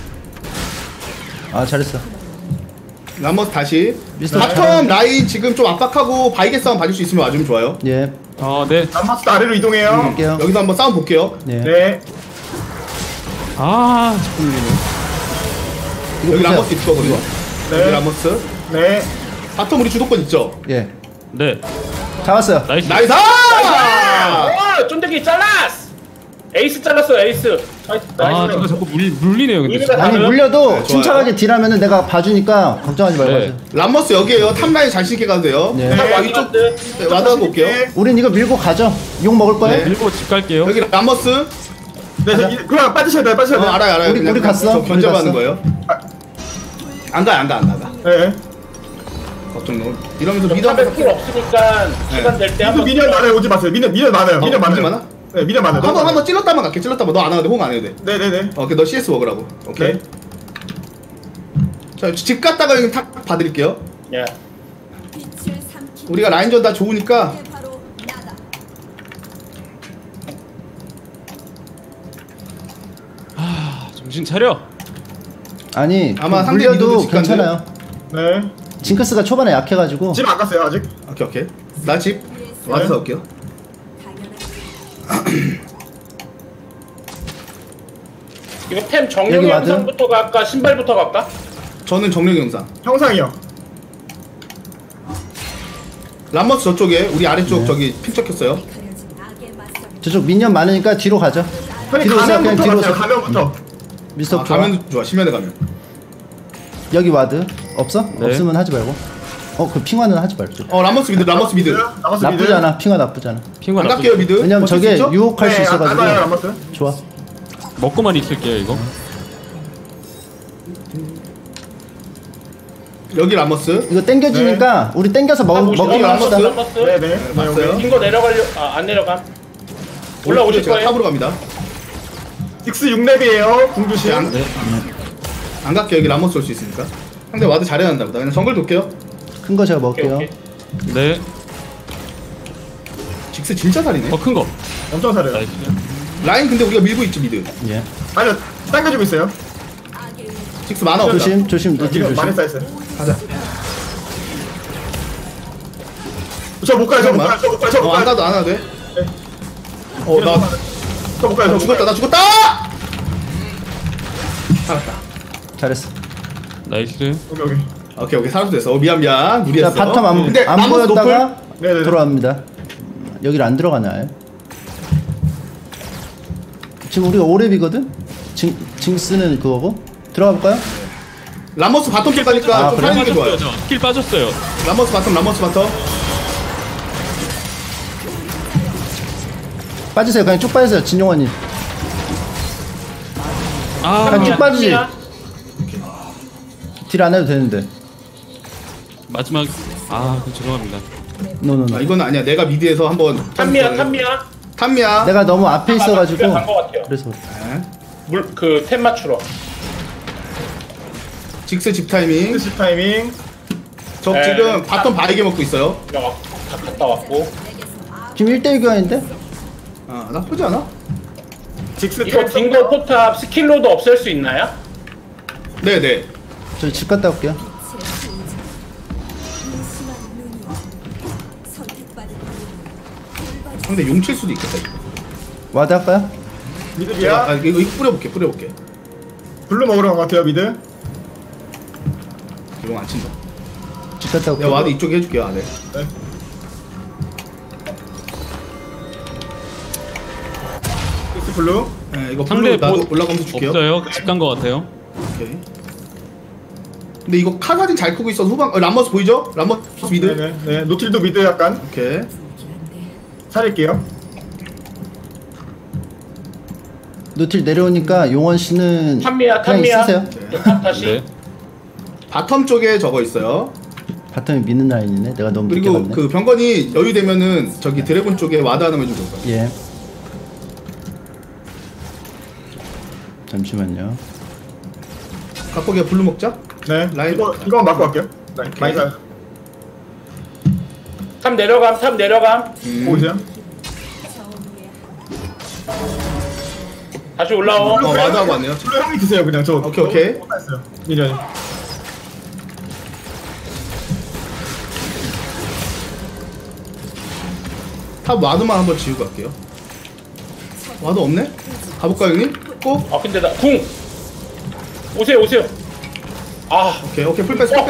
아, 잘했어. 람머스 다시. 미스터 바텀 잘하는데? 라인 지금 좀 압박하고 바이게 싸움 봐줄 수 있으면 와주면 좋아요. 예. 네. 람머스 아래로 이동해요. 갈게요. 여기서 한번 싸움 볼게요. 예. 네. 아, 자꾸 밀리네. 여기 보세요. 람머스 있을 거거든요. 네. 여기 람머스. 네. 바텀 우리 주도권 있죠? 예. 네. 잡았어요. 나이스. 나이스! 쫀득이 잘랐어. 에이스 잘랐어요 에이스. 저거 자꾸 물리네요 근데. 아니, 물려도 침착하게 딜하면은 내가 봐주니까 걱정하지 말고 하세요. 람머스 여기에요. 탑라인 자신 있게 가도 돼요. 네. 이쪽 와드하고 올게요. 우린 이거 밀고 가죠. 욕 먹을 거예요? 밀고 집 갈게요. 여기 람머스. 네. 그냥 빠지셔야 돼요. 알아요. 우리 그냥 갔어. 저 견제하는 우리 거예요. 안 가. 네. 걱정 너무. 이러면서 미드 탑에 한번 풀 없으니까 시간 될 때 한번. 미니언 많아요. 오지 마세요. 미니언 많아요. 많아? 네, 미련 많아요. 한번 찔렀다만 갈게. 찔렀다만. 너 안 해도 돼. 호응 안 해도 돼. 네네네. 오케이, 너 CS 먹으라고. 오케이. 네. 자, 집 갔다가 여기 탁 봐드릴게요. 예. 우리가 라인전 다 좋으니까. 정신 차려. 아니 아마 그 상대 물려도 미드도 직관돼. 괜찮아요. 네. 징크스가 초반에 약해가지고. 집 안 갔어요 아직. 오케이. 나 집 와서 올게요. 이거 템 정령 여기 와드? 영상부터 갈까? 신발부터 갈까? 저는 정령 영상. 형상이요. 람머스 저쪽에 우리 아래쪽 네. 저기 핀 찍혔어요. 저쪽 민년 많으니까 뒤로 가죠. 형님 뒤로 오세요. 그냥 가면부터 뒤로 가세요. 오세요. 가면부터. 미스터 아, 좋아. 가면 좋아. 심연에 가면. 여기 와드 없어? 네. 없으면 하지 말고. 그 핑화는 하지 말죠. 라머스 미드. 나머지 미드. 나쁘지 않아. 핑화 나쁘지 않아. 핑화 안 갈게요 미드. 왜냐면 버틸 수 저게 있죠? 유혹할 수 네, 있어가지고. 안 가요, 라머스. 좋아. 먹고만 있을게요 이거. 여기 라머스. 이거 땡겨지니까 우리 땡겨서 먹기로 합시다. 람버스. 네네. 봤어요? 긴 거 내려가려. 안 내려감. 올라오실 제가 거예요. 탑으로 갑니다. 딕스 6렙이에요. 궁조심. 안 갈게요. 여기 라머스 올 수 있으니까. 상대 와드 잘해야 한다 보다. 그냥 정글 돌게요. 큰 거 제가 먹을게요. 네. 직스 진짜 살이네. 큰 거. 엄청 잘해요. 나이스. 라인 근데 우리가 밀고 있지 미드. 예. 아니요. 당겨주고 있어요. 직스 만화 없다. 조심. 노틸 지금 많이 조심. 쌓였어요. 가자. 저 못 가요. 저 못 가요. 저 못 가요. 저 못 안 가요. 가도 안 와도 돼. 네. 나 저 못 가요. 저 못 죽었다. 가요. 나 죽었다. 살았다. 잘했어. 나이스. 오케이. 살아도 됐어. 미안. 자, 무리했어. 바텀 근데 안 라머스 보였다가 노플? 네네네. 돌아갑니다. 여기를 안 들어가나요? 지금 우리가 5렙이거든? 징스는 그거고? 들어가 볼까요? 라머스 바텀 길 가니까 아, 좀 그래? 살리는 게 좋아요. 킬 빠졌어요. 라머스 바텀. 빠지세요. 그냥 쭉 빠지세요. 진용환님. 그냥 쭉 빠지지. 딜 안 해도 되는데. 마지막 죄송합니다. 노노노. 이건 아니야. 내가 미드에서 한번 탐미야. 내가 너무 앞에 있어가지고. 간거 같아요. 그래서. 템 맞추러. 직스 집 타이밍. 저 네. 지금 바텀 바리게 먹고 있어요. 다 갔다 왔고. 지금 1대1 교환인데? 나쁘지 않아. 직스 이거 딩고 포탑 스킬로도 없앨 수 있나요? 네네. 저희 집 갔다 올게요. 상대 용칠 수도 있겠다. 이거. 와드 할까요? 미드비야. 이거 뿌려볼게. 블루 먹으러 간 것 같아요 미드. 이거 안 친다. 집 갔다 올게요. 내가 와드 이쪽에 해줄게요. 네. 딕스 블루. 네, 이거 상대 블루 나도 봇 올라가면서 줄게요. 없어요. 집 간 거 같아요. 오케이. 근데 이거 카사딘 잘 크고 있어서 후방 람머스 보이죠? 람머스 미드. 네네. 노틸도 미드 약간. 오케이. 살릴게요. 노틸 내려오니까 용원 씨는 탐미야. 그냥 있으세요. 다시. 네. 바텀 쪽에 저거 있어요. 바텀이 미는 라인이네. 내가 너무 늦게 그리고 봤네. 그 병건이 여유되면은 저기 드래곤 쪽에 와드 하나만 해줄 거야. 예. 잠시만요. 각고기가 블루 먹자. 네. 라인. 이거 맞고 갈게요. 많이 가요. 탑 내려감. 보이세요? 다시 올라오. 와드하고 왔네요. 블루 형이 드세요 그냥 저. 오케이. 미련이. 탑 와드만 한번 지우고 갈게요. 와드 없네? 가볼까 형님? 꼭? 근데 나 궁. 오세요. 오케이 풀 뺐어.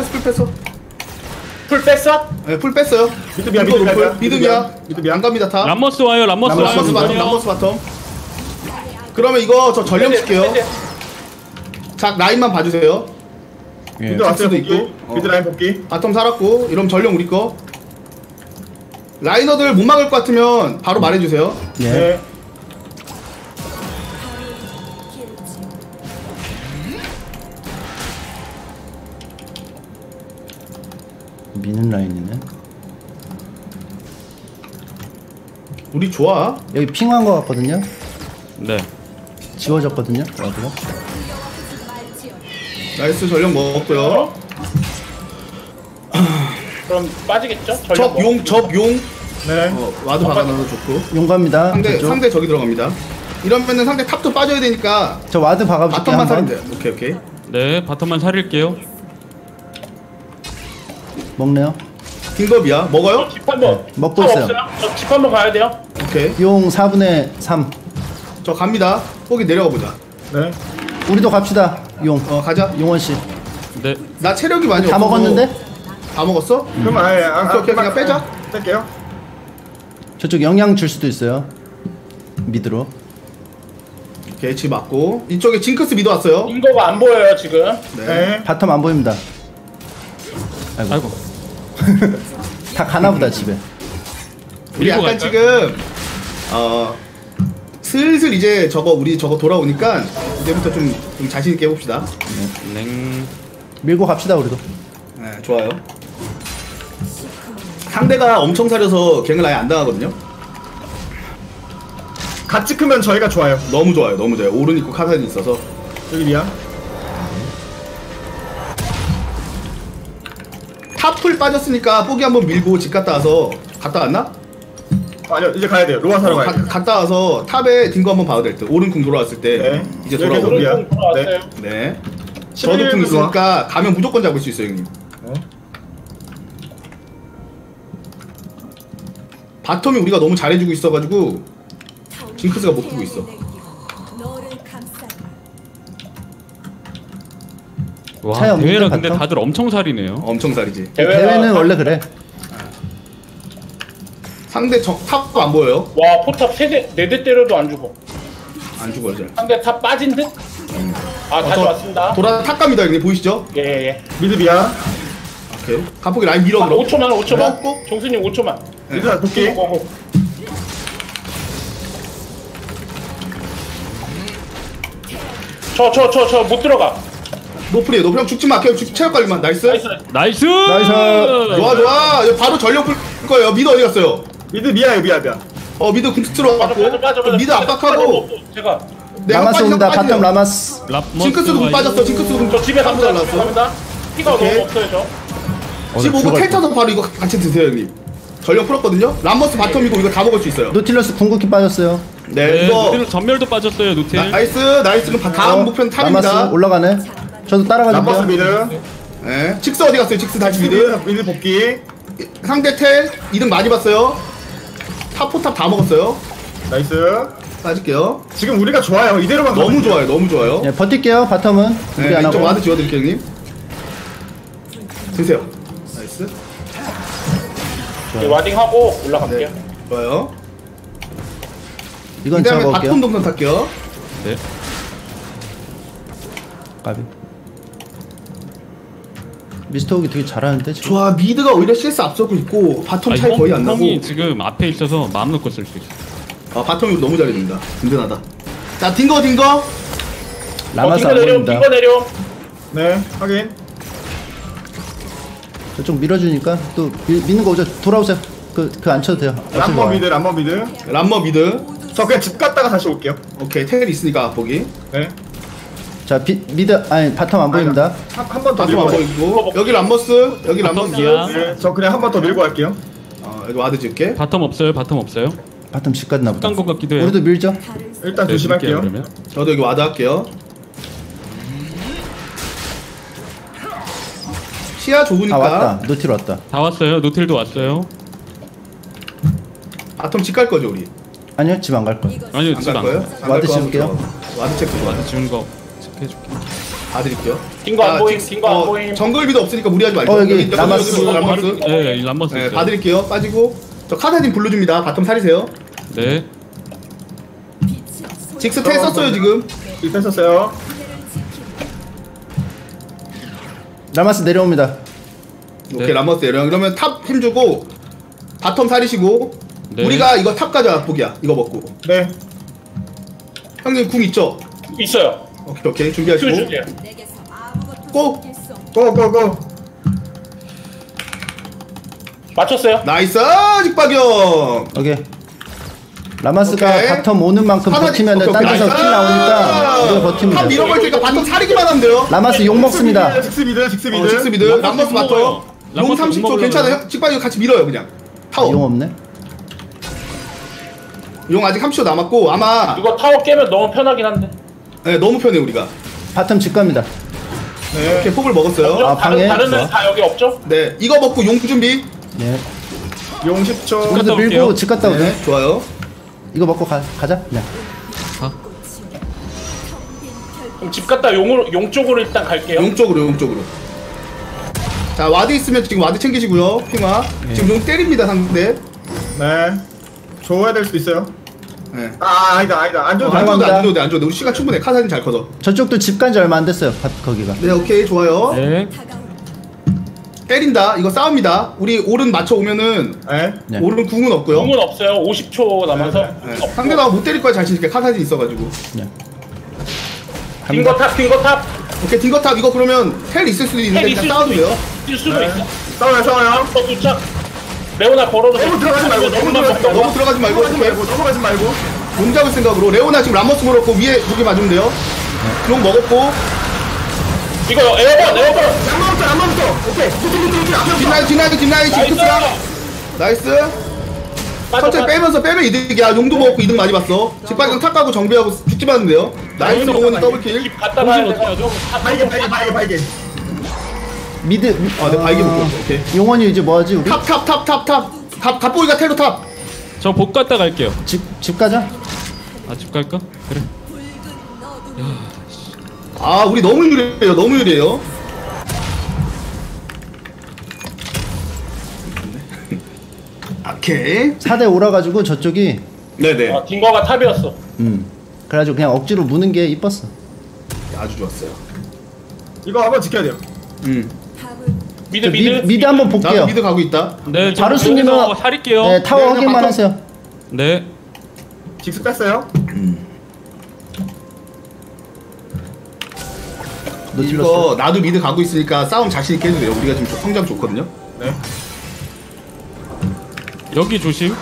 풀 뺐어? 네, 풀 뺐어요. 미드비야, 이거 미드비야, 노플. 미드비야. 안 갑니다 탑. 람머스 와요. 람머스 람머스 바텀. 그러면 이거 저 전령 칠게요. 자 라인만 봐주세요. 미드 왔어요. 도 복귀. 있고. 미드 라인 복귀. 바텀 살았고 이러면 전령 우리 거. 라이너들 못 막을 것 같으면 바로 말해주세요. 네. 미는 라인이네. 우리 좋아. 여기 핑한 거 같거든요. 네. 지워졌거든요. 와드가. 나이스 전력 먹었고요. 그럼 빠지겠죠? 접용. 네. 와드 박아놔도 좋고. 용갑니다. 상대 저기 들어갑니다. 이러면은 상대 탑도 빠져야 되니까. 저 와드 박아줄게요. 바텀만 살면 돼. 오케이. 네, 바텀만 살릴게요. 먹네요. 킹겁이야. 먹어요? 집 한번. 먹고 있어요. 저 집 한번 가야 돼요. 오케이. 용 4분의 3. 저 갑니다. 거기 내려가 보자. 네. 우리도 갑시다. 용. 가자. 용원 씨. 네. 나 체력이 많이 다 없어서. 먹었는데? 다 먹었어? 그럼 오케이, 그냥 빼자. 뺄게요. 저쪽 영향 줄 수도 있어요. 미드로. 오케이, 지 맞고. 이쪽에 징크스 미드 왔어요. 인거가 안 보여요 지금. 네. 바텀 안 보입니다. 아이고. 다 가나보다 집에. 우리 약간 지금 슬슬 이제 우리 저거 돌아오니까 이제부터 좀 자신 있게 해봅시다. 네. 밀고 갑시다 우리도. 네, 좋아요. 상대가 엄청 사려서 갱을 아예 안 당하거든요. 같이 크면 저희가 좋아요. 너무 좋아요. 오른 있고 카사딘 있어서. 여기 미야. 탑풀 빠졌으니까 뽀기 한번 밀고 집 갔다 와서 갔다 왔나? 아니요, 이제 가야 돼요. 로아 사러 가야 돼요. 갔다 와서 탑에 딩거 한번 봐도 될 듯. 오른 궁 돌아왔을 때. 네. 이제 여기 돌아오고. 미야. 돌아왔어요. 네. 저도 궁 있으니까 가면 무조건 잡을 수 있어요, 형님. 바텀이 우리가 너무 잘해주고 있어가지고 징크스가 못 pu고 있어. 와, 차이 없는데, 대회라 근데 바텀? 다들 엄청 살이네요. 엄청 살이지. 대회는 원래 그래. 상대 탑도 안 보여요. 와 포탑 4대 때려도 안 죽어. 안 죽어요, 잘. 상대 탑 빠진 듯? 다시 왔습니다. 돌아 탑 갑니다, 형님. 보이시죠? 예. 미드 미야. 오케이. 갑자기 라인 밀어, 그럼. 5초만. 정수님 5초만. 미드 볼게. 저 못 들어가. 노플이에요. 노플 형 죽지 마. 그냥 체력 관리만. 나이스. 나이스. 좋아. 이거 바로 전력 풀 거예요. 미드 어디 갔어요? 미드 미야요, 미야. 미드 궁스트로 왔고. 미드 압박하고. 제가. 라마스 옵니다. 바텀 라마스. 징크스도 궁 빠졌어. 징크스도 궁. 저 집에 갑니다. 갑니다. 피가 너무 없어요 저. 집 오고 텔 타서 바로 이거 같이 드세요, 형님. 전력 풀었거든요. 람머스 바텀이고 이거 다 먹을 수 있어요. 노틸러스 궁극기 빠졌어요. 네, 이거 노틸 전멸도 빠졌어요. 노틸. 나이스. 그럼 다음 목표는 탑입니다. 라마스 올라가네. 저도 따라가줄게요. 람버스 미드. 네. 칙스 어디 갔어요? 칙스 다시 미드. 미드 복귀. 상대 텔 2등 많이 봤어요. 탑 포탑 다 먹었어요. 나이스. 빠질게요. 지금 우리가 좋아요. 이대로만 너무 좋아요. 너무 좋아요. 예, 버틸게요. 바텀은. 네, 이쪽 와드 지워드릴게요, 형님. 드세요. 나이스. 와딩하고 올라갈게요. 좋아요. 이건 이 제가 다음에 먹을게요. 바텀 동선 탈게요. 네. 까비. 미스터 옥이 되게 잘하는데 지금. 좋아. 미드가 오히려 CS 앞서고 있고 바텀 차이 거의 안 나고. 형이 지금 앞에 있어서 마음 놓고 쓸 수 있어. 바텀이 너무 잘해준다. 든든하다. 자, 딩거. 라마스 안 보인다. 딩거 내려. 네, 확인. 저쪽 밀어주니까 또 미는 거 오죠. 돌아오세요. 그 안 쳐도 돼요. 람버 미드. 람머 미드. 저 그냥 집 갔다가 다시 올게요. 오케이. 텔 있으니까 보기. 네. 자 미드 아니 바텀 안 보입니다. 한 번 더 바텀 밀고 안 갈게요. 보이고. 여기 람머스. 여기 람머스. 네, 저 그냥 한 번 더 밀고 갈게요. 여기 와드 줄게. 바텀 없어요. 바텀 집 갔나 보다. 딴 것 같기도 해요. 우리도 밀죠. 일단 네, 조심할게요. 그러면. 저도 여기 와드 할게요. 시야 좋으니까. 왔다. 노틸 왔다. 다 왔어요. 노틸도 왔어요. 바텀 집 갈 거죠, 우리? 아니요 집 안 갈 거예요. 아니요, 안 집 갈 안 거예요? 가요. 안 갈 와드 거 씹을게요. 하면 와드 체크. 와드 지운 거 체크해줄게. 봐드릴게요. 딩거 안 보임. 딩거 안 보임. 정글비도 없으니까 무리하지 말고. 여기 라마스. 람머스. 네, 람머스 네, 있어요. 봐드릴게요. 빠지고. 저 카사딘 불러줍니다. 바텀 살이세요. 네. 직스 텔 썼어요, 지금. 일단 썼어요. 라마스 내려옵니다. 오케이, 네. 람머스 내려. 그러면 탑 힘주고 바텀 살이시고. 네. 우리가 이거 탑 가자, 보기야. 이거 먹고. 네. 형님 궁 있죠? 있어요. 오케이. 준비하시고. 주세요. 고! 고고고. 맞췄어요. 나이스! 직박형! 오케이. 라마스가 오케이. 바텀 오는 만큼 하나- 버티면은 오케이, 딴 오케이. 데서 킬 나오니까 우리가 버티면 탑 돼. 밀어볼 테니까 바텀 사리기만 하면 돼요. 라마스 욕 먹습니다. 직스미드 직스미드 직스미드 람버스 바텀 용 람버스 30초 먹으려고 괜찮아요? 직방이 같이 밀어요 그냥 타워 용 없네. 용 아직 30초 남았고 아마 이거 타워 깨면 너무 편하긴 한데. 네, 너무 편해 우리가. 바텀 집 갑니다. 네. 이렇게 폭을 먹었어요. 아, 방해? 다른 애는 다 여기 없죠? 네, 이거 먹고 용 준비. 네. 용 10초 우리도 밀고 집 갔다 오자. 네, 좋아요. 이거 먹고 가자. 그냥. 그럼 집 갔다 용 쪽으로 일단 갈게요. 용 쪽으로. 자, 와드 있으면 지금 와드 챙기시고요. 핑화. 지금 용 때립니다 상대. 네 줘야 될 수도 있어요 네. 아니다 안 줘도 안 돼 줘도 돼. 우리 시간 충분해. 카사딘 잘 커서. 저쪽도 집 간 지 얼마 안 됐어요. 거기가. 네, 오케이 좋아요. 네. 때린다. 이거 싸웁니다. 우리 오른 맞춰 오면은 네. 오른 궁은 없고요. 궁은 없어요. 50초 남아서. 네. 상대가 못 때릴 거야 자신 있게 카사딘 있어가지고. 빙거탑. 오케이 딩거탑 이거 그러면 텔 있을 수도 있는데 텔 그냥 있을 싸워도 돼요. 뛸 수도 있어. 싸워요 도착. 레오나 걸어도 너무 들어가지 말고 너무 들어가지 말고 넘어가지 말고 용 잡을 생각으로 레오나 지금 람머스 물었고 위에 두 개 맞으면 돼요. 용 먹었고 이거 에어건. 안먹었어 오케이 뒷라인 징크스랑 나이스. 천천히 빼면 이득이야. 용도 먹었고 이득 많이 봤어. 직방이랑 탑 가고 정비하고 죽지 않는데요. 나이스 용원이 더블킬. 갔다 가야 돼. 발개 미드. 네, 발기 먹고 오케이. 용원이 이제 뭐하지 우리? 탑 보이가 테로 탑. 저 복 갔다 갈게요. 집 가자. 아 집 갈까? 그래. 아 우리 너무 유리해요. 오케이. 4대 5라 가지고 저쪽이. 네네. 딩거가 탑이었어. 그래가지고 그냥 억지로 무는 게 이뻤어. 아주 좋았어요. 이거 한번 지켜야 돼요 미드 한번 볼게요. 나도 미드 가고 있다. 네. 바루스님은 살릴게요. 네, 타워 네, 확인만 바텀. 하세요. 네. 직스 뺐어요 이거 나도 미드 가고 있으니까 싸움 자신 있게 해도 돼요. 우리가 지금 성장 좋거든요. 네 여기 조심.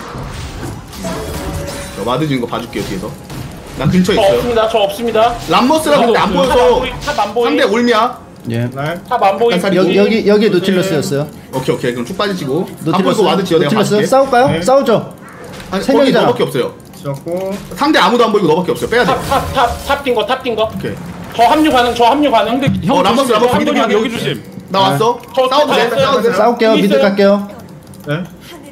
저 마드 지는 거 봐줄게요 뒤에서. 나 근처에 있어요. 저 없습니다. 람머스라고 근데 안 보여서 탑안 보이. 상대 올미야. 예. 탑안 보이. 여기 노틸러스였어요. 오케이 그럼 쭉 빠지시고. 안 노틸러스. 보이고 와드 지어 내가 노틸러스 봐줄게. 싸울까요? 네. 싸우죠. 아니, 세 거기 명이잖아. 너밖에 없어요. 지었고 상대 아무도 안 보이고 너밖에 없어요. 빼야 돼. 탑 뛴거. 오케이. 저 합류 가능. 근데 형 람머스 조심. 람머스 한번이 미드 여기 조심. 나 왔어. 저 싸워도 돼. 다 싸워도 돼. 싸울게요. 미드 있어요. 갈게요. 네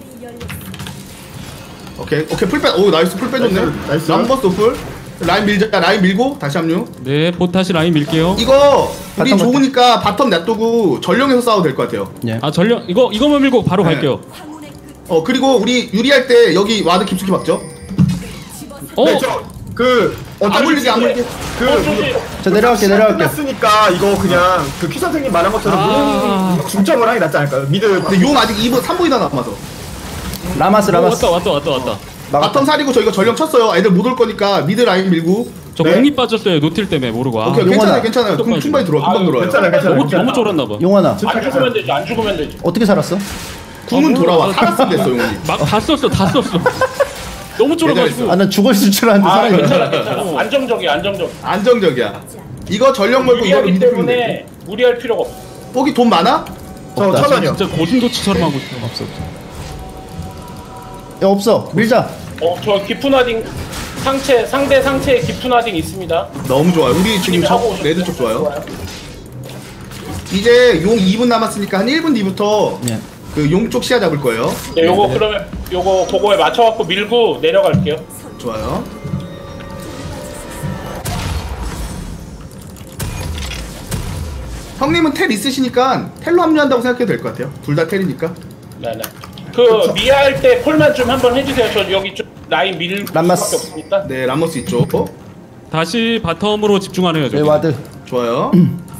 오케이 풀 빼. 오 나이스 풀 빼줬네. 나이스. 람머스 풀. 라인 밀자. 라인 밀고 다시 합류. 네. 보 다시 라인 밀게요. 이거 우리 바텀 좋으니까 바텀 놔두고 전령에서 싸워도 될 것 같아요. 예. 아 전령 이거만 밀고 바로 네. 갈게요. 그리고 우리 유리할 때 여기 와드 깊숙이 박죠. 네, 안 물리게 안 물리게. 저 내려갈게. 끝났으니까 이거 그냥 그 키 선생님 말한 것처럼 무는 중점을 하기 낫지 않을까요? 미드 근데 용 아직 2분 3분이나 남아서. 라마스. 왔다. 바텀 사리고 저희가 전령 쳤어요. 애들 못 올 거니까 미드 라인 밀고. 저 공이 빠졌어요. 노틸 때문에 모르고. 오케이 용원아. 괜찮아요. 그럼 충분히 금방 들어와요. 너무 쫄았나 봐. 용환아. 안 죽으면 되죠. 안 죽으면 되죠. 어떻게 살았어? 궁은 돌아와. 살았으면 됐어 용이. 막 다 썼어. 너무 쫄아가지고. 아, 난 죽었을 줄 알았는데 살아있네. 괜찮아. 안정적이야. 안정적이야. 이거 전령 걸고 이걸로 무리하기 미드 풀면 때문에 돼. 무리할 필요가 없어. 뽀기 돈 많아? 저 1,000원이요 진짜 고슴도치처럼 하고 있어. 야, 없어. 밀자. 저 깊은 와딩 상대 상체에 깊은 와딩 있습니다. 너무 좋아요. 우리 지금 레드 쪽 좋아요. 이제 용 2분 남았으니까 한 1분 뒤부터 예. 그 용 쪽 시야 잡을 거예요. 네, 그러면 요거 그거에 맞춰갖고 밀고 내려갈게요. 좋아요. 형님은 텔 있으시니까 텔로 합류한다고 생각해도 될 것 같아요. 둘 다 텔이니까. 네네. 미아할 때 콜만 좀 한번 해주세요. 저 여기 좀 라인 밀 수밖에 없으니까. 네, 람머스 있죠. 다시 바텀으로 집중하네요. 네, 와드. 좋아요.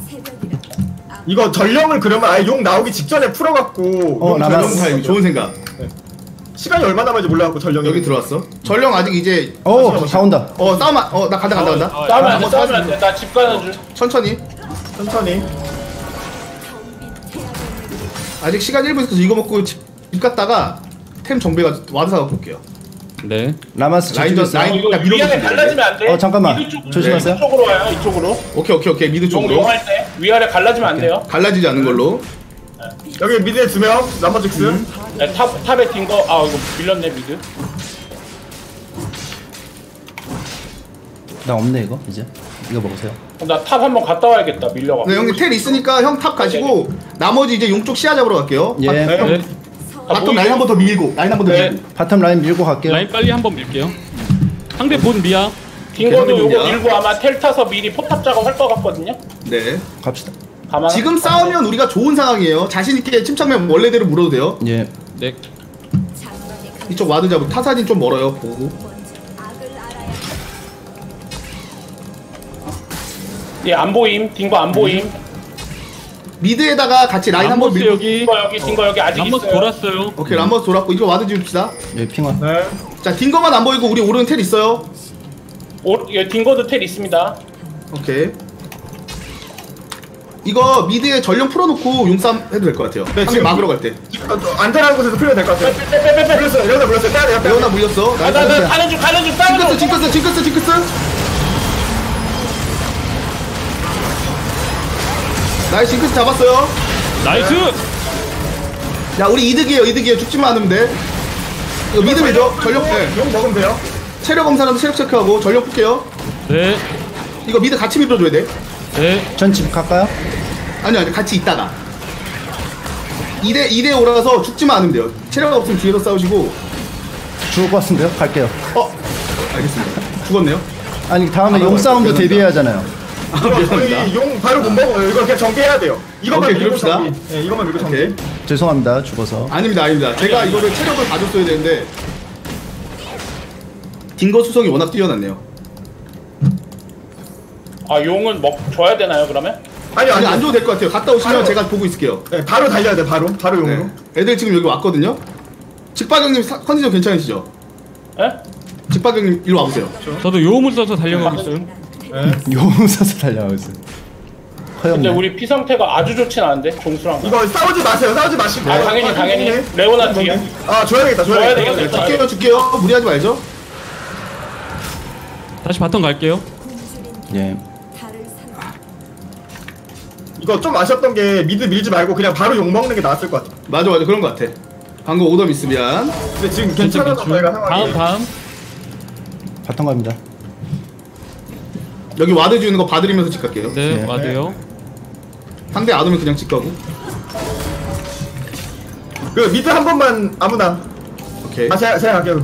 이거 전령을 그러면 아예 용 나오기 직전에 풀어갖고 전령 타임 좋은 생각. 시간이 얼마 남았는지 몰라갖고 전령이 여기 들어왔어. 전령 아직 이제 다 온다. 싸움 나 간다. 싸우면 안 돼. 나 집 가는 중. 천천히. 아직 시간 1분 있어서 이거 먹고 집 갔다가 템 정비가 와드 사갖고 올게요. 네. 라마스 라인 저쪽 있어요. 라인 이거 딱 위아래 밀어주시면 갈라지면 안 돼. 돼. 미드 쪽, 조심하세요. 이쪽으로 와요. 이쪽으로. 오케이 미드 쪽으로. 용할 때 위아래 갈라지면 안 돼요. 갈라지지 않는 걸로. 여기 미드에 2명 남바 직스. 네, 탑에 뛴 거. 아 이거 밀렸네 미드. 나 없네 이거 이제. 이거 먹으세요. 나 탑 한번 갔다 와야겠다. 밀려가. 네, 형님 텔 있으니까 형 탑 가시고 나머지 이제 용 쪽 시야 잡으러 갈게요. 예. 네. 바텀 라인 한 번 더 밀고 바텀 라인 밀고 갈게요. 라인 빨리 한번 밀게요. 상대 본 미야. 딩거도 오케이, 요거 상대 밀고 아마 텔 타서 미리 포탑 작업할 것 같거든요. 네. 갑시다. 지금 싸우면 우리가 좋은 상황이에요. 자신 있게 침착맨 원래대로 물어도 돼요. 예. 네. 이쪽 와드 잡고 타사진 좀 멀어요. 보고. 예, 안 보임. 딩거 안 보임. 미드에다가 같이 라인 한번 밀고. 딩거 여기 아직 람머스 있어요. 돌았어요. 오케이 람버스 돌았고 이거 와드 지읍시다. 예, 핑원. 네. 자 딩거만 안 보이고 우리 오른 텔 있어요. 예, 딩거도 텔 있습니다. 오케이. 이거 미드에 전령 풀어놓고 용쌈 해도 될 것 같아요. 네, 지금 지금 막으러 갈 때. 안전한 곳에서 풀면 될 것 같아요. 물렸어요. 레오나 물렸어요. 빼야 돼요. 레오나 물렸어. 나 가는 중 싸우는 징크스. 나이스 징크스 잡았어요. 나이스. 야 우리 이득이에요. 죽지만 않으면 돼. 이거 미드 밀죠. 전력 용 먹으면 돼요. 체력 검사라도 체력 체크하고 전력 풀게요. 네. 이거 미드 같이 밀어줘야 돼. 네. 전 집 갈까요? 아니 같이 있다가 2대 5라서 죽지만 않으면 돼요. 체력 없으면 뒤에서 싸우시고. 죽을 것 같은데요? 갈게요. 알겠습니다. 죽었네요. 아니 다음에 용 싸움도 대비해야 하잖아요. 저희 용 바로 못 먹어요. 이거 그냥 정비해야 돼요. 이것만 오케이, 밀고 그럽시다. 정비. 네, 이것만 밀고 정비. 죄송합니다. 죽어서. 아닙니다. 제가 이거를 체력을 봐줬어야 되는데 딩거 수성이 워낙 뛰어났네요. 아 용은 줘야 되나요 그러면? 아니 안 줘도 될 것 같아요. 갔다 오시면 바로. 제가 보고 있을게요. 네, 바로 달려야 돼. 바로 용으로. 네. 애들 지금 여기 왔거든요. 직박형님 컨디션 괜찮으시죠? 예? 직박형님 일로 와보세요. 저도 요음을 써서 달려가고 있어요. 용 써서 달려가고 있어요. 근데 우리 피 상태가 아주 좋진 않은데 종수랑. 이거 싸우지 마시고. 아 당연히 레오나 뒤에. 아 줘야겠다. 줄게요. 무리하지 말죠. 다시 바텀 갈게요. 예. 이거 좀 아쉬웠던 게 미드 밀지 말고 그냥 바로 욕 먹는 게 나았을 것 같아. 맞아 그런 것 같아. 방금 오더 미스 미안. 근데 지금 괜찮아서 저희가 상황이. 다음. 바텀 갑니다. 여기 와드 주는 거 봐드리면서 집 갈게요. 네, 와드요. 상대 안 오면 그냥 집 가고. 그 미드 한 번만 아무나. 오케이. 아 제가 갈게요.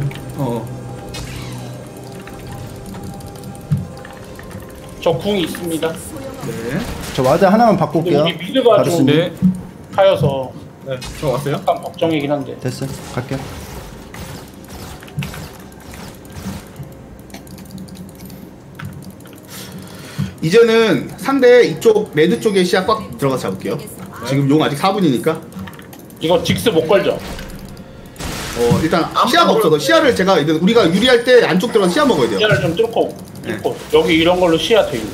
저 궁 있습니다. 네. 저 와드 하나만 바꿔 올게요. 우리 미드가 좀 바르스님. 하여서 네, 저 왔어요. 약간 걱정이긴 한데. 됐어요. 갈게요. 이제는 상대 이쪽 레드 쪽에 시야 꽉 들어가서 잡을게요. 지금 용 아직 4분이니까. 이거 직스 못 걸죠? 일단 시야가 없어서 시야를 제가 우리가 유리할 때 안쪽 들어가서 시야 먹어야 돼요. 시야를 좀 뚫고 여기 이런 걸로 시야 되고.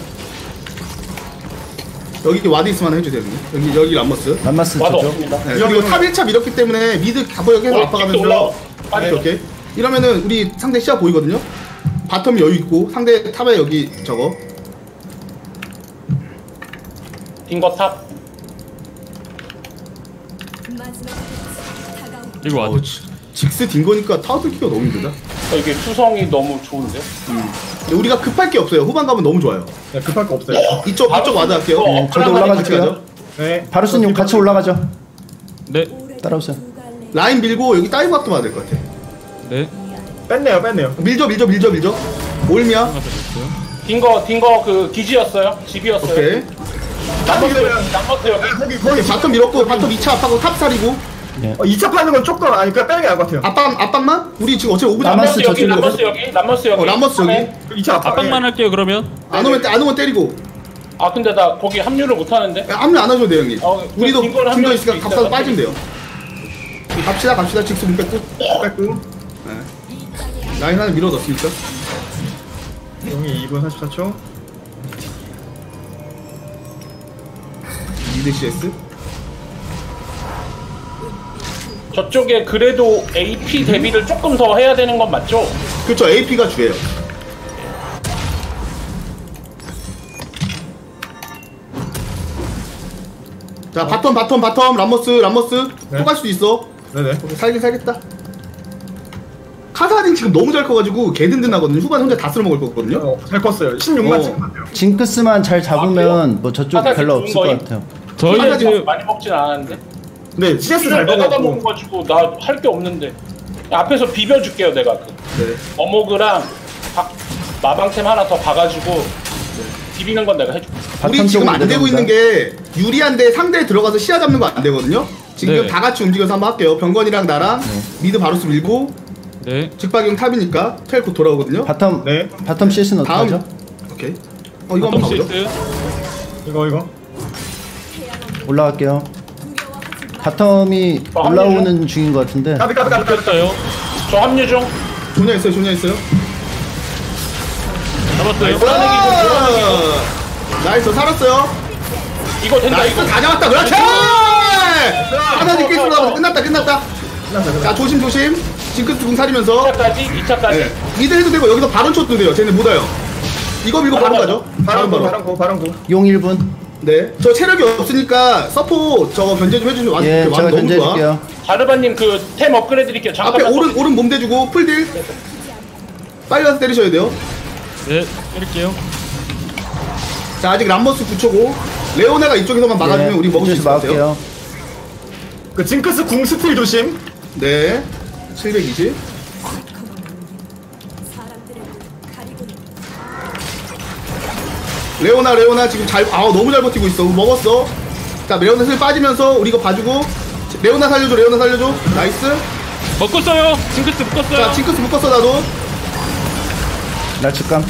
여기 와드 있으면 해주세요. 여기 람머스. 와드 저쪽. 없습니다. 네, 그리고 탑 1차 밀었기 때문에 미드 가보여 계속 압박하면서. 오케이. 이러면은 우리 상대 시야 보이거든요. 바텀 여유 있고 상대 탑에 여기 저거. 딩거 탑. 이거 와드. 직스 딩거니까 타워 뚫기가 너무 힘들다. 이게 수성이 너무 좋은데? 근데 우리가 급할 게 없어요. 후반 가면 너무 좋아요. 네, 급할 거 없어요. 이쪽 와드 할게요. 저도 올라가줄게요. 네. 바루스님 같이 올라가죠. 네. 따라오세요. 라인 밀고 여기 다이브 각도 봐야 될 것 같아. 네. 뺐네요. 밀죠. 올미야. 딩거 그 기지였어요. 집이었어요. 오케이. 남버스 여기. 거기 바텀 밀었고 바텀 2차 압박하고 탑 살이고. 2차 파는 건 조금 그냥 빼는 게 나을 것 같아요. 압박만? 우리 지금 어차피 5분 람머스 여기. 람머스 여기. 람머스 여기. 2차 압박만 할게요 그러면. 안 오면 때리고. 아 근데 나 거기 합류를 못 하는데. 합류 안 하셔도 돼요 형님. 우리도 딩거를 딩거 있으니까 합류할 수 갑자기 빠지면 돼요. 갑시다. 직스 문 뺐고. 라인 하나 밀어 넣었으니까. 용이 2분 44초. 미드 CS. 저쪽에 그래도 AP 대비를 조금 더 해야 되는 건 맞죠? 그렇죠. AP가 주예요. 자 바텀 람머스 네. 또 갈 수도 있어. 네네. 살긴 살겠다. 카사딘 지금 너무 잘 커가지고 개 든든하거든요. 후반 혼자 다 쓸어먹을 거거든요. 잘 컸어요. 16만 찍었대요. 징크스만 잘 잡으면 뭐 저쪽 카사딘 별로 좋은 없을 것 거임? 같아요. 저희 카사딘 많이 먹진 않았는데. 네, CS 잘 내가 다 먹었고. 먹어가지고 나 할 게 없는데. 앞에서 비벼줄게요 내가. 네. 어모그랑 마방템 하나 더 봐가지고 비비는 건 내가 해줄게. 우리 지금 안 되고 있는 게 유리한데 상대에 들어가서 시야 잡는 거 안 되거든요. 지금 네. 다 같이 움직여서 한번 할게요. 병건이랑 나랑 미드 바루스 밀고 네. 직박용 탑이니까 텔 곧 돌아오거든요. 바텀 네. 바텀 CS는 다음 어떡하죠? 오케이. 이거 한번 가보죠. 이거. 올라갈게요. 바텀이 올라오는 중인 것 같은데. 까비. 잡혔어요. 저 합류 중. 조냐 있어요. 잡았어요. 나이스 살았어요. 이거 된다. 나이스 이거. 다 잡았다. 그렇지. 하나씩 깨 쏘다 끝났다. 자 조심. 징크스 궁 살리면서 2차까지. 네. 미드 해도 되고 여기서 바론 쳐도 돼요. 쟤네 못 와요. 이거 밀고 바로 가죠. 바람고. 용 1분. 네. 저 체력이 없으니까 서포 저거 견제 좀 해주시면 완전 예, 제가 너무 견제해줄게요. 자르바님 그 템 업그레이드 드릴게요. 앞에 잠깐만. 오른 몸 대주고 풀딜. 빨리 와서 때리셔야 돼요. 네, 때릴게요. 자 아직 람버스 9초고 레오나가 이쪽에서만 막아주면 예, 우리 먹을 수 있을 것 같아요. 막을게요. 그 징크스 궁 스틸 조심. 네. 720. 레오나 지금 너무 잘 버티고 있어. 먹었어. 자 레오나 슬 빠지면서 우리 이거 봐주고 레오나 살려줘. 나이스. 묶었어요. 징크스 묶었어요. 자 징크스 묶었어 나도. 날치감.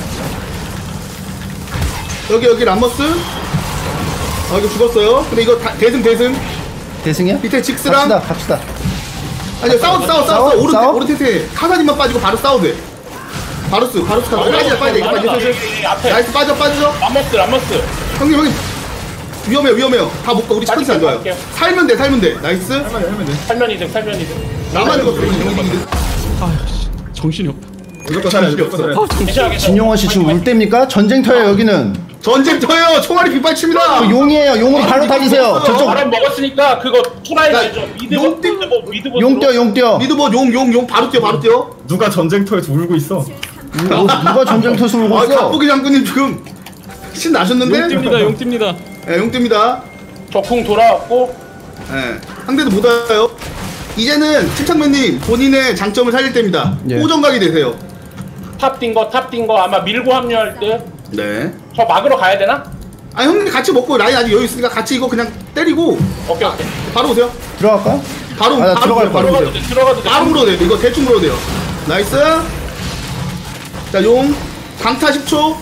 여기 람머스. 이거 죽었어요. 근데 이거 대승. 대승이야? 밑에 직스랑. 갑시다. 아니요 싸워. 싸워? 오른 테테 카사딘만 빠지고 바로 싸워도 돼. 바루스 카사. 빠지자. 이거 앞에. 나이스 빠져. 람머스. 형님 위험해요. 다 못 가. 우리 스펀지 안 좋아요. 갈게요. 살면 돼. 나이스. 살면 이득. 나만 죽었어. 이득. 정신이 없다. 무조건 살아야 돼. 진용원 씨 지금 울 때입니까? 전쟁터예요 여기는. 전쟁터예요. 총알이 빗발칩니다. 용이에요. 용으로 발로 다니세요. 저쪽. 바람 먹었으니까 그거 투라이 되죠. 용 뛰어. 미드보 용 바로 뛰어. 누가 전쟁터에서 울고 있어? 누가 전쟁터에서 울고 있어? 갑부기 장군님 지금 신 나셨는데? 용 뜁니다. 네, 용 뜁니다. 적궁 돌아왔고. 네, 상대도 못 와요. 이제는 침착맨님 본인의 장점을 살릴 때입니다. 예. 호전각이 되세요. 탑 뛴 거 아마 밀고 합류할 때. 네. 저 막으러 가야 되나? 아 형님 같이 먹고 라인 아직 여유 있으니까 같이 이거 그냥 때리고. 오케이. 바로 오세요. 들어갈까? 바로 나 들어갈 거야. 오세요. 들어가도 돼. 바로 물어도 돼요. 이거 대충 물어도 돼요. 나이스. 자, 용 강타 10초.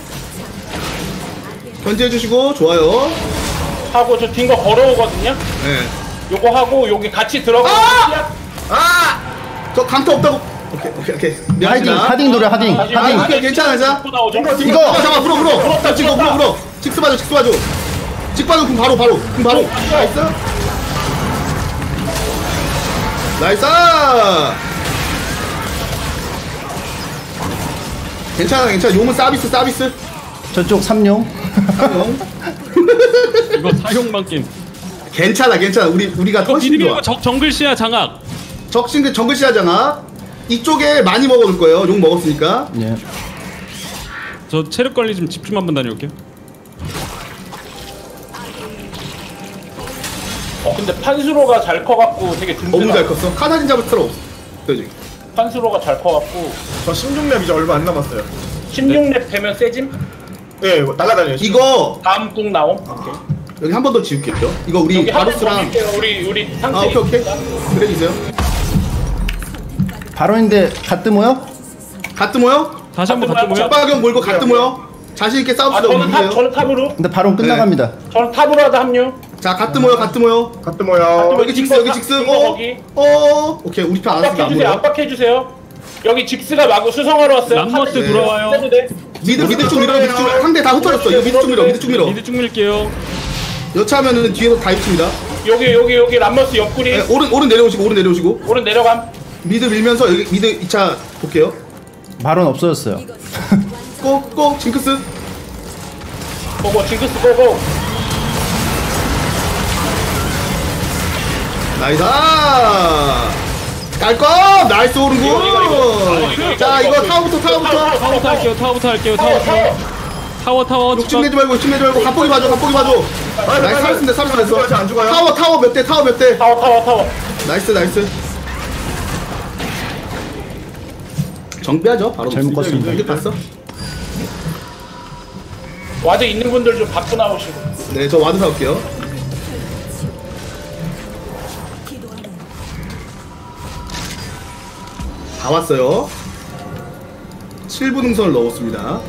견제해주시고 좋아요. 하고 저 뛴 거 걸어오거든요. 네. 요거 하고 여기 같이 들어가. 저 강타 없다고. 오케이. 하딩 노래 하딩. 오케이, 괜찮아. 이거 잠깐 물어. 지금 물어. 직스 봐줘. 직 봐줘. kum 바로. 나이스. 괜찮아. 용은 서비스. 저쪽 3용. 이거 사용만 게임. 괜찮아. 우리가 훨씬 좋아. 정글시야 장악. 정글시야 장악. 이쪽에 많이 먹어볼 거예요. 용 먹었으니까. 예. 저 체력 관리 좀 집중 한번 다녀올게요. 근데 판수로가 잘 커갖고 되게 든든하다. 너무 잘 컸어. 카사딘 잡을 필요 없어. 판수로가 잘 커갖고. 저 16렙 이제 얼마 안 남았어요. 16렙 되면 세짐? 네, 날라다녀요. 이거 다음 뚝 나옴. 오케이. 여기 한 번 더 지울게요. 이거 우리 바루스랑. 우리 상체. 오케이. 그래 주세요. 바론인데 갓드 모여? 다시 한번 갓드 모여? 적박형 몰고 갓드 모여. 자신 있게 싸웁시다. 저는 탑으로. 근데 바론 끝나갑니다. 저는 탑으로 하다 합류. 자, 갓드 모여. 여기 직스. 오케이. 우리 편 알았어. 압박해주세요. 여기 직스가 마구 수성하러 왔어요. 람머스 돌아와요. 미드 쪽 밀어. 상대 다 흩어졌어. 이거 미드 쪽 밀어. 미드 쭉 밀게요. 여차하면은 뒤에서 다 입습니다. 여기 람머스 옆구리. 네, 오른 내려오시고. 오른 내려감. 미드 밀면서 여기 미드 2차 볼게요. 발언 없어졌어요. 고 징크스. 고고 징크스 고고. 나이스. 깔끔. 나이스 오른구. 자 이거 타워부터. 타워부터 할게요. 타워. 욕심내지 말고 갑보기 봐줘. 나이스 살았어. 안 죽어요. 타워 몇 대? 타워. 나이스. 정비하죠. 바로 잘 묶었습니다. 이게 봤어? 와드 있는 분들 좀 바꿔 나오시고. 네, 저 와드 사올게요. 다 왔어요. 7분 능선을 넣었습니다.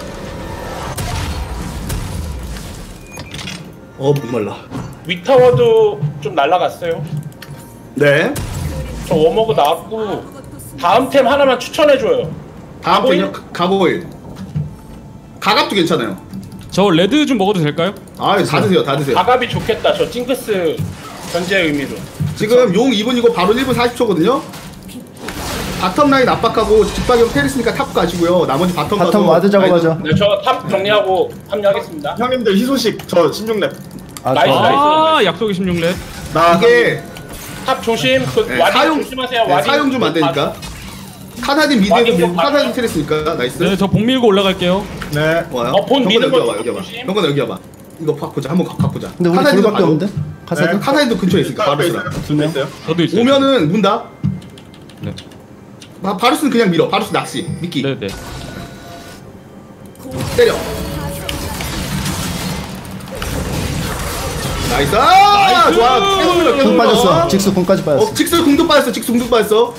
목말라. 위타워도 좀 날라갔어요. 네. 저 워머그 나왔고 다음 템 하나만 추천해줘요. 다음 템요? 가보일. 가갑도 괜찮아요. 저 레드 좀 먹어도 될까요? 다 드세요. 가갑이 좋겠다. 저 징크스 견제의 의미로. 지금 용 2분이고 바로 1분 40초거든요. 바텀 라인 압박하고 직박형 테리스니까 탑 가시고요. 나머지 바텀 가서 와드 작업하죠. 네, 저 탑 정리하고 합류하겠습니다. 형님들 희소식 저 16렙. 나이스. 약속의 16렙. 이게 탑 조심. 와딩 조심하세요. 와딩 사용 좀 안 되니까. 카사딘 미드에도 밀고 카사딘 테리스니까 나이스. 네, 저 복 밀고 올라갈게요. 네. 와요. 본 미는 거 여기 와봐. 병건아 여기 와봐. 이거 보자. 한번 보자. 근데 우리 둘밖에 없는데? 카사딘? 카사딘도 근처에 있으니까 바루스랑. 있어요. 저도 있어요. 오면은 문다. 네. 바루스는 그냥 밀어. 바루스 낚시. 미끼. 네. 때려. 나이스. 좋아. 계속 밀어. 궁 빠졌어. 직수 궁까지 빠졌어. 직수 궁도 빠졌어.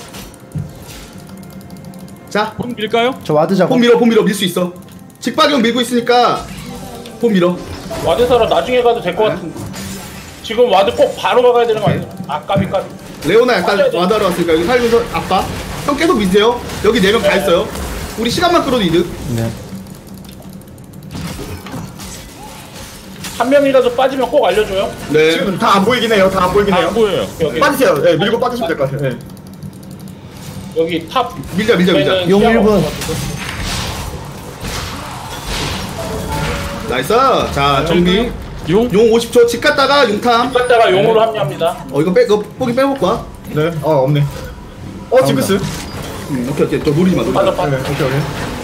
자, 봄 밀까요? 저 와드 작업. 봄 밀어. 밀 수 있어. 직박형 밀고 있으니까 봄 밀어. 와드 사러 나중에 가도 될 것 같은데. 지금 와드 꼭 바로 가야 되는 거 아니야? 까비. 레오나 약간 와드하러 왔으니까 여기 살면서 아빠. 형 계속 미세요. 여기 4명 다 있어요. 우리 시간만 끌어도 이득. 네. 한 명이라도 빠지면 꼭 알려줘요. 네. 지금 다 안 보이긴 해요. 안 보여요. 여기. 빠지세요. 네, 밀고 빠지시면 될 것 같아요. 네. 여기 탑. 밀자. 용 1분. 나이스. 자, 정비. 용 50초. 집 갔다가 용탐. 갔다가 용으로 합류합니다. 이거 뽀기 빼볼까? 와. 네. 없네. 징크스. 오케이. 저 노리지 마. 빠져. 네, 오케이.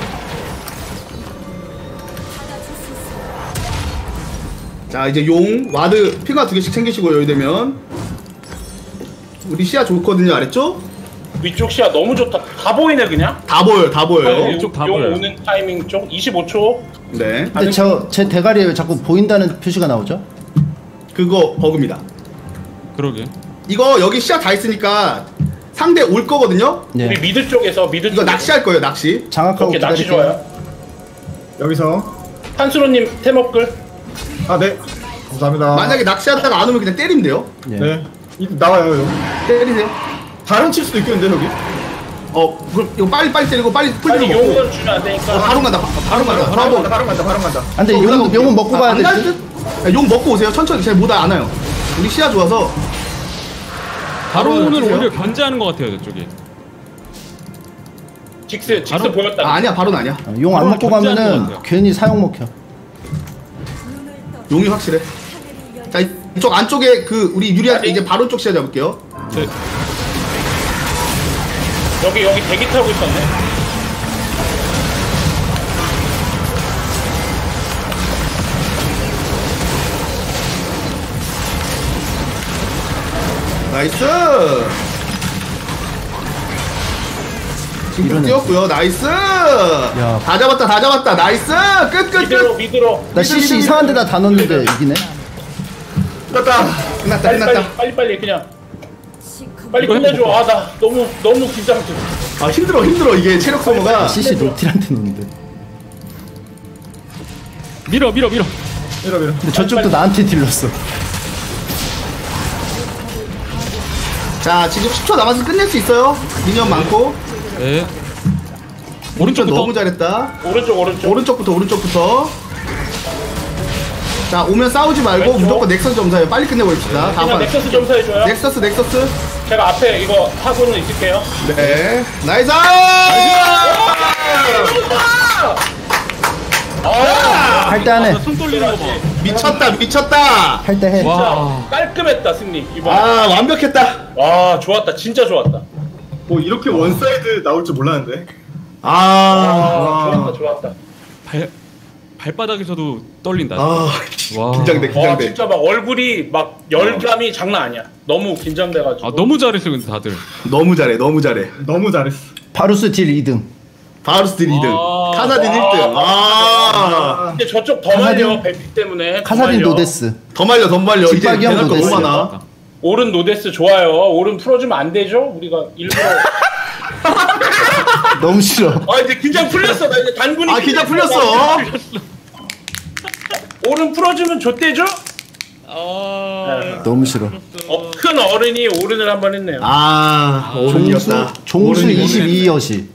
자, 이제 용 와드 피가 2개씩 챙기시고 여기 되면 우리 시야 좋거든요. 알았죠? 위쪽 시야 너무 좋다. 다 보이네 그냥. 다 보여요. 이쪽 다 용 보여요. 오는 타이밍 쪽 25초. 네. 근데 제 대가리에 왜 자꾸 보인다는 표시가 나오죠? 그거 버그입니다. 그러게. 이거 여기 시야 다 있으니까 상대 올 거거든요. 네. 우리 미드 쪽에서 이거 낚시할 거예요. 낚시. 장악하고 오케이, 낚시 기다릴게요. 좋아요. 여기서. 한수로님 템업글. 네. 감사합니다. 만약에 낚시하다가 안 오면 그냥 때리면 돼요. 네. 나와요, 여기. 때리세요. 다른 칠 수도 있겠는데, 여기? 그럼 이거 빨리 때리고 빨리 풀 아니 먹고. 용은 주면 안 되니까. 바로 간다. 바로 간다. 바로 간다. 안 돼, 용은 먹고 가야 안 돼. 용 먹고 오세요. 천천히. 잘 못 안 와요. 우리 시야 좋아서. 바로 오늘 주세요. 오히려 견제하는 것 같아요, 저쪽이. 직스 보였다. 아니야. 바로는 아니야. 용 안 먹고 견제하는 것 가면은 같아요. 괜히 사용 먹혀. 용이 확실해. 자, 이쪽 안쪽에 그 우리 유리한테 이제 바로 쪽 시야 잡을게요. 네. 여기 대기 타고 있었네. 나이스. 지금 뛰었고요. 나이스. 다 잡았다. 나이스. 끝. 미드로. 나 CC 이상한 데다 다 넣었는데 이기네. 끝났다. 빨리 그냥. 빨리 끝내줘. 나 너무 긴장돼. 힘들어. 이게 체력 소모가. CC 노틸한테 넣는데. 밀어. 근데 저쪽도 나한테 딜렀어. 자, 지금 10초 남아서 끝낼 수 있어요. 미니언 많고. 네. 오른쪽 너무 잘했다. 오른쪽부터. 자, 자 오면 싸우지 말고 왼쪽. 무조건 넥서스 점사해요. 빨리 끝내버립시다. 그냥 넥서스 점사해줘요. 넥서스. 제가 앞에 이거 하고는 있을게요. 네. 나이스! 할 때 하네. 손 돌리는 거 봐. 미쳤다. 할 때 해. 진짜 깔끔했다 승리 이번에. 아 완벽했다. 와 좋았다 진짜 좋았다. 뭐 이렇게 원사이드 나올 줄 몰랐는데. 좋았다. 발바닥에서도 떨린다. 아 와. 긴장돼. 와 진짜 막 얼굴이 막 열감이 장난 아니야. 너무 긴장돼가지고. 아 너무 잘했어 근데 다들. 너무 잘해. 너무 잘했어. 바루스 딜 2등. 바루스 딜 2등. 카사딘 1등. 근데 저쪽 더 말려 뱀픽 때문에. 카사딘 노데스. 더 말려. 이제 직박이 형 대낮 거 노데스. 너무 많아. 오른 노데스 좋아요. 오른 풀어주면 안 되죠? 우리가 일부러. 너무 싫어. 아 이제 긴장 풀렸어. 나 이제 단군이. 아 긴장 풀렸어. 오른 풀어주면 좋대죠? 너무 싫어. 큰 어른이 오른을 한번 했네요. 아 오른이었다. 종수 22여시.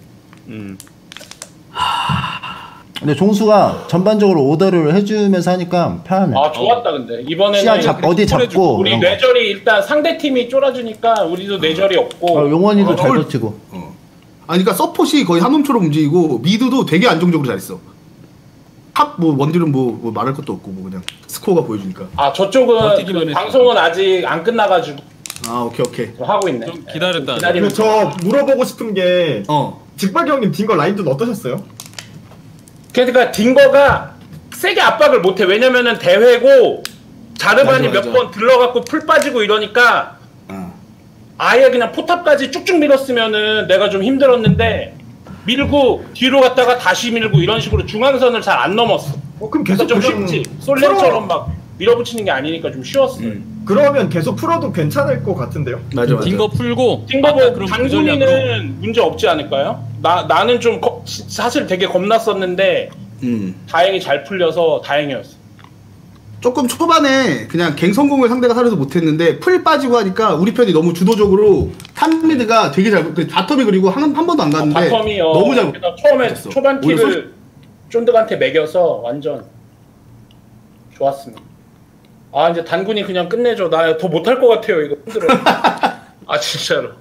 근데 종수가 전반적으로 오더를 해주면서 하니까 편하네. 아 좋았다 근데 이번에는 시야 어디 잡고 우리 이런 거. 뇌절이 일단 상대 팀이 쫄아주니까 우리도 뇌절이 없고. 용원이도 잘 버티고. 아니 그러니까 서폿이 거의 한 놈처럼 움직이고 미드도 되게 안정적으로 잘했어. 탑 뭐 원딜은 뭐 말할 것도 없고 뭐 그냥 스코어가 보여주니까. 아 저쪽은 그 방송은 아직 안 끝나가지고. 아 오케이. 하고 있네. 좀 기다렸다. 근데 저 물어보고 싶은 게 직박이 형님 딩거 라인전 어떠셨어요? 그러니까 딩거가 세게 압박을 못해. 왜냐면은 대회고 자르반이 맞아. 몇 번 들러갖고 풀 빠지고 이러니까 아예 그냥 포탑까지 쭉쭉 밀었으면은 내가 좀 힘들었는데 밀고 뒤로 갔다가 다시 밀고 이런 식으로 중앙선을 잘 안 넘었어. 그럼 계속 좀 그냥 쉽지. 솔랭처럼 막 밀어붙이는 게 아니니까 좀 쉬웠어. 그러면 계속 풀어도 괜찮을 것 같은데요? 맞아. 딩거 풀고. 딩거보 그럼 단군이는 문제 없지 않을까요? 나는 좀 사실 되게 겁났었는데 다행히 잘 풀려서 다행이었어. 조금 초반에 그냥 갱 성공을 상대가 사려서 못했는데 풀 빠지고 하니까 우리 편이 너무 주도적으로 탑미드가 되게 잘 바텀이 그리고 한 번도 안 갔는데 바텀이요. 너무 잘 처음에 초반 오히려 킬을 쫀득한테 매겨서 완전 좋았습니다. 아 이제 단군이 그냥 끝내줘. 나 더 못할 것 같아요. 이거 힘들어. 아 진짜로.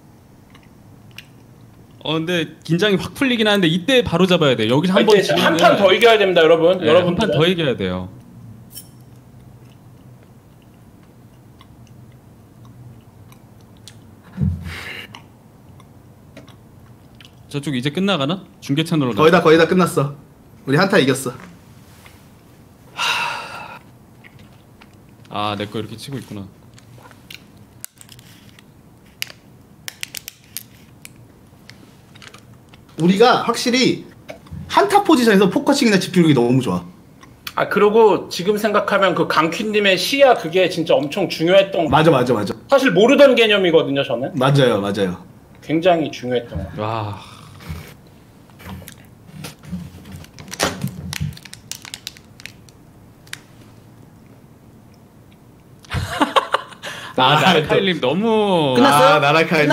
근데 긴장이 확 풀리긴 하는데 이때 바로 잡아야 돼. 여기서 한 번 한 판 더 이겨야 됩니다, 여러분. 네, 여러분 한 판 더 이겨야 돼요. 저쪽 이제 끝나가나? 중계 채널로 거의 다 끝났어. 우리 한타 이겼어. 아, 내 거 이렇게 치고 있구나. 우리가 확실히 한타 포지션에서 포커싱이나 집중력이 너무 좋아. 아 그리고 지금 생각하면 그 강퀴님의 시야 그게 진짜 엄청 중요했던 거. 맞아. 사실 모르던 개념이거든요, 저는. 맞아요. 굉장히 중요했던 거. 와. 나라카일님 너무. 끝났어요? 나라카일님.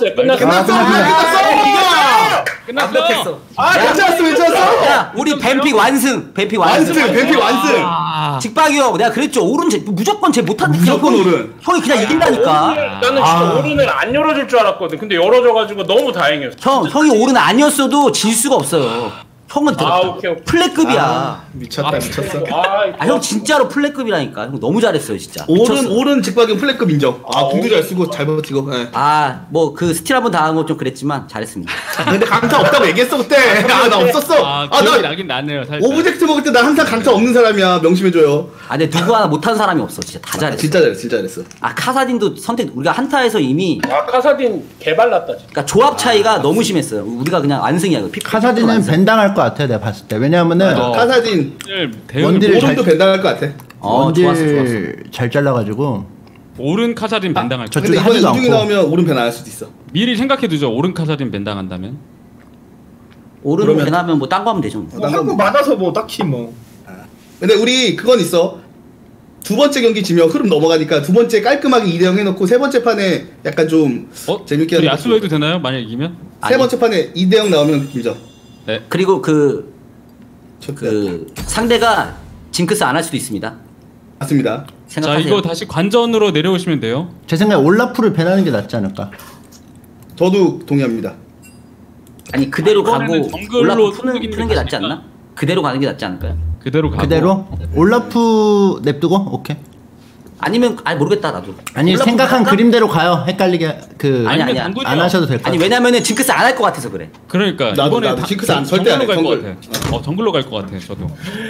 끝났어. 아, 괜찮았어. 야, 우리 뱀픽 완승. 뱀픽 완승. 직박이 형, 내가 그랬죠. 오른 무조건 쟤 못한다. 무조건 오른. 형이 그냥 이긴다니까. 나는 진짜 오른을 안 열어줄 줄 알았거든. 근데 열어줘가지고 너무 다행이었어. 형이 오른 아니었어도 질 수가 없어요. 형은 오케이. 플랫급이야. 미쳤어. 형 진짜로 플랫급이라니까. 형 너무 잘했어요, 진짜. 오른 직박은 플랫급 인정. 궁도 잘 쓰고 잘 버티고. 네. 뭐 그 스틸 한번 당한 건 좀 그랬지만 잘했습니다. 근데 강타 없다고 얘기했어 그때. 나 없었어. 기억이 나긴 나네요. 살짝. 오브젝트 먹을 때 나 항상 강타 없는 사람이야. 명심해줘요. 근데 누구 하나 못한 사람이 없어. 진짜 다 잘했어. 진짜 잘했어. 카사딘도 선택 우리가 한타에서 이미. 카사딘 개발랐다. 그러니까 조합 차이가 너무 심했어요. 우리가 그냥 완승이야. 카사딘은 벤당할 것 같아 내가 봤을 때. 왜냐하면은 카사딘 원딜 오른도 벤당할 것 같아. 원딜 잘 잘라가지고. 오른 카사딘 벤당할 거. 근데 이번에 우중이 나오면 오른 벤 안 할 수도 있어. 미리 생각해두죠. 오른 카사딘 벤당한다면. 오른 벤하면 뭐 딴 거 하면 되죠. 한국 맞아서 뭐 딱히 뭐. 근데 우리 그건 있어. 두 번째 경기 지면 흐름 넘어가니까 두 번째 깔끔하게 2대0 해놓고 세 번째 판에 약간 좀 재밌게 하는. 야수로 해도 되나요? 만약 이기면? 세 번째 판에 2대0 나오면 인정. 네. 그리고 그 상대가 징크스 안 할 수도 있습니다. 맞습니다. 자 이거 다시 관전으로 내려오시면 돼요. 제 생각에 올라프를 배나는 게 낫지 않을까? 저도 동의합니다. 아니 그대로 가고 이번에는 정글로 올라프 푸는 게 낫지 않나? 그대로 가는 게 낫지 않을까요? 그대로 가고. 그대로? 올라프 냅두고? 오케이. 아니면 모르겠다 나도. 아니 올라프 생각한 갈까? 그림대로 가요. 헷갈리게 아니야. 안 하셔도 될 것 같아. 아니 왜냐면은 징크스 안 할 것 같아서 그래. 그러니까 나도 이번에 징크스 안 절대 안 해. 정글로 갈 것 같아. 정글로 갈 것 같아. 저도.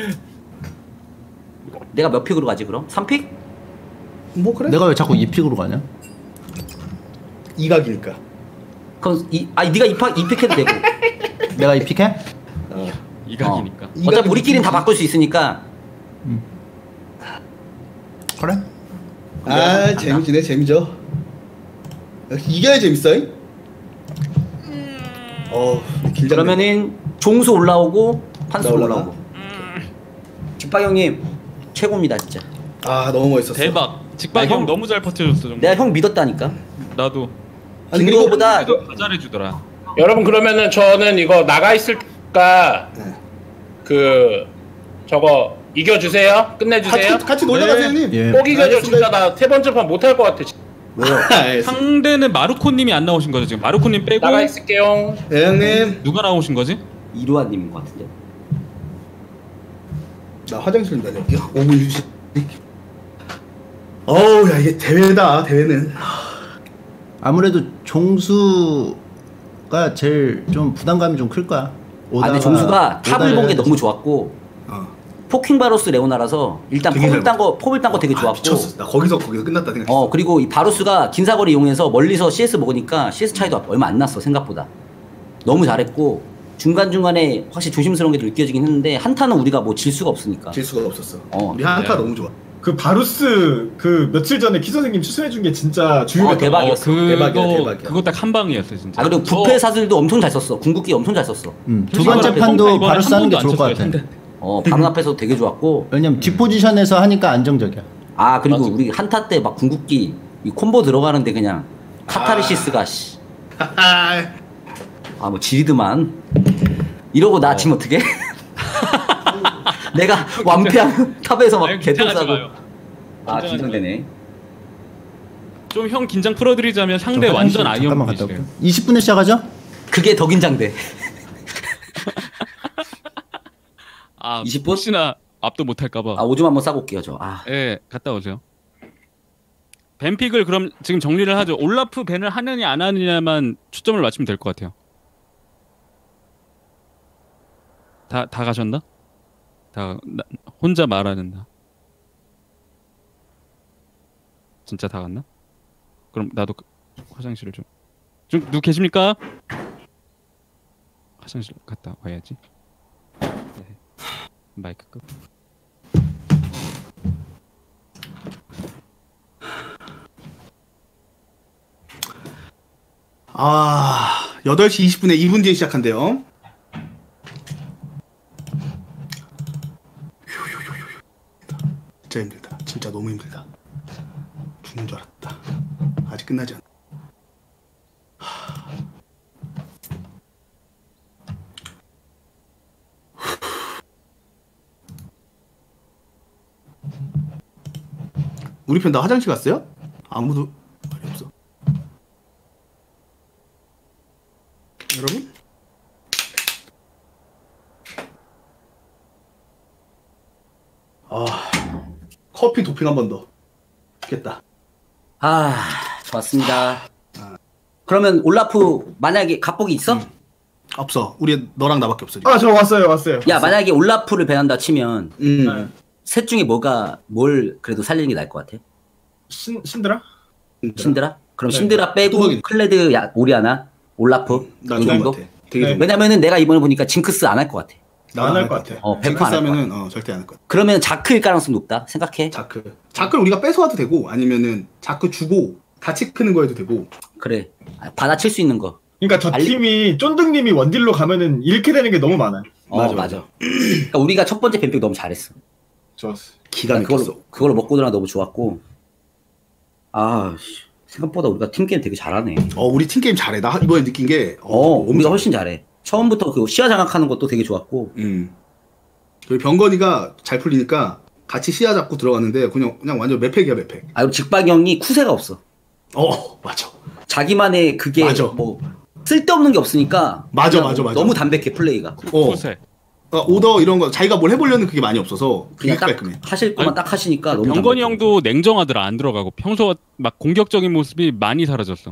내가 몇 픽으로 가지 그럼? 3픽? 뭐 그래? 내가 왜 자꾸 2픽으로 가냐? 이각이니까. 그럼 네가 2픽 해도 되고. 내가 2픽해? 이각이니까. 어차피 우리끼리는 다 바꿀 수 있으니까. 그래? 아 재미지네 재미져. 이겨야 재밌어. 길장. 그러면은 종수 올라오고 판수 올라오고. 직박 형님 최고입니다 진짜. 아 너무 멋있었어. 대박. 직박 형 너무 잘 버텨줬어. 정말. 내가 형 믿었다니까. 나도. 아니 그리고보다 다 잘해주더라. 여러분 그러면은 저는 이거 나가 있을까 그 저거 이겨주세요. 끝내주세요. 같이 놀다 가세요 형님. 예. 꼭 이겨줘. 진짜 나 세 번째 판 못할 것 같아. 왜요? 상대는 마루코님이 안 나오신 거죠 지금? 마루코님 빼고 나가 있을게요. 네 형님. 누가 나오신 거지? 이루아님인 것 같은데. 나 화장실 다녀올게요. 5분 휴식. 어우 야 이게 대회다 대회는. 아무래도 종수가 제일 좀 부담감이 좀 클 거야. 근데 종수가 탑을 본 게 너무 좋았고 포킹바로스 레오나라서 일단 폼을 딴 거 되게 좋았고 미쳤어. 나 거기서 끝났다 생각했어. 그리고 이 바로스가 긴 사거리 이용해서 멀리서 CS 먹으니까 CS 차이도 얼마 안 났어 생각보다. 너무 잘했고 중간중간에 확실히 조심스러운 게 느껴지긴 했는데 한타는 우리가 뭐 질 수가 없으니까. 질 수가 없었어. 우리 한타 너무 좋아. 그 바루스 그 며칠 전에 키 선생님 추천해준 게 진짜 중요했던 대박이었어. 대박이야. 그거 딱 한 방이었어 진짜. 그리고 부패 사슬도 엄청 잘 썼어. 궁극기 엄청 잘 썼어. 두 번째 판도 바루스 하는 게 좋을 것 같아. 바로 앞에서 되게 좋았고. 왜냐면 뒷포지션에서 하니까 안정적이야. 그리고 우리 한타 때 막 궁극기 이 콤보 들어가는데 그냥 카타르시스가 뭐 지리드만 이러고 나 지금 어떡해? 내가 완패하면 탑에서 막 개똥 싸고. 긴장되네. 좀 형 긴장 풀어드리자면 상대 완전 아이언이시래요. 20분에 시작하죠? 그게 더 긴장돼. 20분? 혹시나 압도 못할까봐. 오줌 한번 싸고 올게요 저. 예, 갔다 오세요. 벤픽을 그럼 지금 정리를 하죠. 올라프 벤을 하느냐 안 하느냐만 초점을 맞추면 될 것 같아요. 다 가셨나? 혼자 말하는 나. 진짜 다 갔나? 그럼 나도 화장실을 좀 누구 계십니까? 화장실 갔다 와야지. 네. 마이크 끄. 아 8시 20분에 2분 뒤에 시작한대요. 진짜 힘들다. 진짜 너무 힘들다. 죽는 줄 알았다. 아직 끝나지 않아. 우리 편 다 화장실 갔어요? 아무도 말이 없어. 여러분? 커피 도핑 한 번 더. 좋겠다. 좋았습니다. 그러면 올라프 만약에 갑복이 있어? 없어. 우리 너랑 나밖에 없어. 저 왔어요. 야 만약에 올라프를 배난다 치면 셋 중에 뭘 그래도 살리는 게 나을 것 같아? 신드라? 신드라? 그럼 신드라 빼고 클레드 오리아나 올라프 이 정도? 왜냐면은 내가 이번에 보니까 징크스 안 할 것 같아. 안 할 것 같아. 100% 안 할 것 같아. 절대 안 할 것 같아. 그러면 자크일 가능성이 높다 생각해? 자크를 우리가 뺏어와도 되고 아니면은 자크 주고 같이 크는 거 해도 되고. 그래. 받아칠 수 있는 거. 그러니까 저 팀이 쫀득님이 원딜로 가면은 잃게 되는 게 너무 많아요. 맞아. 그러니까 우리가 첫 번째 뱀픽 너무 잘했어. 좋았어. 기가 막혔어. 그걸로 먹고 들어가 너무 좋았고. 생각보다 우리가 팀게임 되게 잘하네. 우리 팀게임 잘해. 나 이번에 느낀 게 우리가 훨씬 잘해. 처음부터 그 시야 장악하는 것도 되게 좋았고. 그리고 병건이가 잘 풀리니까 같이 시야 잡고 들어갔는데 그냥 완전 매팩이야 매팩. 아 그리고 직박형이 쿠세가 없어. 맞아. 자기만의 그게 맞아. 뭐 쓸데없는 게 없으니까. 맞아. 너무 담백해 플레이가. 쿠세. 오더 이런 거 자기가 뭘 해보려는 그게 많이 없어서 그냥 딱 깔끔해. 하실 거만 딱 하시니까 너무 병건이 담백해. 형도 냉정하더라. 안 들어가고 평소 막 공격적인 모습이 많이 사라졌어.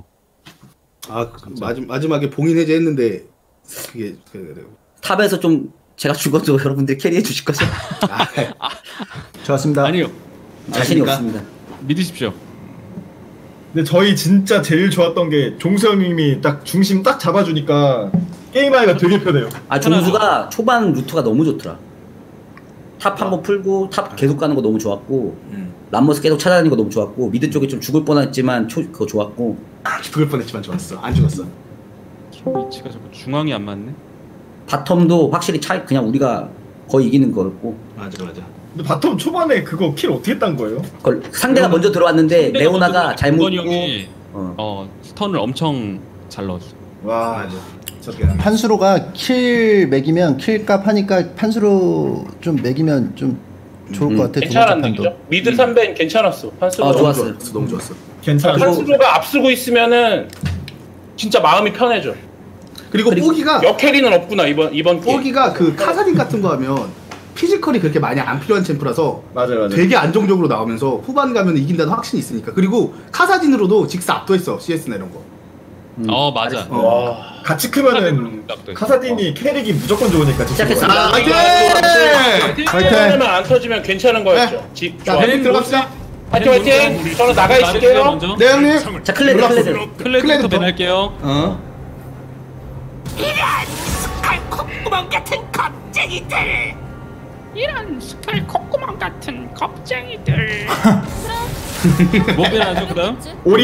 마지막에 봉인 해제했는데 그게 탑에서 좀 제가 죽어도 여러분들 캐리해 주실 거죠? 좋았습니다. 아니요. 자신이 없습니다. 믿으십시오. 근데 저희 진짜 제일 좋았던 게 종수 형님이 딱 중심 딱 잡아주니까 게임하기가 되게 편해요. 아 종수가 초반 루트가 너무 좋더라. 탑 한 번 풀고 탑 계속 가는 거 너무 좋았고 람머스 계속 찾아다니는 거 너무 좋았고 미드 쪽에 좀 죽을 뻔했지만 그거 좋았고 죽을 뻔했지만 좋았어. 안 죽었어. 위치가 자꾸 중앙이 안 맞네. 바텀도 확실히 그냥 우리가 거의 이기는 거였고. 맞아. 근데 바텀 초반에 그거 킬 어떻게 딴 거예요? 그걸 상대가 먼저 들어왔는데 레오나가 잘못 병건이 형이 스턴을 엄청 잘 넣었어. 와 맞아. 판수로가 킬 매기면 킬값 하니까 판수로 좀 매기면 좀 좋을 것 같아. 괜찮았네. 그죠? 미드 3벤 괜찮았어. 판수로. 좋았어요. 너무 좋았어. 괜찮아. 판수로가 앞서고 있으면은 진짜 마음이 편해져. 그리고 뽀기가 역캐리는 없구나 이번 뽀기가 그 카사딘 같은 거 하면 피지컬이 그렇게 많이 안 필요한 챔프라서 맞아. 되게 안정적으로 나오면서 후반 가면 이긴다는 확신이 있으니까. 그리고 카사딘으로도 직사 압도했어. CS나 이런 거. 맞아. 같이 크면은 카사딘이 캐릭이 무조건 좋으니까 시작했습니다. 화이팅! 안 터지면 괜찮은 거였죠. 자, 베인 들어갑시다. 화이팅! 저는 나가 있을게요. 네 형님. 자 클레드부터 밴할게요. 이런 스칼 콧구멍 같은 겁쟁이들. 이런 스칼 콧구멍 같은 겁쟁이들. 뭐 밴하죠 그다음?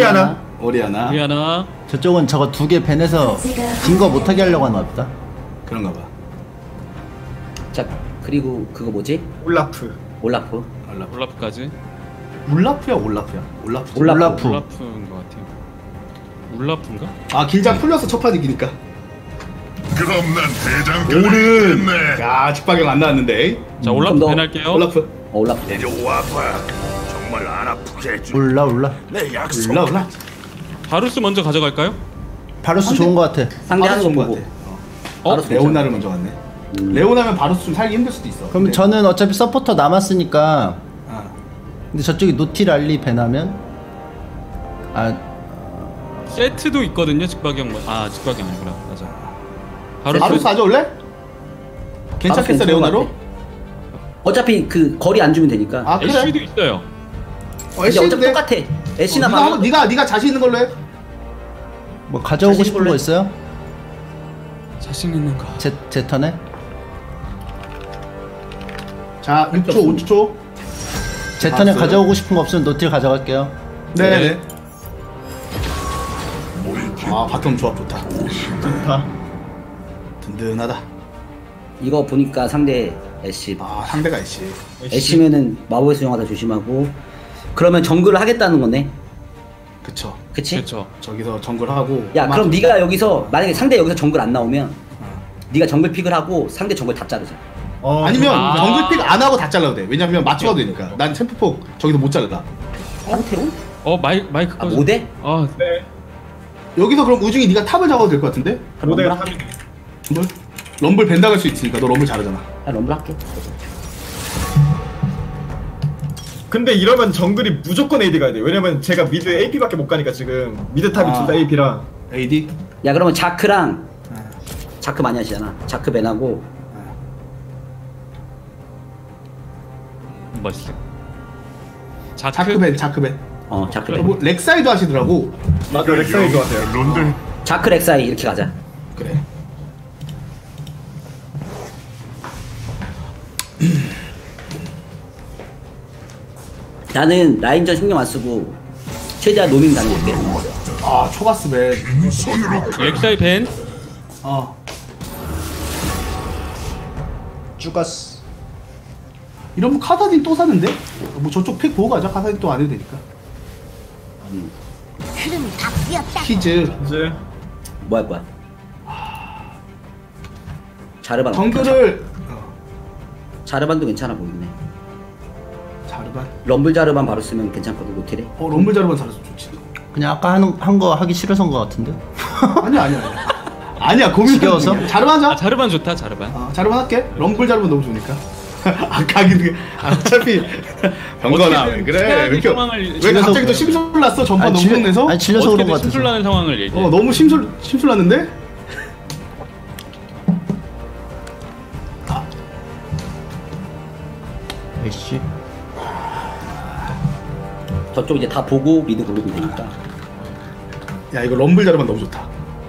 오리아나. 저쪽은 저거 2개 밴해서 긴 거 못하게 하려고 하나 보다. 그런가 봐. 자 그리고 그거 뭐지? 올라프. 올라프까지. 올라프야? 올라프인 것 같아요. 올라프인가? 길장 풀려서 첫판 이기니까. 그럼 난 대장 오른. 야 직박형 안 나왔는데. 자 올라프 밴할게요. 올라프. 내려와봐. 정말 안 아프게 해줄. 올라. 내 약속. 올라. 바루스 먼저 가져갈까요? 바루스 좋은 거 같아. 상대하는 거 보고. 레오나를 먼저 갔네. 레오나면 바루스 좀 살기 힘들 수도 있어. 그럼 저는 어차피 서포터 남았으니까. 근데 저쪽이 노티랄리 밴하면 세트도 있거든요. 직박형. 직박이 아니구나. 맞아. 바루스 가져올래? 괜찮겠어 레오나로? 어차피 그 거리 안 주면 되니까. 그래? 애쉬도 있어요. 어차피 똑같아. 애쉬나 바로. 네가 자신 있는 걸로 해. 뭐 가져오고 싶은 거 있어요? 자신 있는 거. 제 턴에? 자 6초 5초. 제 턴에 가져오고 싶은 거 없으면 노틸 가져갈게요. 네. 바텀 조합 좋다. 든든하다. 이거 보니까 상대 애쉬. 상대가 애쉬. 애쉬면은 마법의 수용하다 조심하고. 그러면 정글을 하겠다는 거네. 그쵸. 그치? 저기서 정글 하고. 야 그럼 네가 여기서 만약에 상대 여기서 정글 안 나오면 네가 정글 픽을 하고 상대 정글 다 자르자. 아니면 정글 픽 안 하고 다 잘라도 돼. 왜냐면 맞춰도 되니까. 난 챔프폭 저기서 못 자르다. 상태로? 마이크 꺼져. 모대? 네. 여기서 그럼 우중이 네가 탑을 잡아도 될 것 같은데? 모대가 탑이. 럼블 밴 당할 수 있으니까 너 럼블 잘하잖아. 나 럼블 할게. 근데 이러면 정글이 무조건 AD 가야 돼. 왜냐면 제가 미드 AP밖에 못 가니까 지금 미드 탑이 둘 다 AP라. AD? 야 그러면 자크랑 자크 많이 하시잖아. 자크 밴하고. 멋있어. 자크벤. 자크벤. 렉사이도 하시더라고. 맞아 렉사이도 하세요. 자크 렉사이 이렇게 가자. 그래. 나는 라인전 신경 안 쓰고 최대한 노밍 다닐게. 초가스 벤. 렉사이 벤. 쭈가스. 이러면 카사딘 또 사는데? 뭐 저쪽 픽 보고 가자. 카사딘 또 안 해도 되니까. 흐름이 다 풀렸다. 키즈. 뭐 할 거야? 자르반. 정글을 자르반도 괜찮아 보이네. 자르반. 럼블 자르반 바로 쓰면 괜찮거든 노틸에. 럼블 자르반 잘해서 좋지. 그냥 아까 한 거 하기 싫어서인 거 같은데? 아니야 고민. 지겨워서? 자르반 하자. 자르반 좋다 자르반. 자르반 할게. 럼블 자르반 너무 좋으니까. 어차피 병건아 왜 그래? 왜 이렇게 왜 갑자기 또 심술 났어? 전반 너무 내서? 아니 질려서 그런 거 같아. 심술 나는 상황을 얘기해. 너무 심술 났는데? 에이씨. 저쪽 이제 다 보고 미드 고르면 되니까. 야 이거 럼블 자르반 너무 좋다.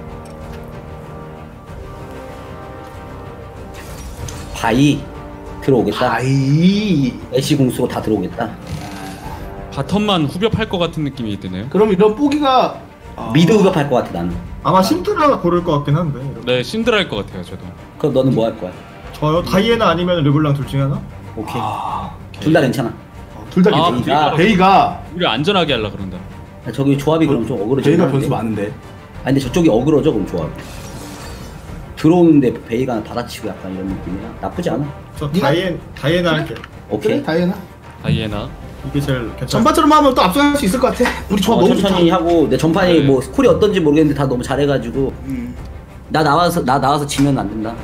바이 들어오겠다. 바이 애쉬 공수고 다 들어오겠다. 바텀만 후벼팔 것 같은 느낌이 드네요. 그럼 이런 뽀기가 미드 후벼팔 것 같아 나는. 아마 신드라가 고를 것 같긴 한데. 네 신드라 할 것 같아요 저도. 그럼 너는 뭐 할 거야? 저요? 다이애나 아니면 르블랑 둘 중에 하나? 오케이. 둘 다 괜찮아. 둘 다 괜찮아. 베이가 우리 안전하게 하려 그런다. 저기 조합이 그럼 좀 어그러져. 베이가 변수 많은데. 아니 근데 저쪽이 어그러져 그럼 조합. 들어오는데 베이가 받아치고 약간 이런 느낌이야. 나쁘지 않아. 저 다이애나 할게. 오케이. 다이애나. 이게 제일 괜찮아. 전반처럼 하면 또 앞서갈 수 있을 것 같아. 우리 조합 너무 천천히 좋다. 하고 내 전판이 뭐 스콜이 어떤지 모르겠는데 다 너무 잘해가지고 나 나와서 지면 안 된다.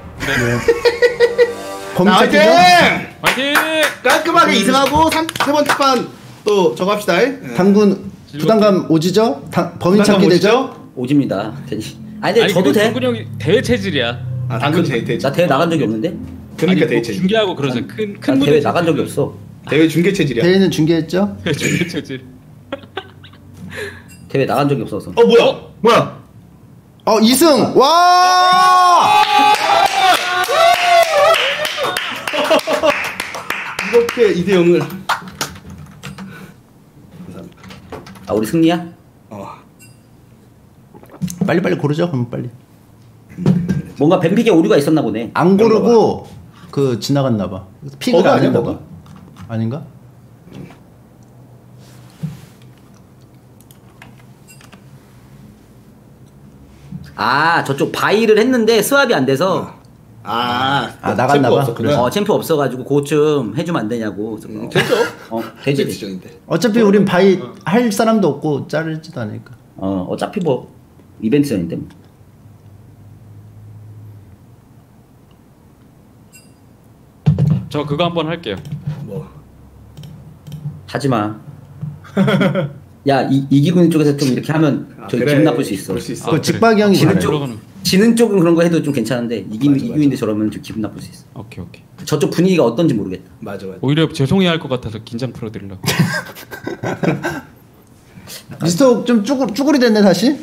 화이팅! 화이팅! 깔끔하게 2승하고 세 번째 판 또 저거 합시다. 당군 부담감 오지죠? 범인 찾기 되죠? 오집니다. 아니 근데 저도 돼. 당군 형이 대회 체질이야. 당근 대회. 나 대회 나간 적이 없는데. 그러니까 아니, 대회 뭐 체질. 중계하고 그러죠. 큰 대회 나간 적이 없어. 대회 중계 체질이야. 대회는 중계했죠? 중계 체질. 대회 나간 적이 없어서. 뭐야? 2승! 와! 이렇게 2대0을. 아 우리 승리야? 빨리 고르죠. 그럼 빨리. 뭔가 뱀픽에 오류가 있었나 보네. 안 고르고 지나갔나 봐. 픽을 안 했나 봐. 아닌가? 아 저쪽 바이를 했는데 스왑이 안 돼서 나갔나 봐. 챔프 없어가지고 그것 좀 해주면 안 되냐고. 됐죠? 되지. 어차피 우린 바이 할 사람도 없고 자르지도 않으니까. 어차피 뭐 이벤트전인데 뭐. 저 그거 한번 할게요. 하지마. 야 이기군 쪽에서 좀 이렇게 하면 저 기분 나쁠 수 있어. 그 직박이 형이 지는 쪽은 그런 거 해도 좀 괜찮은데 이기는데 저러면 좀 기분 나쁠 수 있어. 오케이. 저쪽 분위기가 어떤지 모르겠다. 맞아. 오히려 죄송해할 것 같아서 긴장 풀어드리려고. 미스터 좀 쭈구리 됐네 다시?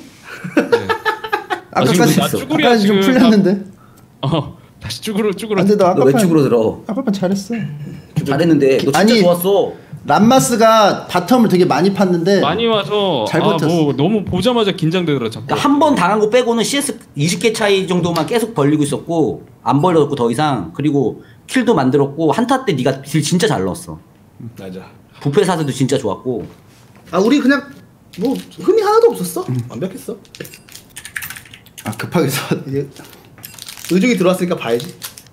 아까까지 좀 풀렸는데. 다시 쭈구로. 근데 너 왜 쭈구로 들어? 아까판 잘했어. 잘했는데 너 진짜 좋았어. 람마스가 바텀을 되게 많이 팠는데 많이 와서 잘 버텼어. 뭐 너무 보자마자 긴장되더라 자꾸. 한 번 당한 거 빼고는 CS 20개 차이 정도만 계속 벌리고 있었고 안 벌렸고 더 이상. 그리고 킬도 만들었고 한타 때 네가 딜 진짜 잘 넣었어. 맞아. 부패 사슬도 진짜 좋았고. 우리 그냥 뭐 흠이 하나도 없었어. 완벽했어. 급하게 서 의중이 들어왔으니까 봐야지.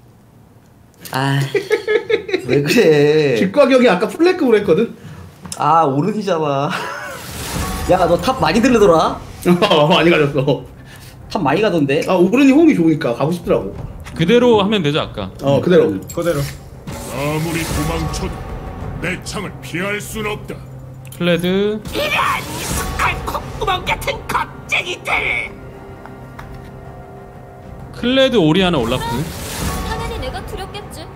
왜 그래? 직과격이 아까 플래그로 했거든. 오른이잖아. 야 너 탑 많이 들르더라. 많이 가졌어. 탑 많이 가던데. 오른이 홈이 좋으니까 가고 싶더라고. 그대로 하면 되죠 아까. 그대로. 아무리 도망쳐도 내 창을 피할 순 없다. 플레드. 이런 이숙한 콧구멍 같은 겁쟁이들. 클레드 오리아나 올라프. 당연히 내가 두렵겠지.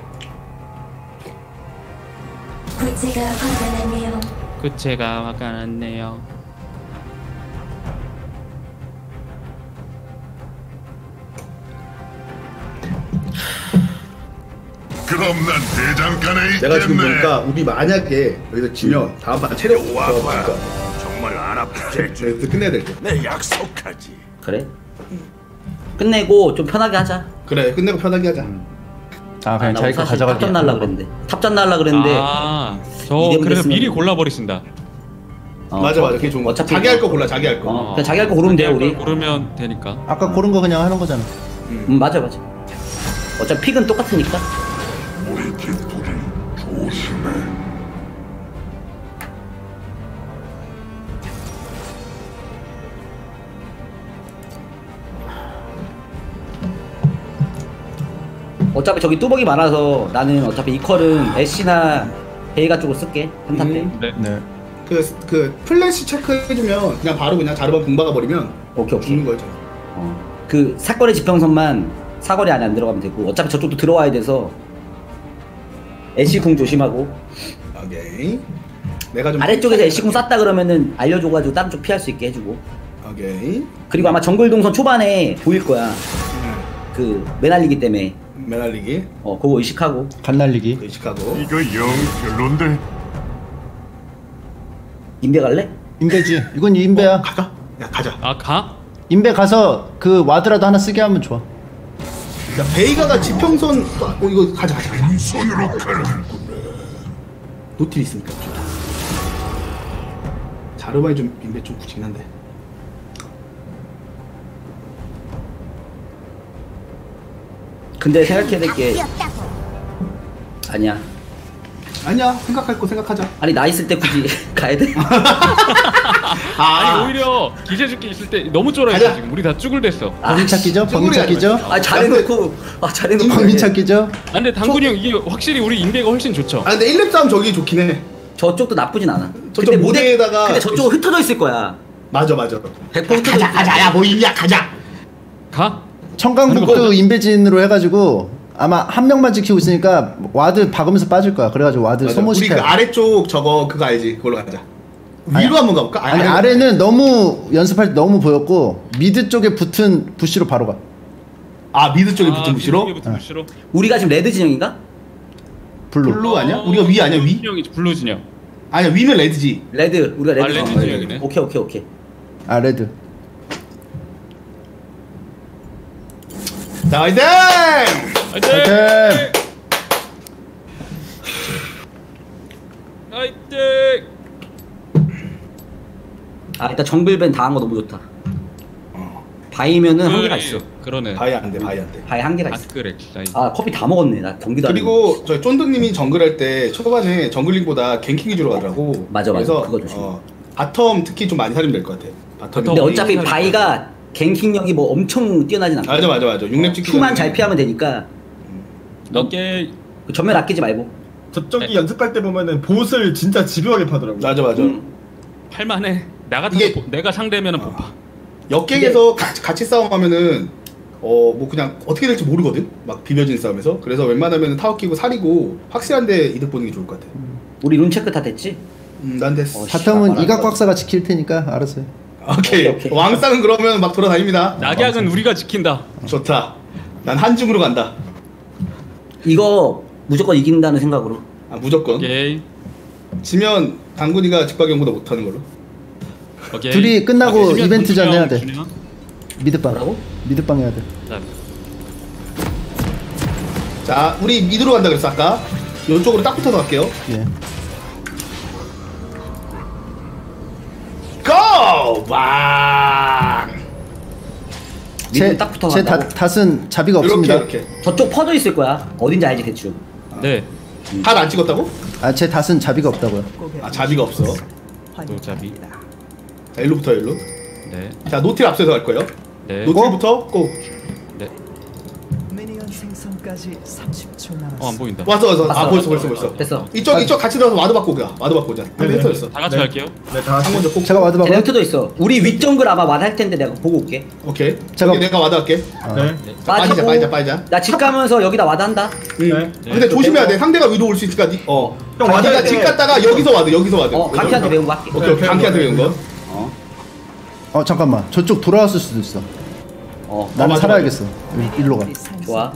구체가 화가 났네요. 그럼 난 대장간에 있겠네. 내가 지금 보니까 우리 만약에 여기서 지면 다음 판 체력 좋아보니까 정말 안 아프게 해줘. 끝내야 될 때. 내 약속하지. 그래? 끝내고 좀 편하게 하자. 그래 끝내고 편하게 하자. 그냥 자기 거 가져갈게. 탑전 날라 그랬는데. 탑전 날라 그랬는데. 저 그래서 미리 골라버리신다. 맞아 그게 좋은 거. 어차피 자기 할 거 골라 자기 할 거. 그냥 자기 할 거 고르면 돼요 우리. 고르면 되니까. 아까 고른 거 그냥 하는 거잖아. 맞아. 어차피 픽은 똑같으니까. 우리 뒷부리 조심해. 어차피 저기 뚜벅이 많아서 나는 어차피 이 컬은 애쉬나 베이가 쪽으로 쓸게 한타 때. 네. 그 플래시 체크해주면 그냥 바로 그냥 자르반 붕박아 버리면 오케이. 죽는 거죠. 그 사거리 지평선만 사거리 안에 안 들어가면 되고 어차피 저쪽도 들어와야 돼서 애쉬 궁 조심하고. 오케이. 내가 좀 아래쪽에서 애쉬 궁 쐈다 그러면은 알려줘가지고 다른 쪽 피할 수 있게 해주고. 오케이. 그리고 아마 정글 동선 초반에 보일 거야. 그 매날리기 때문에. 매날리기. 그거 의식하고. 갓날리기. 의식하고. 이거 영 별론데. 인베 갈래? 인베지. 이건 인베야. 가자. 야 가자. 아 가? 인베 가서 그 와드라도 하나 쓰게 하면 좋아. 야 베이가가 지평선 이거 가자. 손으로 가라. 노틸 있으니까 좋다. 자르반이 좀 인베 좀 굳이긴 한데. 근데 생각해야 될 게 아니야. 아니야. 생각할 거 생각하자. 아니 나 있을 때 굳이 가야 돼? 아니 오히려 기세죽기 있을 때 너무 쫄아있어 지금. 우리 다 쭈글 됐어. 범인 찾기죠? 범인 찾기죠? 잘해놓고 범인 찾기죠? 아 근데 당근이 형 이게 확실히 우리 인베가 훨씬 좋죠. 아 근데 1렙 싸움 저기 좋긴 해. 저쪽도 나쁘진 않아. 저쪽 무대에다가 근데 저쪽은 흩어져 있을 거야. 맞아. 100% 가자. 야 뭐 있냐 가자. 가? 청강북도 인베진으로 해가지고 아마 한 명만 지키고 있으니까 와드 박으면서 빠질 거야. 그래가지고 와드 우리 소모시켜. 그 아래쪽 저거 그거 알지? 그걸로 가자. 위로 한번 가볼까? 아니 아래는 너무 연습할 때 너무 보였고 미드 쪽에 붙은 부시로 바로 가. 아 미드 쪽에 붙은 부시로? 우리가 지금 레드 진영인가? 블루 아니야? 우리가 위 아니야 위? 진영이지 블루 진영. 아니야 위는 레드지. 레드 우리가 레드. 레드 진영이네. 오케이. 아 레드. 자 화이팅! 화이팅! 아 일단 정글밴 다 한 거 너무 좋다. 바이면은 한계가 있어. 그러네. 바이 안 돼. 바이 한계가 있어. 그래. 아 커피 다 먹었네. 나 경기도 안 그리고 저희 쫀드님이 정글할 때 초반에 정글링보다 갱킹 위주로 가더라고. 맞아. 그래서 그거 조심. 바텀 특히 좀 많이 살리면 될 것 같아. 바텀. 근데 어차피 바이가 갱킹력이 뭐 엄청 뛰어나진 않고. 맞아. 6렙 찍기 큐만 잘 피하면 되니까. 오케이. 전멸 아끼지 말고. 저쪽이 연습할 때 보면은 보스를 진짜 집요하게 파더라고. 맞아. 할만해. 나 같은 내가 상대면은 못 봐. 역갱에서 같이 싸움하면은 뭐 그냥 어떻게 될지 모르거든. 막 비벼진 싸움에서. 그래서 웬만하면 타워 끼고 살이고 확실한데 이득 보는 게 좋을 것 같아. 우리 룬 체크 다 됐지? 난 됐어. 바텀은 이각박사가 지킬 테니까 알았어요. 오케이. 왕쌍은 그러면 막 돌아다닙니다. 낙약은 우리가 지킨다. 좋다. 난 한중으로 간다. 이거 무조건 이긴다는 생각으로. 아 무조건. 오케이. 지면 당군이가 직박형보다 못하는 걸로. 오케이. 둘이 끝나고 오케이, 이벤트 전 해야 돼. 준영. 미드빵. 미드빵 해야 돼. 자, 우리 미드로 간다 그랬어 아까. 이쪽으로 딱 붙어서 갈게요. 예. 고! 빵! 미드 딱 붙어 제 간다고? 닷은 자비가 없습니다. 이렇게. 저쪽 퍼져 있을 거야. 어딘지 알지 대충. 네. 핫 안 찍었다고? 아, 제 닷은 자비가 없다고요. 아, 자비가 없어. 노자비. 자, 일로부터 일로. 네. 자, 노틸 앞서서 갈 거예요. 네. 노틸부터 고. 네. 미니언 생성까지 30초 남았습니다. 안 보인다. 왔어. 아, 벌써. 됐어. 이쪽 같이 들어서 와드 받고 오자. 와드 받고 오자. 네. 했어. 다 같이 갈게요. 네, 다 같이. 먼저 꼭. 제가 와드 쟤네 봐봐. 흩어져 있어. 우리 윗정글 아마 와드 할 텐데 내가 보고 올게. 오케이. 제가- 여기 내가 와드 할게. 네. 자, 빠지자. 나 집 가면서 여기다 와드 한다. 응. 근데 조심해야 돼. 상대가 위로 올 수 있으니까 형 자기가 와드 집 갔다가 여기서 와드. 강키한테 배운 거 할게. 오케이. 강키한테 배운 거. 잠깐만. 저쪽 돌아왔을 수도 있어. 나는 맞아, 살아야겠어. 일로 가. 좋아.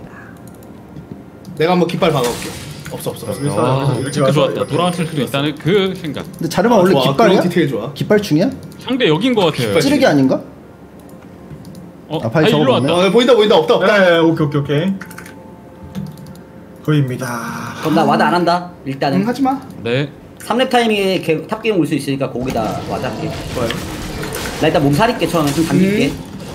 내가 한번 깃발 박아올게. 없어. 아, 진짜 좋았다. 돌아왔을 수도 있다는 그 생각. 근데 자르만 원래 좋아. 깃발이야? 그런 디테일 좋아. 깃발 중이야? 상대 여긴 거 같아요. 찌르기 아닌가? 바이 일로 적어봤네. 왔다. 보인다. 없다. 네, 오케이. 보입니다. 그럼 나 와드 안 한다. 일단은. 하지 마. 네. 3렙 타이밍에 탑게임 올 수 있으니까 거기다 와드 할게. 좋아요. 나 일단 몸 사릴게 처음에 좀 당길게.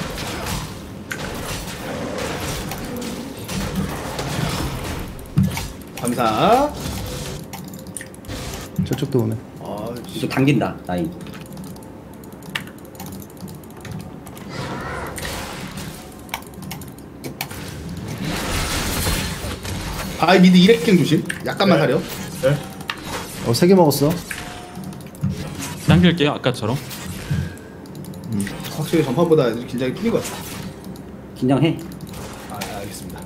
감사. 저쪽도 오네. 좀 당긴다 라인. 바이 미드 2렉킹 조심. 약간만 사려. 네. 3개 먹었어. 당길게요 아까처럼. 확실히 전판보다 긴장이 풀린 것 같아. 긴장해. 아 알겠습니다.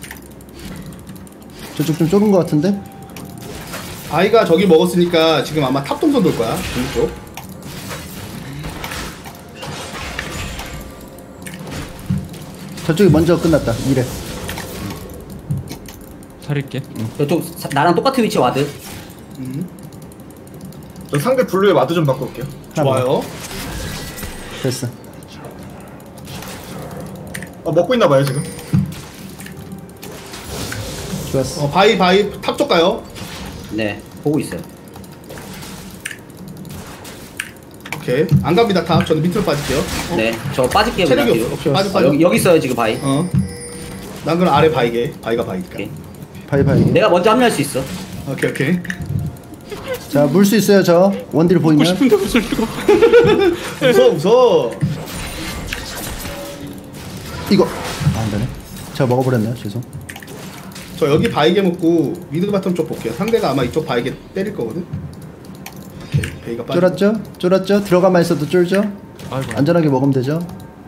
저쪽 좀 좁은 것 같은데? 바이가 저기 먹었으니까 지금 아마 탑 동선 돌 거야. 쪽. 저쪽이 먼저 끝났다. 이래. 살릴게. 저쪽 나랑 똑같은 위치 와드. 저 상대 블루에 와드 좀 바꿔 올게요. 좋아요. 됐어. 먹고 있나 봐요 지금. 좋았어. 바이 탑 쪽 가요. 네, 보고 있어요. 오케이. 안 갑니다 탑. 저는 밑으로 빠질게요. 네, 저 빠질게요. 체력이 그냥 없어. 뒤로. 빠져. 여기 있어요 지금 바이. 난 그럼 아래 바이게. 바이가 바이니까. 바이. 내가 먼저 합류할 수 있어. 오케이. 자, 물 수 있어요, 저. 원딜 보이면. 싶은데 무슨 리가. 무서워. 이거. 안 되네. 제가 먹어버렸네요. 죄송. 저 여기 바이게 먹고 미드 바텀 쪽 볼게요. 상대가 아마 이쪽 바이게 때릴 거거든. 오케이. 베이가 빠져. 쫄았죠? 들어가만 있어도 쫄죠? 아이고. 안전하게 먹으면 되죠?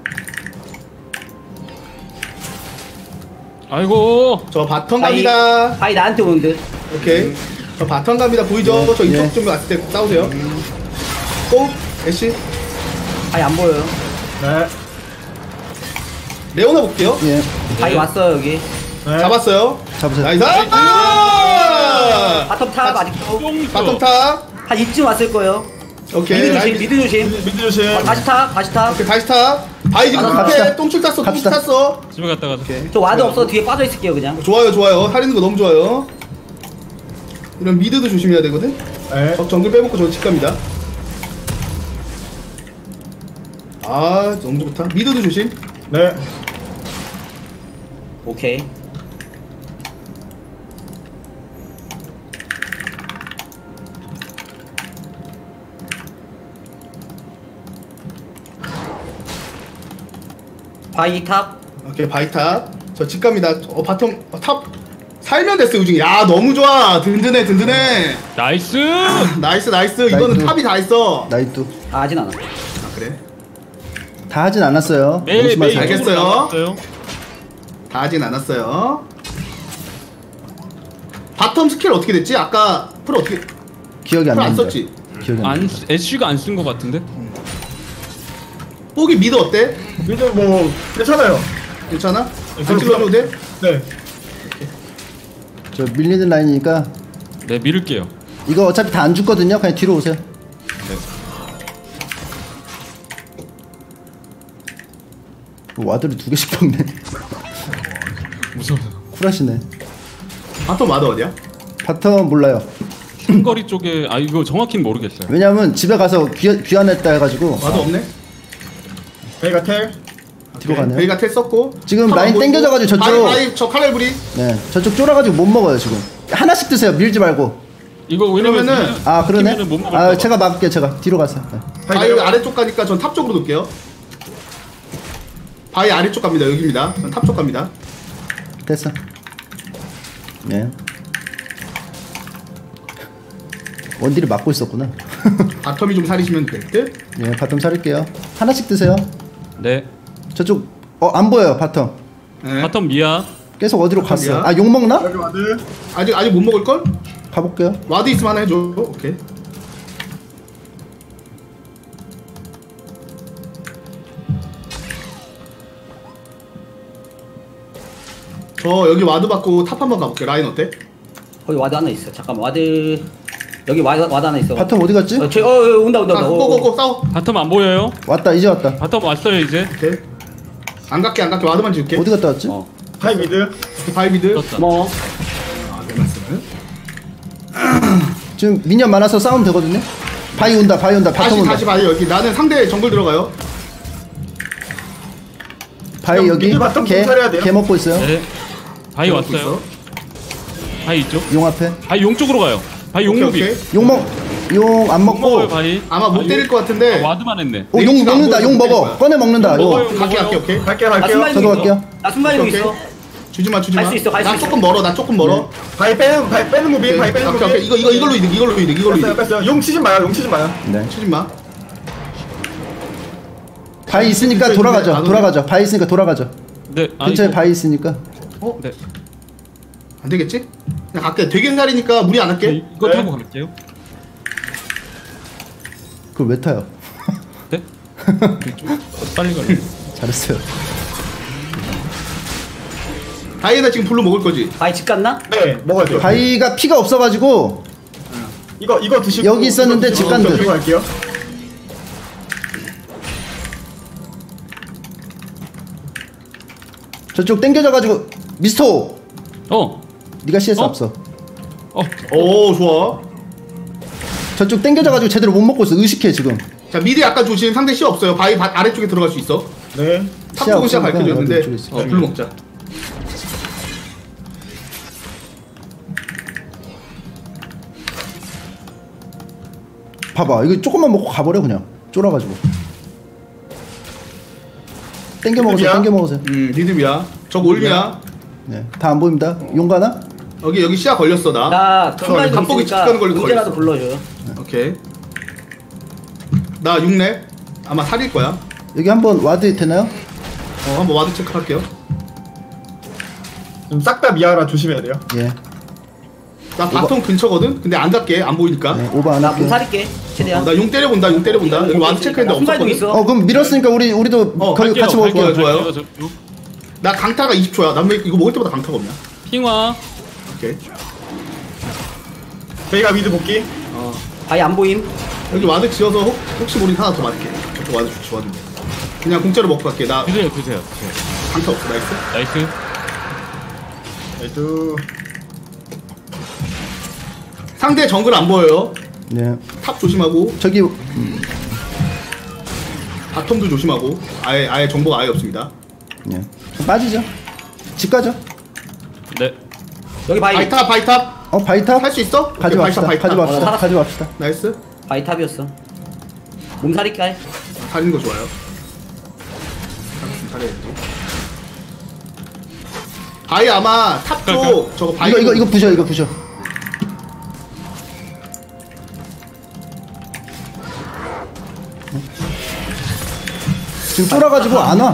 아이고. 저 바텀 갑니다. 바이 나한테 오는데. 오케이. 저 바텀 갑니다. 보이죠? 저 이쪽 좀 왔을 때 싸우세요. 고! 애쉬. 바이 안 보여요. 네. 레오나 볼게요. 예. 바이 왔어요 여기. 잡았어요. 잡으세요. 나이스! 바텀 탑 아직도. 바텀 탑. 한 이쯤 왔을 거예요. 오케이. 미드 조심. 미드 조심. 다시 탑. 오케이, 다시 탑. 바이 지금 끝에 똥줄 땄어. 똥줄 땄어. 집에 갔다가. 저 와드 없어. 뒤에 빠져 있을게요 그냥. 좋아요. 살리는 거 너무 좋아요. 이런 미드도 조심해야 되거든. 네. 정글 빼먹고 저 집 갑니다. 아, 너무 좋다. 미드도 조심. 네. 오케이. 바이 탑. 오케이, 바이 탑. 저 집 갑니다. 바텀 탑 살면 됐어 요즘. 야, 너무 좋아. 든든해. 나이스. 나이스. 이거는 탑이 다 있어. 나이뚜. 다 하진 않아. 아, 그래? 다 하진 않았어요. 매일 알겠어요. 다 하진 않았어요. 바텀 스킬 어떻게 됐지? 아까 풀 어떻게? 기억이 안 풀 안 나는데. 썼지? 기억이 안 나. 애쉬가 안 쓴 거 같은데? 뽀기 미드 어때? 미드 뭐 괜찮아요. 괜찮아? 안 찔러줘도 돼? 네. 저 밀리는 라인이니까 네, 밀을게요. 이거 어차피 다 안 죽거든요. 그냥 뒤로 오세요. 와드를 2개씩 박네. 무서워. 쿨하시네. 바텀 와드 어디야? 바텀 몰라요. 삼거리 쪽에 이거 정확히는 모르겠어요. 왜냐면 집에 가서 귀환했다 해가지고. 와드 없네? 베이가 텔. 뒤로 가네요. 베이가 텔 썼고 지금 라인 땡겨져가지고 저쪽. 바이 저 칼날부리. 네, 저쪽 쫄아가지고 못 먹어요 지금. 하나씩 드세요. 밀지 말고. 이거 왜냐면은 아 그러네. 아 제가 막을게요. 제가 뒤로 가세요. 네. 바이 아래쪽 가니까 전 탑 쪽으로 놓을게요. 바이 아래쪽 갑니다. 여기입니다. 전 탑 쪽 갑니다. 됐어. 네. 원딜이 막고 있었구나. 바텀이 좀 살리시면 될 듯? 예, 바텀 살릴게요. 하나씩 드세요. 네. 저쪽 안 보여요 바텀. 네. 바텀 미야. 계속 어디로 갔어요? 미야. 아 욕 먹나? 여기 와드. 아직 못 먹을 걸? 가볼게요. 와드 있으면 하나 해줘. 오케이. 저 여기 와드 받고 탑 한번 가볼게. 라인 어때? 거기 와드 하나 있어. 잠깐만 와드 여기 와드 하나 있어. 바텀 어디 갔지? 온다. 고고고 싸워. 바텀 안 보여요? 왔다 이제 왔다. 바텀 왔어요 이제. 오케이. 안 갈게 와드만 지울게. 어디 갔다 왔지? 바이 미드. 바이 미드. 뭐? 지금 미니언 많아서 싸우면 되거든요. 바이 온다 바텀 온다. 다시 바이 여기. 나는 상대 정글 들어가요. 바이 여기 미드 바텀 공사해야 돼요. 개 먹고 있어요. 네. 바이 왔어요. 바이 있죠? 용 앞에. 바이 용 쪽으로 가요. 바이 용 무비. 용 안 먹고. 먹어요 바이. 아마 못 때릴 것 같은데. 와드만 했네. 용 먹는다. 용 먹어. 꺼내 먹는다. 먹어요. 갈게. 갈게요. 저도 갈게요. 나 순간이동 있어. 주지마 갈 수 있어, 갈수 나 있어. 조금 멀어 나 조금 멀어 바위 빼는 무비 바위 빼는 무비. 오케이 이걸로 이득 뺐어요. 용 치지 마요. 네. 치지 마 바위 있으니까 근처에 돌아가죠. 있는데 돌아가죠. 바위 있으니까 돌아가죠. 네. 근처에 바위 있으니까. 네. 안 되겠지? 그냥 갈게 되긴 살이니까 무리 안 할게 이거 타고 갈게요. 그걸 왜 타요? 네? 빨리 가려. 잘했어요. 바이에다 지금 불로 먹을 거지? 바위 집 갔나? 네 먹어야 돼요. 바위가 피가 없어가지고 이거 드시고 여기 있었는데 집 간 듯. 들고 갈게요. 저쪽 땡겨져가지고 미스터. 네가 CS 없어. 오 좋아. 저쪽 땡겨져가지고 제대로 못 먹고 있어. 의식해 지금. 자 미드 약간 조심. 상대 시 없어요. 바위 아래쪽에 들어갈 수 있어. 네. 탑 쪽은 시야 밝혀졌는데 있어. 불 먹자. 봐봐 이거 조금만 먹고 가버려 그냥 쫄아가지고. 땡겨 먹으세요. 리듬이야. 저거 올리야. 네, 다 안 보입니다. 용 가나? 여기 시야 걸렸어 나. 나 갑보기 직가는 걸려. 문제라도 불러줘요. 오케이. 나 6렙. 아마 살일 거야. 여기 한번 와드 되나요? 한번 와드 체크할게요. 좀 싹 다 미아라 조심해야 돼요. 예. 나 바텀 근처거든. 근데 안 갈게. 안 보이니까. 네, 오버 안 할게요. 살릴게. 최대한. 나 용 때려본다. 여기 와드 체크했는데 없었거든. 그럼 밀었으니까 우리도 거기 같이 먹을게요. 좋아요. 나 강타가 20초야. 난 왜 이거 먹을 때마다 강타가 없냐? 핑화. 오케이. 저희가 미드 복귀. 바위 안 보임. 여기 와드 지어서 혹시 모르니 하나 더 맞게. 저쪽 와드 좋지 와드. 그냥 공짜로 먹고 갈게. 나 드세요. 강타 없어. 나이스. 나이스. 상대 정글 안 보여요. 네. 탑 조심하고. 저기 바텀도 조심하고. 아예 정보가 아예 없습니다. 네. 빠지죠. 집 가죠. 네. 여기 바이탑. 바이탑? 할 수 있어? 가져갑시다. 가져갑시다. 나이스. 바이탑이었어. 몸살이까. 살리는 거 좋아요. 잘해야지. 바이 아마 탑 쪽 저거 바이. 이거 부셔. 지금 쫄아가지고 안 와.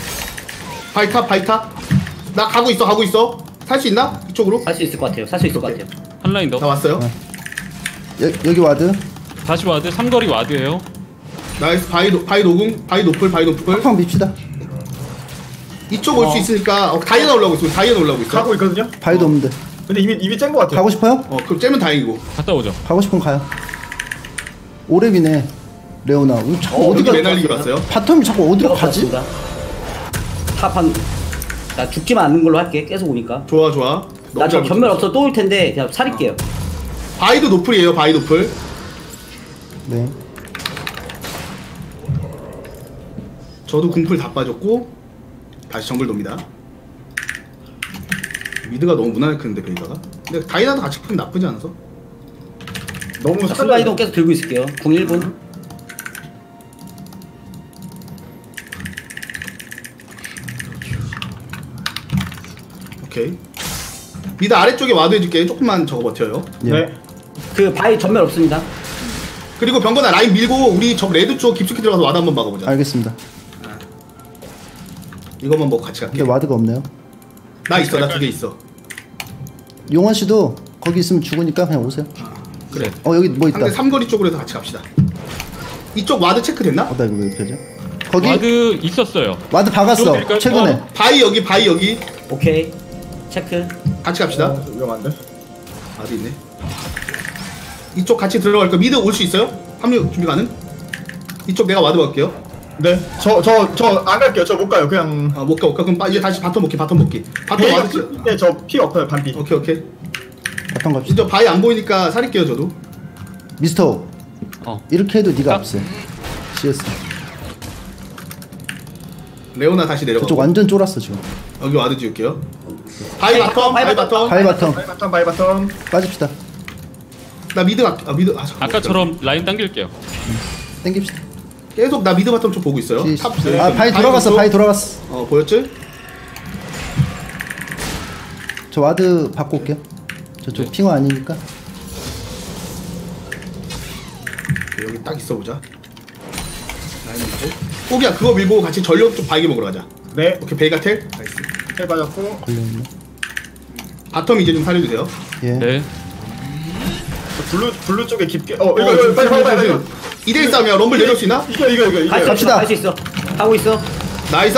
바이탑. 나 가고 있어. 살 수 있나? 이쪽으로? 살 수 있을 것 같아요. 살 수 있을 것 같아요. 한 라인 더. 나 왔어요. 여기 와드. 다시 와드. 삼거리 와드예요. 나이스. 바이 노궁. 바이 노플. 팡팡 밉시다. 이쪽 올 수 있으니까 다이애나 올라오고 있어. 가고 있거든요. 바위도 없는데. 근데 이미 짠 거 같아요. 가고 싶어요? 그럼 째면 다행이고. 갔다 오죠. 가고 싶으면 가요. 오랩이네. 레오나. 자꾸 어디가 매날리기 왔어요? 바텀이 자꾸 어디로 가지? 탑한 나 죽지만 않는 걸로 할게. 계속 오니까. 좋아. 나 저 전멸 없어 또 올 텐데 그냥 살릴게요. 바이도 노플이에요. 바이 노플. 네. 저도 궁풀 다 빠졌고 다시 정글 돕니다. 미드가 너무 무난하게 크는데 베이가가. 근데 다이나도 같이 크면 나쁘지 않아서. 너무 순간이동 계속 들고 있을게요. 궁 1분. 오케이. 미드 아래쪽에 와드 해줄게. 조금만 저거 버텨요. 네. 그 바위 전멸 없습니다. 그리고 병건아 라인 밀고 우리 저 레드 쪽 깊숙이 들어가서 와드 한번 막아보자. 알겠습니다. 이것만 먹고 같이 갈게. 근데 와드가 없네요. 나 있어. 나 2개 있어. 용원 씨도 거기 있으면 죽으니까 그냥 오세요. 그래. 여기 뭐 있다. 상대 삼거리 쪽으로 해서 같이 갑시다. 이쪽 와드 체크 됐나? 나 이거 왜 이렇게 하죠? 거기 와드 있었어요. 와드 박았어. 최근에. 바이 여기. 오케이. 체크. 같이 갑시다. 위험한데? 와드 있네. 이쪽 같이 들어갈 거. 미드 올 수 있어요? 합류 준비 가능? 이쪽 내가 와드 갈게요. 네. 저 안 갈게요. 저 못 가요. 그냥. 못 가. 그럼 이제 다시 바텀 먹기. 바텀 와드. 네, 저 피 없어요. 반피. 오케이. 바텀 갑시다. 진짜 바이 안 보이니까 살릴게요 저도. 미스터. 이렇게 해도 네가 앞세. CS. 레오나 다시 내려가. 저쪽 완전 쫄았어 지금. 여기 와드 지울게요. 바이 바텀. 바이 바텀. 빠집시다. 나 미드 미드. 아까처럼 라인 당길게요. 땡깁시다. 계속 나 미드 바텀 쪽 보고 있어요. 탑. 바이 돌아갔어. 보였지? 저 와드 받고 올게요. 저쪽 네. 핑어 아니니까. 여기 딱 있어보자. 라인 밀고. 꼬기야 그거 밀고 같이 전력 좀 바이게 먹으러 가자. 네. 오케이 베이가텔. 나이스. 텔 빠졌고. 걸렸네. 바텀 이제 좀 살려주세요. 예. 네. 블루 쪽에 깊게. 이거 빨리. 2대1 싸움이야. 럼블 내려올 수 있나? 이거. 갑시다. 할 수 있어. 하고 있어. 나이스!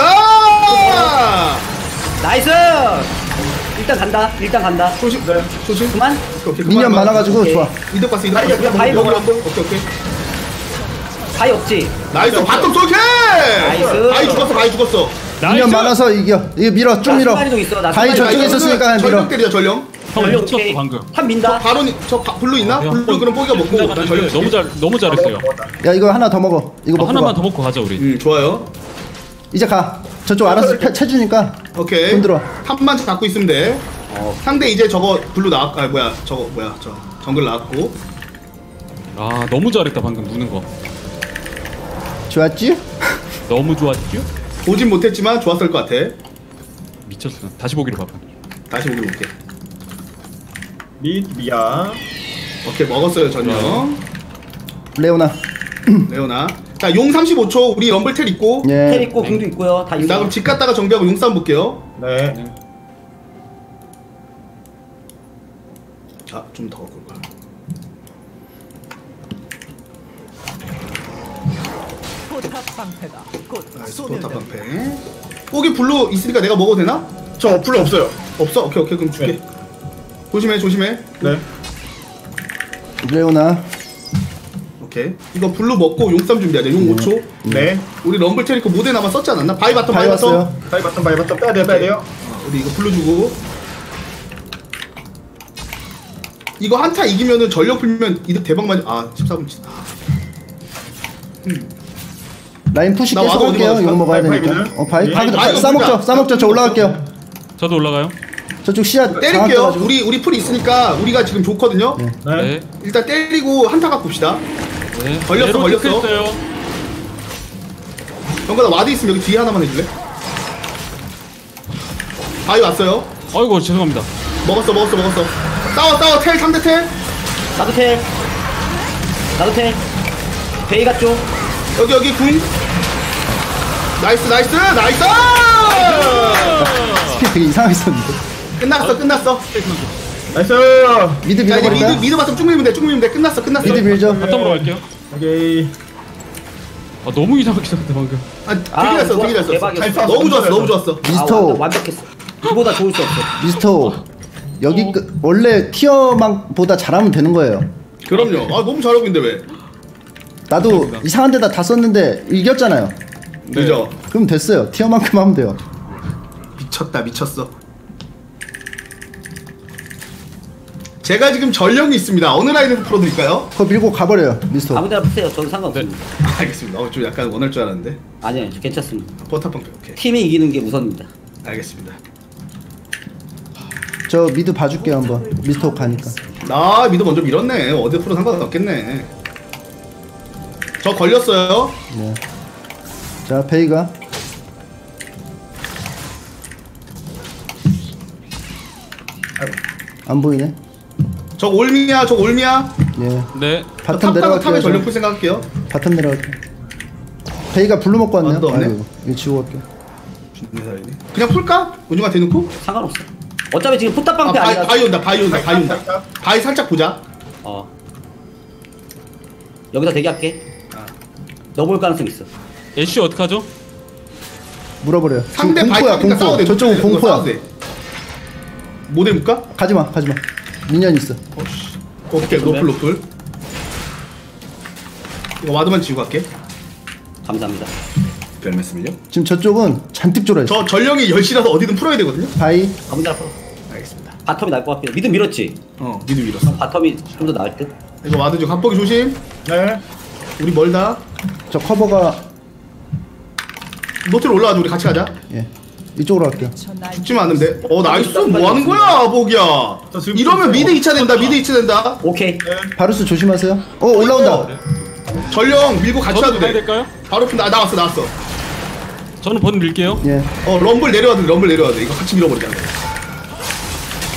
나이스. 일단 간다. 조심. 네. 조심. 그만. 오케이, 미니언 그만. 많아가지고 오케이. 좋아. 이득 봤어. 이득 바이 봤어. 그냥 바이 먹으러 먹으러. 왔어. 오케이. 바이 없지. 나이스. 바텀 쏠게. 나이스. 바이 죽었어. 미니언 많아서 이겨. 이거 밀어. 쭉 밀어. 순간이동 있어. 나 바위 순간이동 저쪽에 있어. 있었으니까 그냥 전령 밀어. 때리자 전령. 형 오케이. 미쳤어 방금. 한 민다. 바로 블루 있나? 블루 그럼 뽀기가 먹고 난 전령. 너무 잘했어요. 야 이거 하나 더 먹어. 이거 먹고 하나만 가. 더 먹고 가자 우리. 좋아요. 이제 가. 저쪽 알아서 채주니까. 오케이. 손 들어. 탑만 잡고 있으면 돼. 상대 이제 저거 블루 나왔. 저 정글 나왔고. 아 너무 잘했다 방금 무는 거. 좋았지? 너무 좋았죠? 보진 못했지만 좋았을 것 같아. 미쳤어. 다시 보기로 봐봐. 다시 보기로 볼게. 미야. 오케이 먹었어요 전령. 레오나. 레오나. 자 용 35초 우리 럼블텔 있고. 예. 텔 있고 궁도 있고요. 다 있어. 나 그럼 집 갔다가 정비하고 용 싸움 볼게요. 네. 좀 더 볼까. 포탑 방패가 곧 나이스 포탑 방패. 꼬기 블루 있으니까 내가 먹어도 되나? 저 블루 없어요. 없어? 오케이 그럼 줄게. 네. 조심해. 네. 레오나. 오케이. 이거 블루 먹고 용 싸움 준비하자. 용 5초. 네. 우리 럼블 테리코 모델 아마 썼지 않았나? 바이 바텀 바이 왔어요. 바이 바텀 빼야 돼요. 우리 이거 블루 주고. 이거 한타 이기면은 전력 풀면 이득 대박 맞아. 14분 치다. 라인 푸시 나 계속 와도 할게요. 어디 이거 먹어야 바이 되니까. 바이 바이 싸먹죠. 저 올라갈게요. 저도 올라가요. 저쪽 시야 장악 때릴게요. 떠가지고. 우리 풀이 있으니까 우리가 지금 좋거든요. 네. 일단 때리고 한타 갖고 봅시다. 네. 걸렸어. 체크했어요. 형가 나 와드 있으면 여기 뒤에 하나만 해줄래? 바위 왔어요. 아이고 죄송합니다. 먹었어. 싸워 텔 3대 텔. 나도 텔. 베이가 쪽. 여기 궁. 나이스. 스킬 되게 이상하게 썼는데. 끝났어. 나이스. 미드 자 이제 밀어버릴까요? 미드 봤으면 쭉 밀면 돼. 끝났어. 미드 밀죠. 바텀으로 갈게요. 오케이. 아 너무 이상하게 썼다 방금. 되게 잘했어. 대박이었어. 너무 좋았어. 미스터. 완벽했어. 그보다 좋을 수 없어. 미스터. 여기 원래 티어만보다 잘하면 되는 거예요. 그럼요. 너무 잘하고 있는데 왜? 나도 이상한 데다 다 썼는데 이겼잖아요. 그죠? 그럼 됐어요. 티어만큼 하면 돼요. 미쳤어. 제가 지금 전령이 있습니다. 어느 라인에서 풀어드릴까요? 그거 밀고 가버려요. 미스터. 아무데나 푸세요. 저는 상관없습니다. 알겠습니다. 좀 약간 원할 줄 알았는데. 아니요, 괜찮습니다. 포탑 방패 오케이. 팀이 이기는 게 우선입니다. 알겠습니다. 저 미드 봐줄게요 한번. 미스터 가니까. 나 미드 먼저 밀었네. 어디 풀어 상관없겠네. 저 걸렸어요. 네. 자 베이가. 안 보이네. 저 올미야. 예. 네. 바텀 내려갈게요. 탑에 전력 저. 풀 생각할게요. 바텀 내려갈게요. 베이가 블루 먹고 왔네요. 완도 없네. 아이고, 이거 지우고 갈게요. 그냥 풀까? 운중아 대놓고? 상관없어. 어차피 지금 포탑 방패 아니라. 바이 온다. 바이 살짝 보자. 여기서 대기할게. 넣어볼 가능성 있어. 애쉬 어떡하죠? 물어버려요. 상대 지금 바이 공포야 타니까 싸워도 돼. 저쪽은 이거 공포야. 싸워도 돼. 모델 묶까? 가지마. 미니언 있어. 오케이 노플. 이거 와드만 지우고 갈게. 감사합니다. 별 말씀을요. 지금 저쪽은 잔뜩 쫄아있어. 저 전령이 10시라서 어디든 풀어야 되거든요. 바이. 아무데나 풀어. 알겠습니다. 바텀이 나을 것 같긴 해. 미드 밀었지? 미드 밀었어. 바텀이 좀 더 나을 듯? 이거 와드 좀 갑보기 조심. 네. 우리 멀다. 저 커버가. 노트로 올라와줘. 우리 같이 가자. 예. 이쪽으로 갈게요. 죽지만 않는데. 나이스. 뭐 하는 거야, 보기야. 이러면 미드 2차 된다. 오케이. 바루스 조심하세요. 올라온다. 전령 밀고 같이 저도 와도 돼. 가야 될까요? 바로 나왔어. 저는 번 밀게요. 예. 럼블 내려와도 돼. 이거 같이 밀어버리자.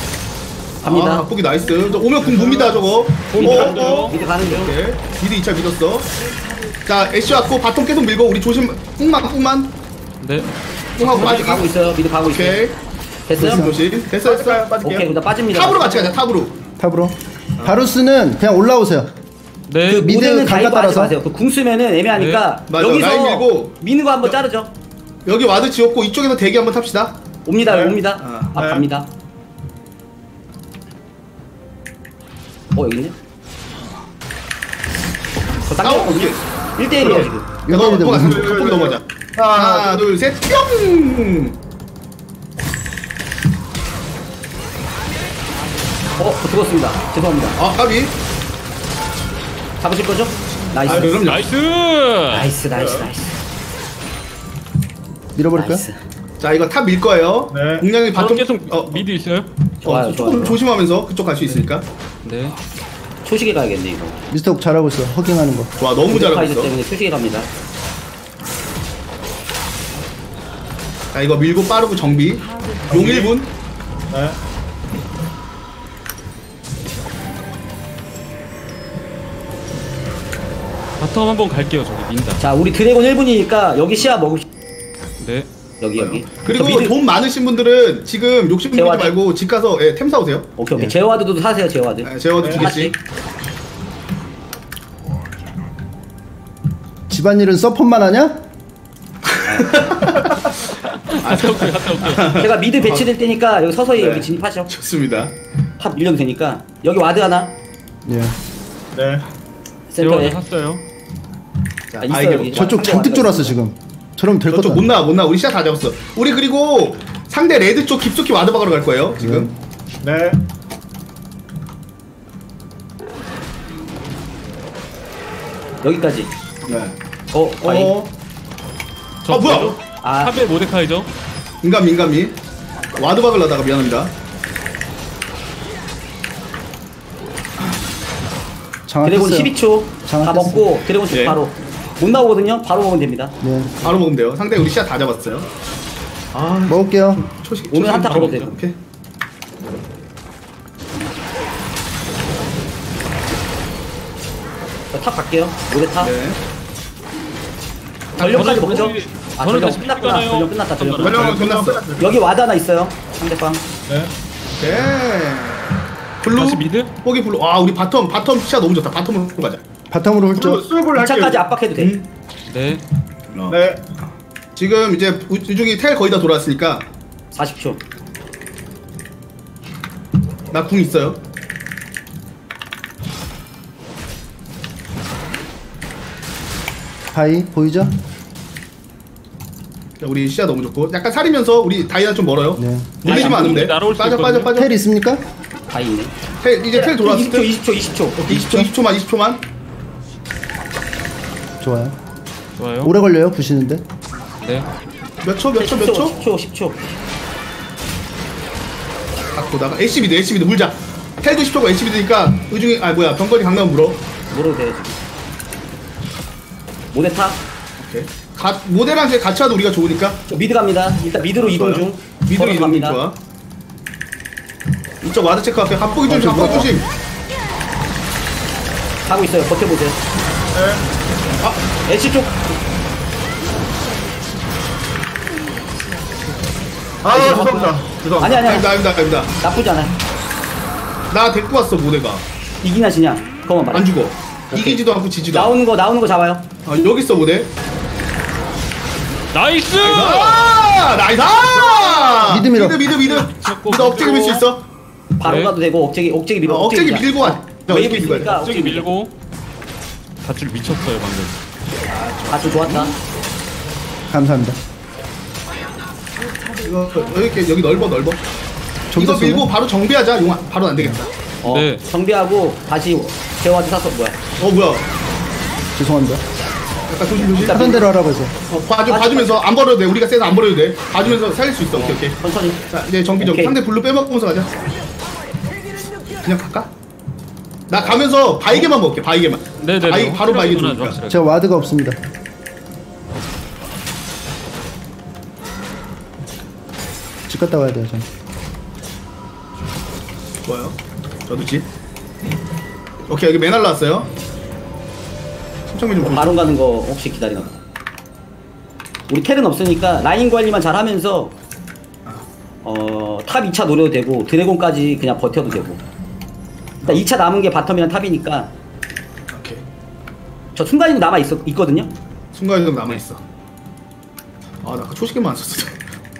갑니다. 아, 바꾸기 나이스. 저 오면 궁 봅니다 저거. 미드 가는 중. 오케이. 미드 2차 믿었어. 자 애쉬 왔고 바텀 계속 밀고 우리 조심. 꾹만. 네. 꾹하고 미드 빠지기. 가고 있어요. 미드 가고 있어요. 오케이. 됐어요? 조심. 됐어. 오케이, 나 빠집니다. 탑으로 같이 가자. 탑으로. 바루스는 그냥 올라오세요. 네. 그 미드 모델은 강가 다이브 하지 따라서. 마세요. 그 궁 쓰면은 애매하니까 네. 맞아, 라인 여기서 밀고. 미는 거 한번 자르죠. 여기 와드 지었고 이쪽에서 대기 한번 탑시다. 옵니다. 네. 옵니다. 아, 아, 네. 갑니다. 여기 있네. 저 당겼거든요. 1대1이에요 지금. 거기 넘어가자. 하나, 둘, 셋, 뿅! 죽었습니다. 죄송합니다. 아, 까비. 잡으실 거죠? 나이스. 아, 그럼요. 나이스. 나이스. 밀어버릴까요? 자, 이거 탑 밀 거예요. 네. 공략이 바텀 계속 미드 있어요? 좋아요, 조금 좋아요. 조심하면서 그쪽 갈 수 있으니까. 네. 초식에 가야겠네 이거. 미스터 옥 잘하고 있어. 허깅하는 거. 와, 너무 잘하고 파이즈 있어. 때문에 초식에 갑니다. 자, 이거 밀고 빠르고 정비. 용 1분. 네. 바텀 한번 갈게요. 저기 민다. 자, 우리 드래곤 1분이니까 여기 시야 먹을. 네. 여기. 그리고 저 미드- 돈 많으신 분들은 지금 욕심 부리지 제와드. 말고 집 가서 예, 템 사오세요. 오케이. 제어와드도 사세요. 제어와드. 네, 제와드 두 개씩. 집안일은 서폿만 하냐? 갔다 올게. 제가 미드 배치될 때니까 여기 서서히 네. 여기 진입하죠. 좋습니다. 탑 밀려도 되니까. 여기 와드 하나. 예. 네. 센터에. 샀어요. 자, 있어요, 아이게 여기. 저쪽 잔뜩 쫄았어 지금. 저러면 될 저쪽 거다. 못 나와. 우리 시야 다 잡았어. 우리 그리고 상대 레드 쪽 깊숙이 와드 박으러 갈 거예요. 지금. 네. 여기까지. 네. 과연. 아 뭐야? 아, 탑의 모데카이죠? 민감미. 와드 박으려다가 미안합니다. 드래곤 12초. 다 장악했어요. 먹고 드래곤 쪽 네. 바로. 못 나오거든요. 바로 먹으면 됩니다. 네. 바로 먹으면 돼요. 상대 우리 시야 다 잡았어요. 아, 먹을게요. 초식. 오늘 한타 걸어도 돼요. 오케이. 탑 갈게요. 모델 탑. 네. 전력까지 저는 먼저. 거의- 아, 저는 전력 다시 끝났구나. 끝나요. 전력 끝났다. 전력 전력은 끝났다. 끝났어. 여기 와드 하나 있어요. 상대방. 네. 네. 블루. 다시 미드? 포기 블루. 아, 우리 바텀 시야 너무 좋다. 바텀으로 가자. 바텀으로 훑죠. 수업을 할게요. 2차까지 압박해도 돼. 네. 네. 지금 이제 우중이 텔 거의 다 돌아왔으니까 40초. 나 궁 있어요. 하이 보이죠? 자, 우리 시야 너무 좋고 약간 살이면서 우리 다이아 좀 멀어요. 네. 물리시면 안 돼. 날아올 수 빠져. 텔 있습니까? 다 있네. 텔 이제 텔 돌아왔을 때 20초. 20초만. 좋아요. 좋아요. 오래 걸려요 부시는데. 네. 몇 초? 10초. 갖고 나가. LCB도 물자. 텔도 10초고 LCB니까 의중이 병거리 강남 물어. 물어도 돼요. 모델 탑. 오케이. 모델랑 이제 같이 와도 우리가 좋으니까. 저 미드 갑니다. 일단 미드로 이동 중. 미드로 걸어 이동 중 갑니다. 좋아. 이쪽 와드 체크할게. 갑보기 조심. 가고 있어요. 버텨보세요. 애쉬 쪽. 아, 죄송합니다. 아니야. 아닙니다. 나쁘지 않아요. 나 데리고 왔어 모델가. 이기나 지냐? 그거만 말해. 안 죽어. 이기지도 않고 지지도 않고. 나오는 거 잡아요. 아, 여기 있어 모델. 나이스! 나이스! 미드 밀어. 미드 억제기 밀 수 있어. 바로 네. 가도 되고 억제기 밀어. 억제기 밀고 와. 웨이브 있으니까 갑자기 밀고 밧줄 미쳤어요 방금. 아주 좋았다. 감사합니다. 이거 여기 넓어. 저기서 이거 밀고 바로 정비하자. 용아 바로 안 되겠다. 네. 정비하고 다시 제어와드 사서 뭐야? 뭐야? 죄송합니다. 약간 조심. 하던 대로 하라고 해서. 봐주면서 안 벌어도 돼. 우리가 세서 안 벌어도 돼. 봐주면서 살릴 수 있어. 오케이. 천천히. 자 이제 정비. 오케이. 상대 블루 빼먹으면서 가자. 그냥 갈까? 나 가면서 바이게만 먹을게. 바이게만. 네네. 바로 바이게 주니까. 제가 와드가 없습니다. 집 갔다 와야 돼요 전. 좋아요. 저도 집. 오케이 여기 맨날 나왔어요. 신청민 좀 바론 가는 거 혹시 기다리나 봐. 우리 텔은 없으니까 라인 관리만 잘 하면서 탑 2차 노려도 되고 드래곤까지 그냥 버텨도 되고. 일단 2차 남은 게 바텀이랑 탑이니까. 오케이. 저 순간이동 있거든요. 순간이동 남아 있어. 아 나 초식에만 안 썼어.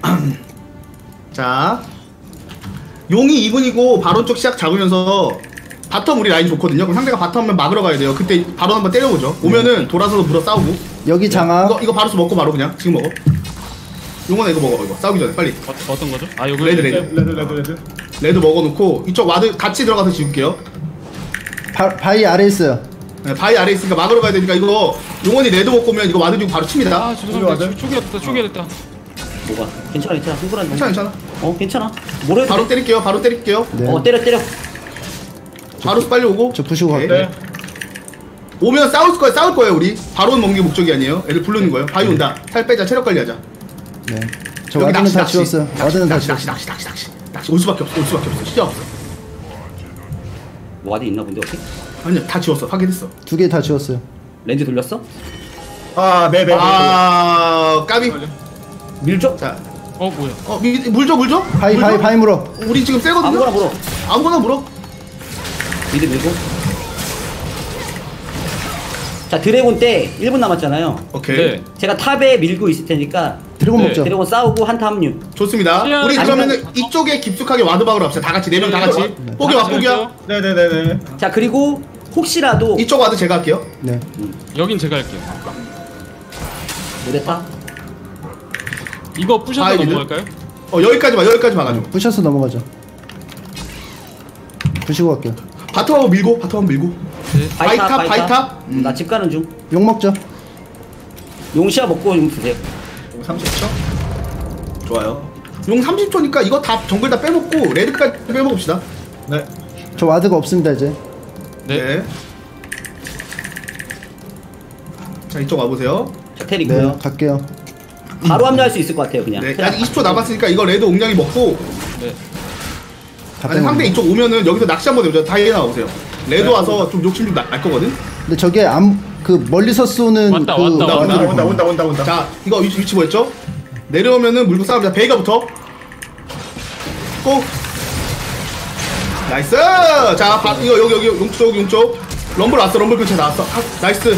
자 용이 2분이고 바론 쪽 시작 잡으면서 바텀 우리 라인 좋거든요. 그럼 상대가 바텀을 막으러 가야 돼요. 그때 바로 한번 때려보죠. 오면은 돌아서서 물어 싸우고. 여기 장아. 이거 바로 먹고 바로 그냥 지금 먹어. 용원아 이거 먹어. 이거 싸우기 전에 빨리. 어떤 거죠? 아 여기 레드 먹어놓고 이쪽 와드 같이 들어가서 지울게요. 바위 아래 있어요. 네, 바위 아래 있으니까 막으러 가야 되니까 이거 용원이 레드 먹고 오면 이거 와드 주고 바로 칩니다. 아 죄송합니다. 초기화됐다. 뭐가? 괜찮아. 흥분하지 마. 괜찮아. 괜찮아. 뭘 해도 바로 때릴게요. 바로 때릴게요. 네. 때려. 바로 빨리 오고. 저 부시고 갈게요. 네. 오면 싸울 거예요 우리. 바로 먹는 게 목적이 아니에요. 애들 부르는 거예요. 바위 온다. 살 빼자. 체력 관리하자. 네. 저 와드는 다 지웠어요. 와드는 다 지웠어요. 낚시 올 수밖에 없어. 시작 없어. 와드 있나 본데 혹시? 아니야 다 지웠어. 확인했어. 2개 다 지웠어요. 렌즈 돌렸어? 네네. 까비. 밀죠? 자. 뭐야? 물죠? 바위 물어. 우리 지금 세거든요. 아무거나 물어. 미드 밀고. 자 드래곤 때 1분 남았잖아요. 오케이. 네. 제가 탑에 밀고 있을 테니까 드래곤 먹죠. 드래곤 싸우고 한타 합류. 좋습니다. 우리 그러면은 이쪽에 깊숙하게 와드박으로 합시다. 다 같이 4명 다 같이. 뽀기야. 네네네네. 자 그리고 혹시라도 이쪽 와드 제가 할게요. 네. 여긴 제가 할게요. 모데타. 이거 부셔서 넘어갈까요? 여기까지 막아줘. 부셔서 넘어가죠. 부시고 갈게요. 바텀 한번 밀고. 네. 바이탑. 나 집 가는 중. 용 먹죠. 용시야 먹고 용 드세요. 용 30초. 좋아요. 용 30초니까 이거 다 정글 다 빼먹고 레드까지 빼먹읍시다. 네. 저 와드가 없습니다 이제. 네. 자 이쪽 와보세요. 자 텔 있고요. 네. 갈게요. 바로 합류할 수 있을 것 같아요 그냥. 네. 아직 20초 남았으니까 이거 레드 옹량이 먹고. 네. 아니 상대 이쪽 오면은 여기서 낚시 한번 해보자. 다이애 나오세요. 레드 와서 좀 욕심 좀 날 거거든. 근데 저게 멀리서 쏘는 왔다. 온다. 자 이거 위치 뭐였죠? 내려오면은 물고 싸우자. 베이가부터. 고. 나이스. 자 이거 여기 용쪽. 럼블 왔어. 럼블 근처에 나왔어. 나이스.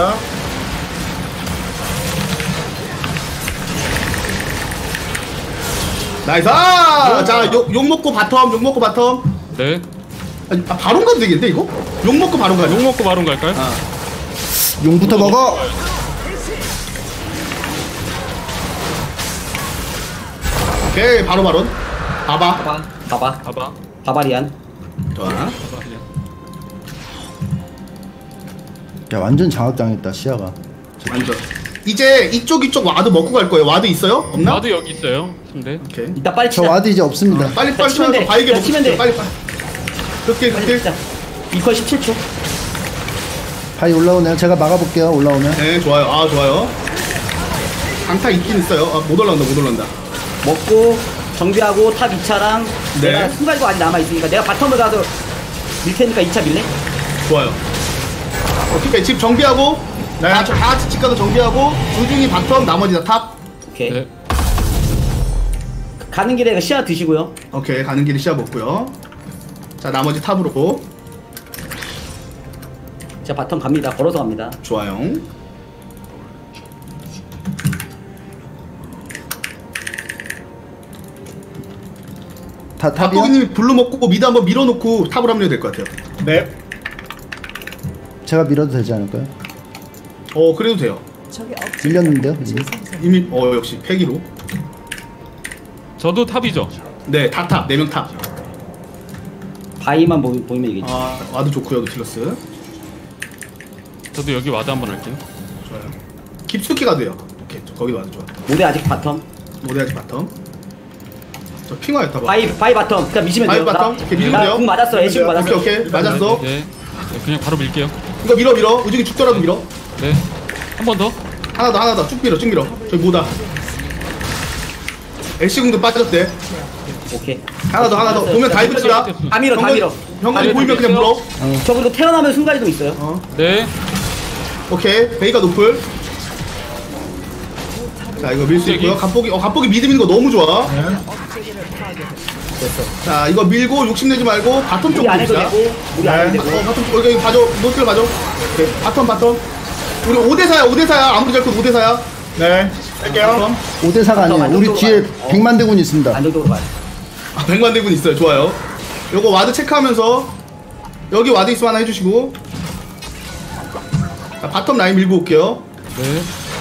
나이스. 자 욕 먹고 바텀. 네. 바론 가도 되겠는데 이거? 욕 먹고 바론 가죠. 욕 먹고 바론 갈까요? 용부터 먹어. 오케이 바론. 바바리안. 좋아. 야 완전 장악당했다 시야가. 완전. 이제 이쪽 와드 먹고 갈 거예요. 와드 있어요? 없나? 와드 여기 있어요. 근데. 오케이. 이따 빨리 저 와드 이제 없습니다. 빨리 치면 쳐서 돼. 바이게 먹고 치면 돼. 빨리. 그렇게. 이퀄 17초. 바위 올라오네요. 제가 막아볼게요. 올라오면. 네 좋아요. 좋아요. 강타 있긴 있어요. 못 올라온다. 먹고 정비하고 탑 2차랑 네. 내가 순간이동 아직 남아있으니까 내가 바텀을 가서 밀 테니까 2차 밀래? 좋아요. 오케이 집 정비하고 다 같이 집 가서 정비하고 우중이 바텀 나머지 다 탑. 오케이. 네. 가는 길에 시야 드시고요. 오케이 가는 길에 시야 먹고요. 자 나머지 탑으로. 자 바텀 갑니다. 걸어서 갑니다. 좋아요. 다 탑이요? 박고기님이 블루 먹고 미드 한번 밀어놓고 탑을 합류해야 될 것 같아요. 네. 제가 밀어도 되지 않을까요? 그래도 돼요. 밀렸는데요 이미 역시 패기로. 저도 탑이죠. 네 다 탑. 4명 탑. 바위만 보이면 이기지. 와드 좋고요 노틸러스. 저도 여기 와드 한번 할게요. 좋아요. 깊숙이 가도 돼요. 오케이 거기 와드 좋아. 모대 아직 바텀. 저 핑화에 타봐. 바위 바텀. 그냥 미시면 돼요. 바위 바텀. 오케이 밀면 돼요. 궁 맞았어. 애쉬 맞았어. 오케이 맞았어. 네. 그냥 바로 밀게요. 이거 밀어. 우중이 죽더라도 밀어. 네. 한 번 더. 하나 더 쭉 밀어. 저기 뭐다. 애쉬궁도 빠졌대. 오케이. 하나 더. 보면 다 입읍시다. 다 밀어. 병건이 보이면 그냥 물어. 저 그리고 태어나면 순간이동 있어요. 네. 오케이. 베이가 노플. 자, 이거 밀 수 있고요. 갑복이 미드 미는 거 너무 좋아. 자, 이거 밀고 욕심내지 말고 바텀 쪽 우리 안 해도 봅시다. 되고. 우리 안 해도 되고. 바텀 여기 봐줘. 노트를 봐줘. 오케이. 바텀. 우리 5대4야. 아무리 잘 커도 5대4야. 네. 할게요. 5대4가 아니에요. 우리 뒤에 100만 대군 있습니다. 안정적으로 가요. 100만 대군 있어요. 좋아요. 요거 와드 체크하면서 여기 와드 있으면 하나 해주시고. 자, 바텀 라인 밀고 올게요. 네.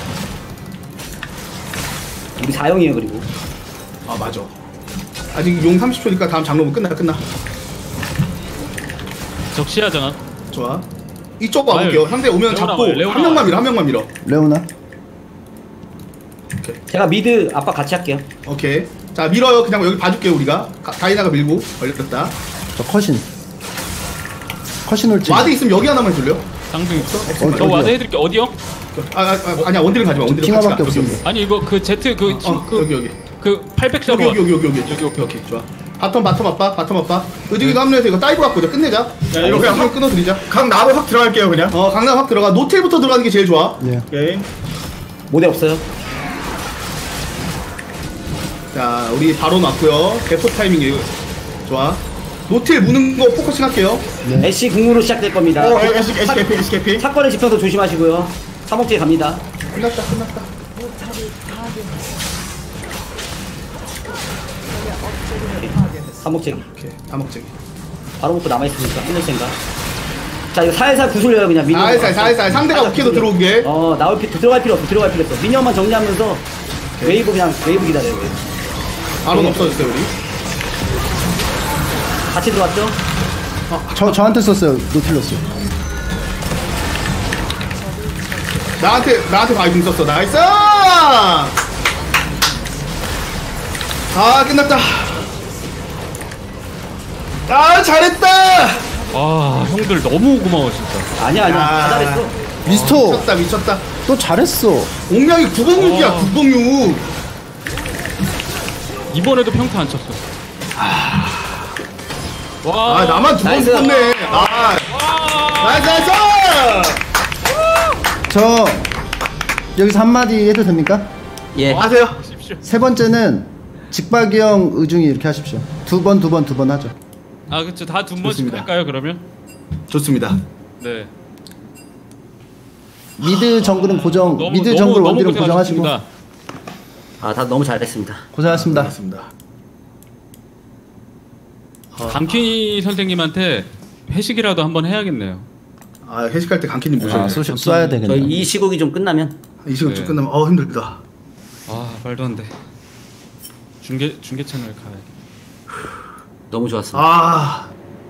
우리 4형이에요 그리고. 아, 맞아. 아직 용 30초니까 다음 장로분 끝나. 적시하잖아. 좋아. 이쪽 와볼게요. 상대 오면 잡고 한 명만 밀어. 레오나. 제가 미드 아빠 같이 할게요. 오케이. 자, 밀어요. 그냥 여기 봐줄게요. 우리가 다이나가 밀고 걸렸다. 저 컷신 올지. 와드 있으면 여기 하나만 해줄래요? 장등 있어? 저 와드 해드릴게. 어디요? 아니야, 원딜은 가지마. 원딜은 핑화밖에 없습니다. 아니 이거 그 Z 여기. 그 800점 여기. 오케이. 좋아. 바텀 아빠. 의중이도 합류해서 이거 다이브 갖고 끝내자. 네, 이거 그냥 끊어드리자. 강 나무 확 들어갈게요 그냥. 강남 확 들어가. 노틸부터 들어가는 게 제일 좋아. 네. 오케이. 모델 없어요. 자, 우리 바로 놨고요. 대포 타이밍이에요. 좋아. 노틸 무는 거 포커싱 할게요. 네. 애쉬 궁으로 시작될 겁니다. 애쉬 개피. 사건의 집중도 조심하시고요. 사목제 갑니다. 끝났다. 사목제. 오케이. 다목쟁이. 바로 먹고 남아있으니까 끝낼 생각. 자 이거 살살 구슬려요 그냥 미니언. 살살. 상대가 오케이도 들어오게. 들어갈 필요 없어. 미니언만 정리하면서 웨이브 기다려요. 바로 없어졌어요 우리. 같이 들어왔죠? 저한테 썼어요. 노틸러스. 나한테 바이빙 썼어. 나이스! 끝났다. 잘했다! 형들 너무 고마워 진짜. 아니야. 다 잘했어. 미스터. 미쳤다. 또 잘했어. 옥명이 906이야. 906. 이번에도 평타 안 쳤어. 나만 두 번 죽었네. 나이스! 저 여기서 한마디 해도 됩니까? 예. 하세요. 세 번째는 직박이 형 의중이 이렇게 하십시오. 두 번 하죠. 그쵸. 다 두 번씩 할까요 그러면? 좋습니다. 네. 미드 정글은 미드 정글 원딜은 고정하시고. 다 너무 잘했습니다. 고생하셨습니다. 강퀸이 선생님한테 회식이라도 한번 해야겠네요. 회식할 때 강키님 모셔야 돼. 쏴야 되겠네. 저희 이 시국이 좀 끝나면. 이 시간 쭉 끝나면 힘들다. 말도 안 돼. 중계 채널 가야. 너무 좋았습니다.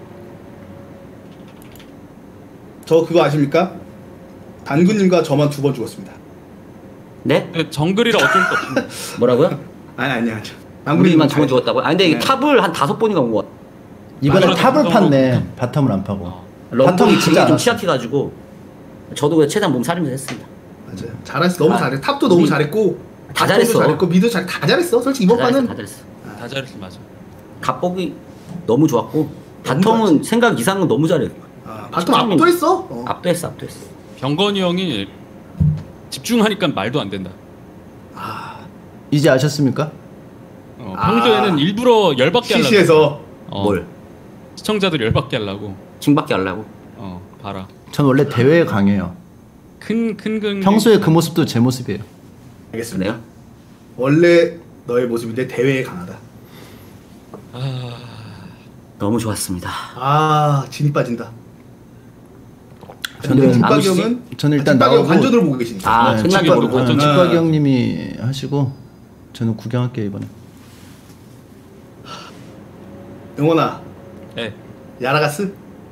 저 그거 아십니까? 단군님과 저만 2번 죽었습니다. 네? 정글이라 어쩔 수 없습니다. 뭐라고요? 아니야. 우리만 2번 죽었다고요? 근데 이게 탑을 한 5번인가 온 것 같아. 이번에 탑을 팠네. 바텀을 안 파고. 럼블이 진짜 좀 취약해가지고 저도 그냥 최대한 몸살리면서 했습니다. 맞아요. 잘했어. 너무 잘해. 탑도 너무 잘했고 다 잘했어. 잘했고 미드 다 잘했어. 솔직히 이번 판은 다 잘했어. 다 잘했어. 맞아. 갑복이 너무 좋았고 바텀은 생각 이상은 너무 잘해. 바텀 압도했어. 압도했어. 병건이 형이 집중하니까 말도 안 된다. 이제 아셨습니까? 평소에는 일부러 열받게 하려고. CC에서 뭘? 시청자들 열받게 하려고. 징받게 하려고. 봐라. 전 원래 대회에 강해요. 큰 평소에 그 모습도 제 모습이에요. 알겠습니다. 원래 너의 모습인데 대회에 강하다. 너무 좋았습니다. 진이 빠진다. 저는 직박이 형은 저는 일단 나오고 관전으로 보고 계시니까. 끝난 거 모르고. 직박이 형님이 하시고 저는 구경할게요 이번에. 영원아. 네. 야라가스?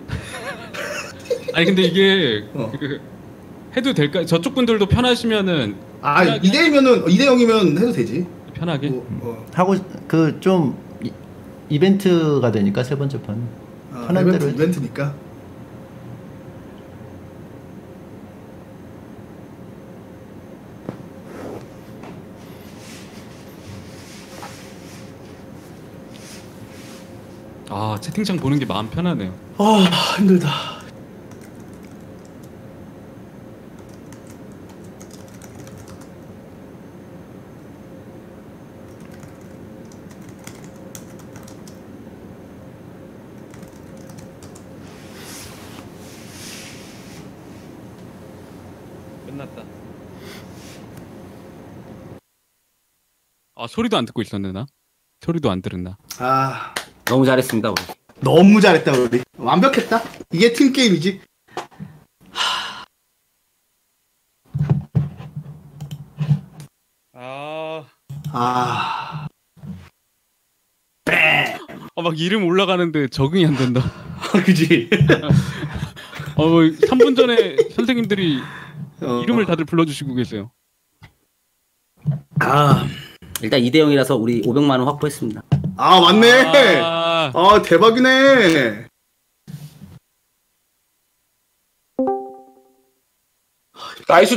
아니 근데 이게 해도 될까? 저쪽 분들도 편하시면은 2대1이면은 2대0이면 해도 되지. 편하게. 하고 그 좀 이벤트가 되니까 세 번째 판. 편한 대로 이벤트니까. 아 채팅창 보는 게 마음 편하네요. 아 힘들다. 끝났다. 아 소리도 안 듣고 있었네 나. 소리도 안 들었나. 아 너무 잘했습니다 우리. 너무 잘했다 우리. 완벽했다. 이게 팀 게임이지. 아. 막 이름 올라가는데 적응이 안 된다. 그지. 3분 전에 선생님들이 이름을 다들 불러주시고 계세요. 일단 2대0이라서 우리 500만 원 확보했습니다. 아 맞네. 아 대박이네. 나이스.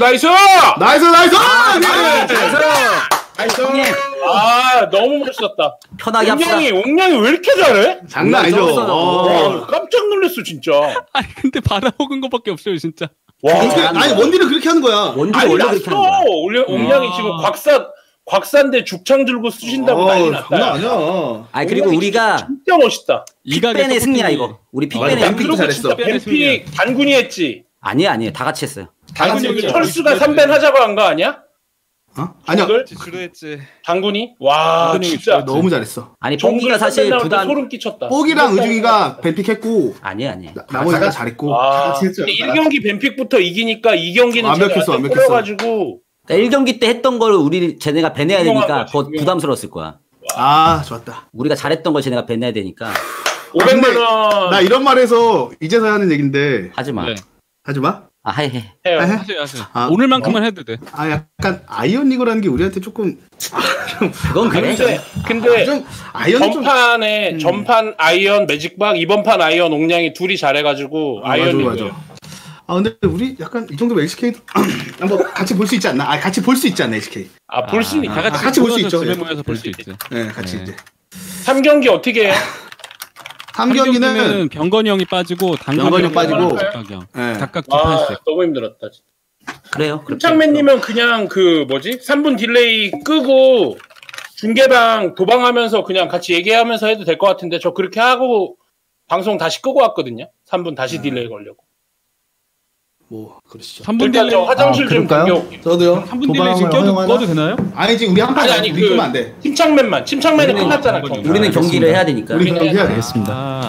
아 너무 멋있었다. 편하게 합시다. 옹냥이 왜 이렇게 잘해? 장난 아니죠. 와, 깜짝 놀랐어 진짜. 아니 근데 받아먹은 것밖에 없어요 진짜. 와, 아니 원딜은 그렇게 하는 거야. 원딜은 원래 그렇게 하는 거야. 옹냥이 지금 곽산대 죽창 들고 쑤신다고 난리 났다. 장난 아니야. 아니 그리고 우리가 진짜 멋있다. 빅벤의 승리야 이거. 우리 빅벤의 뱀픽도 잘했어. 뱀픽 단군이 했지. 아니에요 다 같이 했어요. 단군이 철수가 3벤 하자고 한 거 아니야? 아니야. 주도했지. 단군이? 와 진짜 너무 잘했어. 아니 뽀기가 사실 부담. 소름 끼쳤다. 뽀기랑 의중이가 뱀픽했고 아니야. 나머지가 잘했고. 근데 1경기 뱀픽부터 이기니까 2경기는 완벽했어. 끌어가지고 1경기 때 했던 걸 우리 쟤네가 배내야 되니까 더 부담스러웠을 거야. 아 좋았다. 우리가 잘했던 걸 쟤네가 배내야 되니까. 500만 원. 나 이런 말해서 이제서야 하는 얘긴데. 하지마. 네. 하지마. 해. 하세요. 오늘만큼만 해도 돼. 약간 아이언 리그라는 게 우리한테 조금 그건 그래. 근데 좀 아이언 전판 아이언 매직박 이번 판 아이언 옹냥이 둘이 잘해가지고 아이언 리그. 맞아. 근데 우리 약간 이 정도면 LCK도 한번 같이 볼 수 있지 않나? 같이 볼 수 있지 않나 LCK? 볼 수 있. 다 같이 볼 수 있죠. 집에 모여서 볼 수 있지. 네, 같이 이제. 3경기 어떻게 해? 3경기는 병건이 형이 빠지고 병건이 형 빠지고 각각 2판씩. 너무 힘들었다. 그래요. 창맨님은 그냥 3분 딜레이 끄고 중계방 도방하면서 그냥 같이 얘기하면서 해도 될 것 같은데 저 그렇게 하고 방송 다시 끄고 왔거든요. 3분 다시 딜레이 걸려고. 뭐 그러시죠. 3분 딜레이. 저 화장실 좀 다녀올게요. 저도요. 3분 딜레이 지금 꺼도 되나요? 아니지 우리 한판 아니 끄면 안 돼. 침착맨은 끝났잖아. 우리는 경기를 해야 되니까. 우리 경기 해야 돼. 알겠습니다.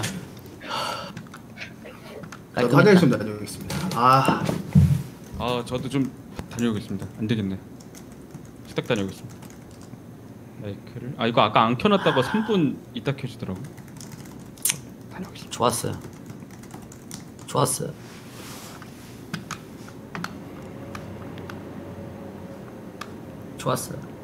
저도 화장실 좀 다녀오겠습니다. 저도 좀 다녀오겠습니다. 안 되겠네. 후딱 다녀오겠습니다. 마이크를 이거 아까 안 켜놨다가 3분 있다 켜지더라고. 다녀오겠습니다. 좋았어요. 좋았어요.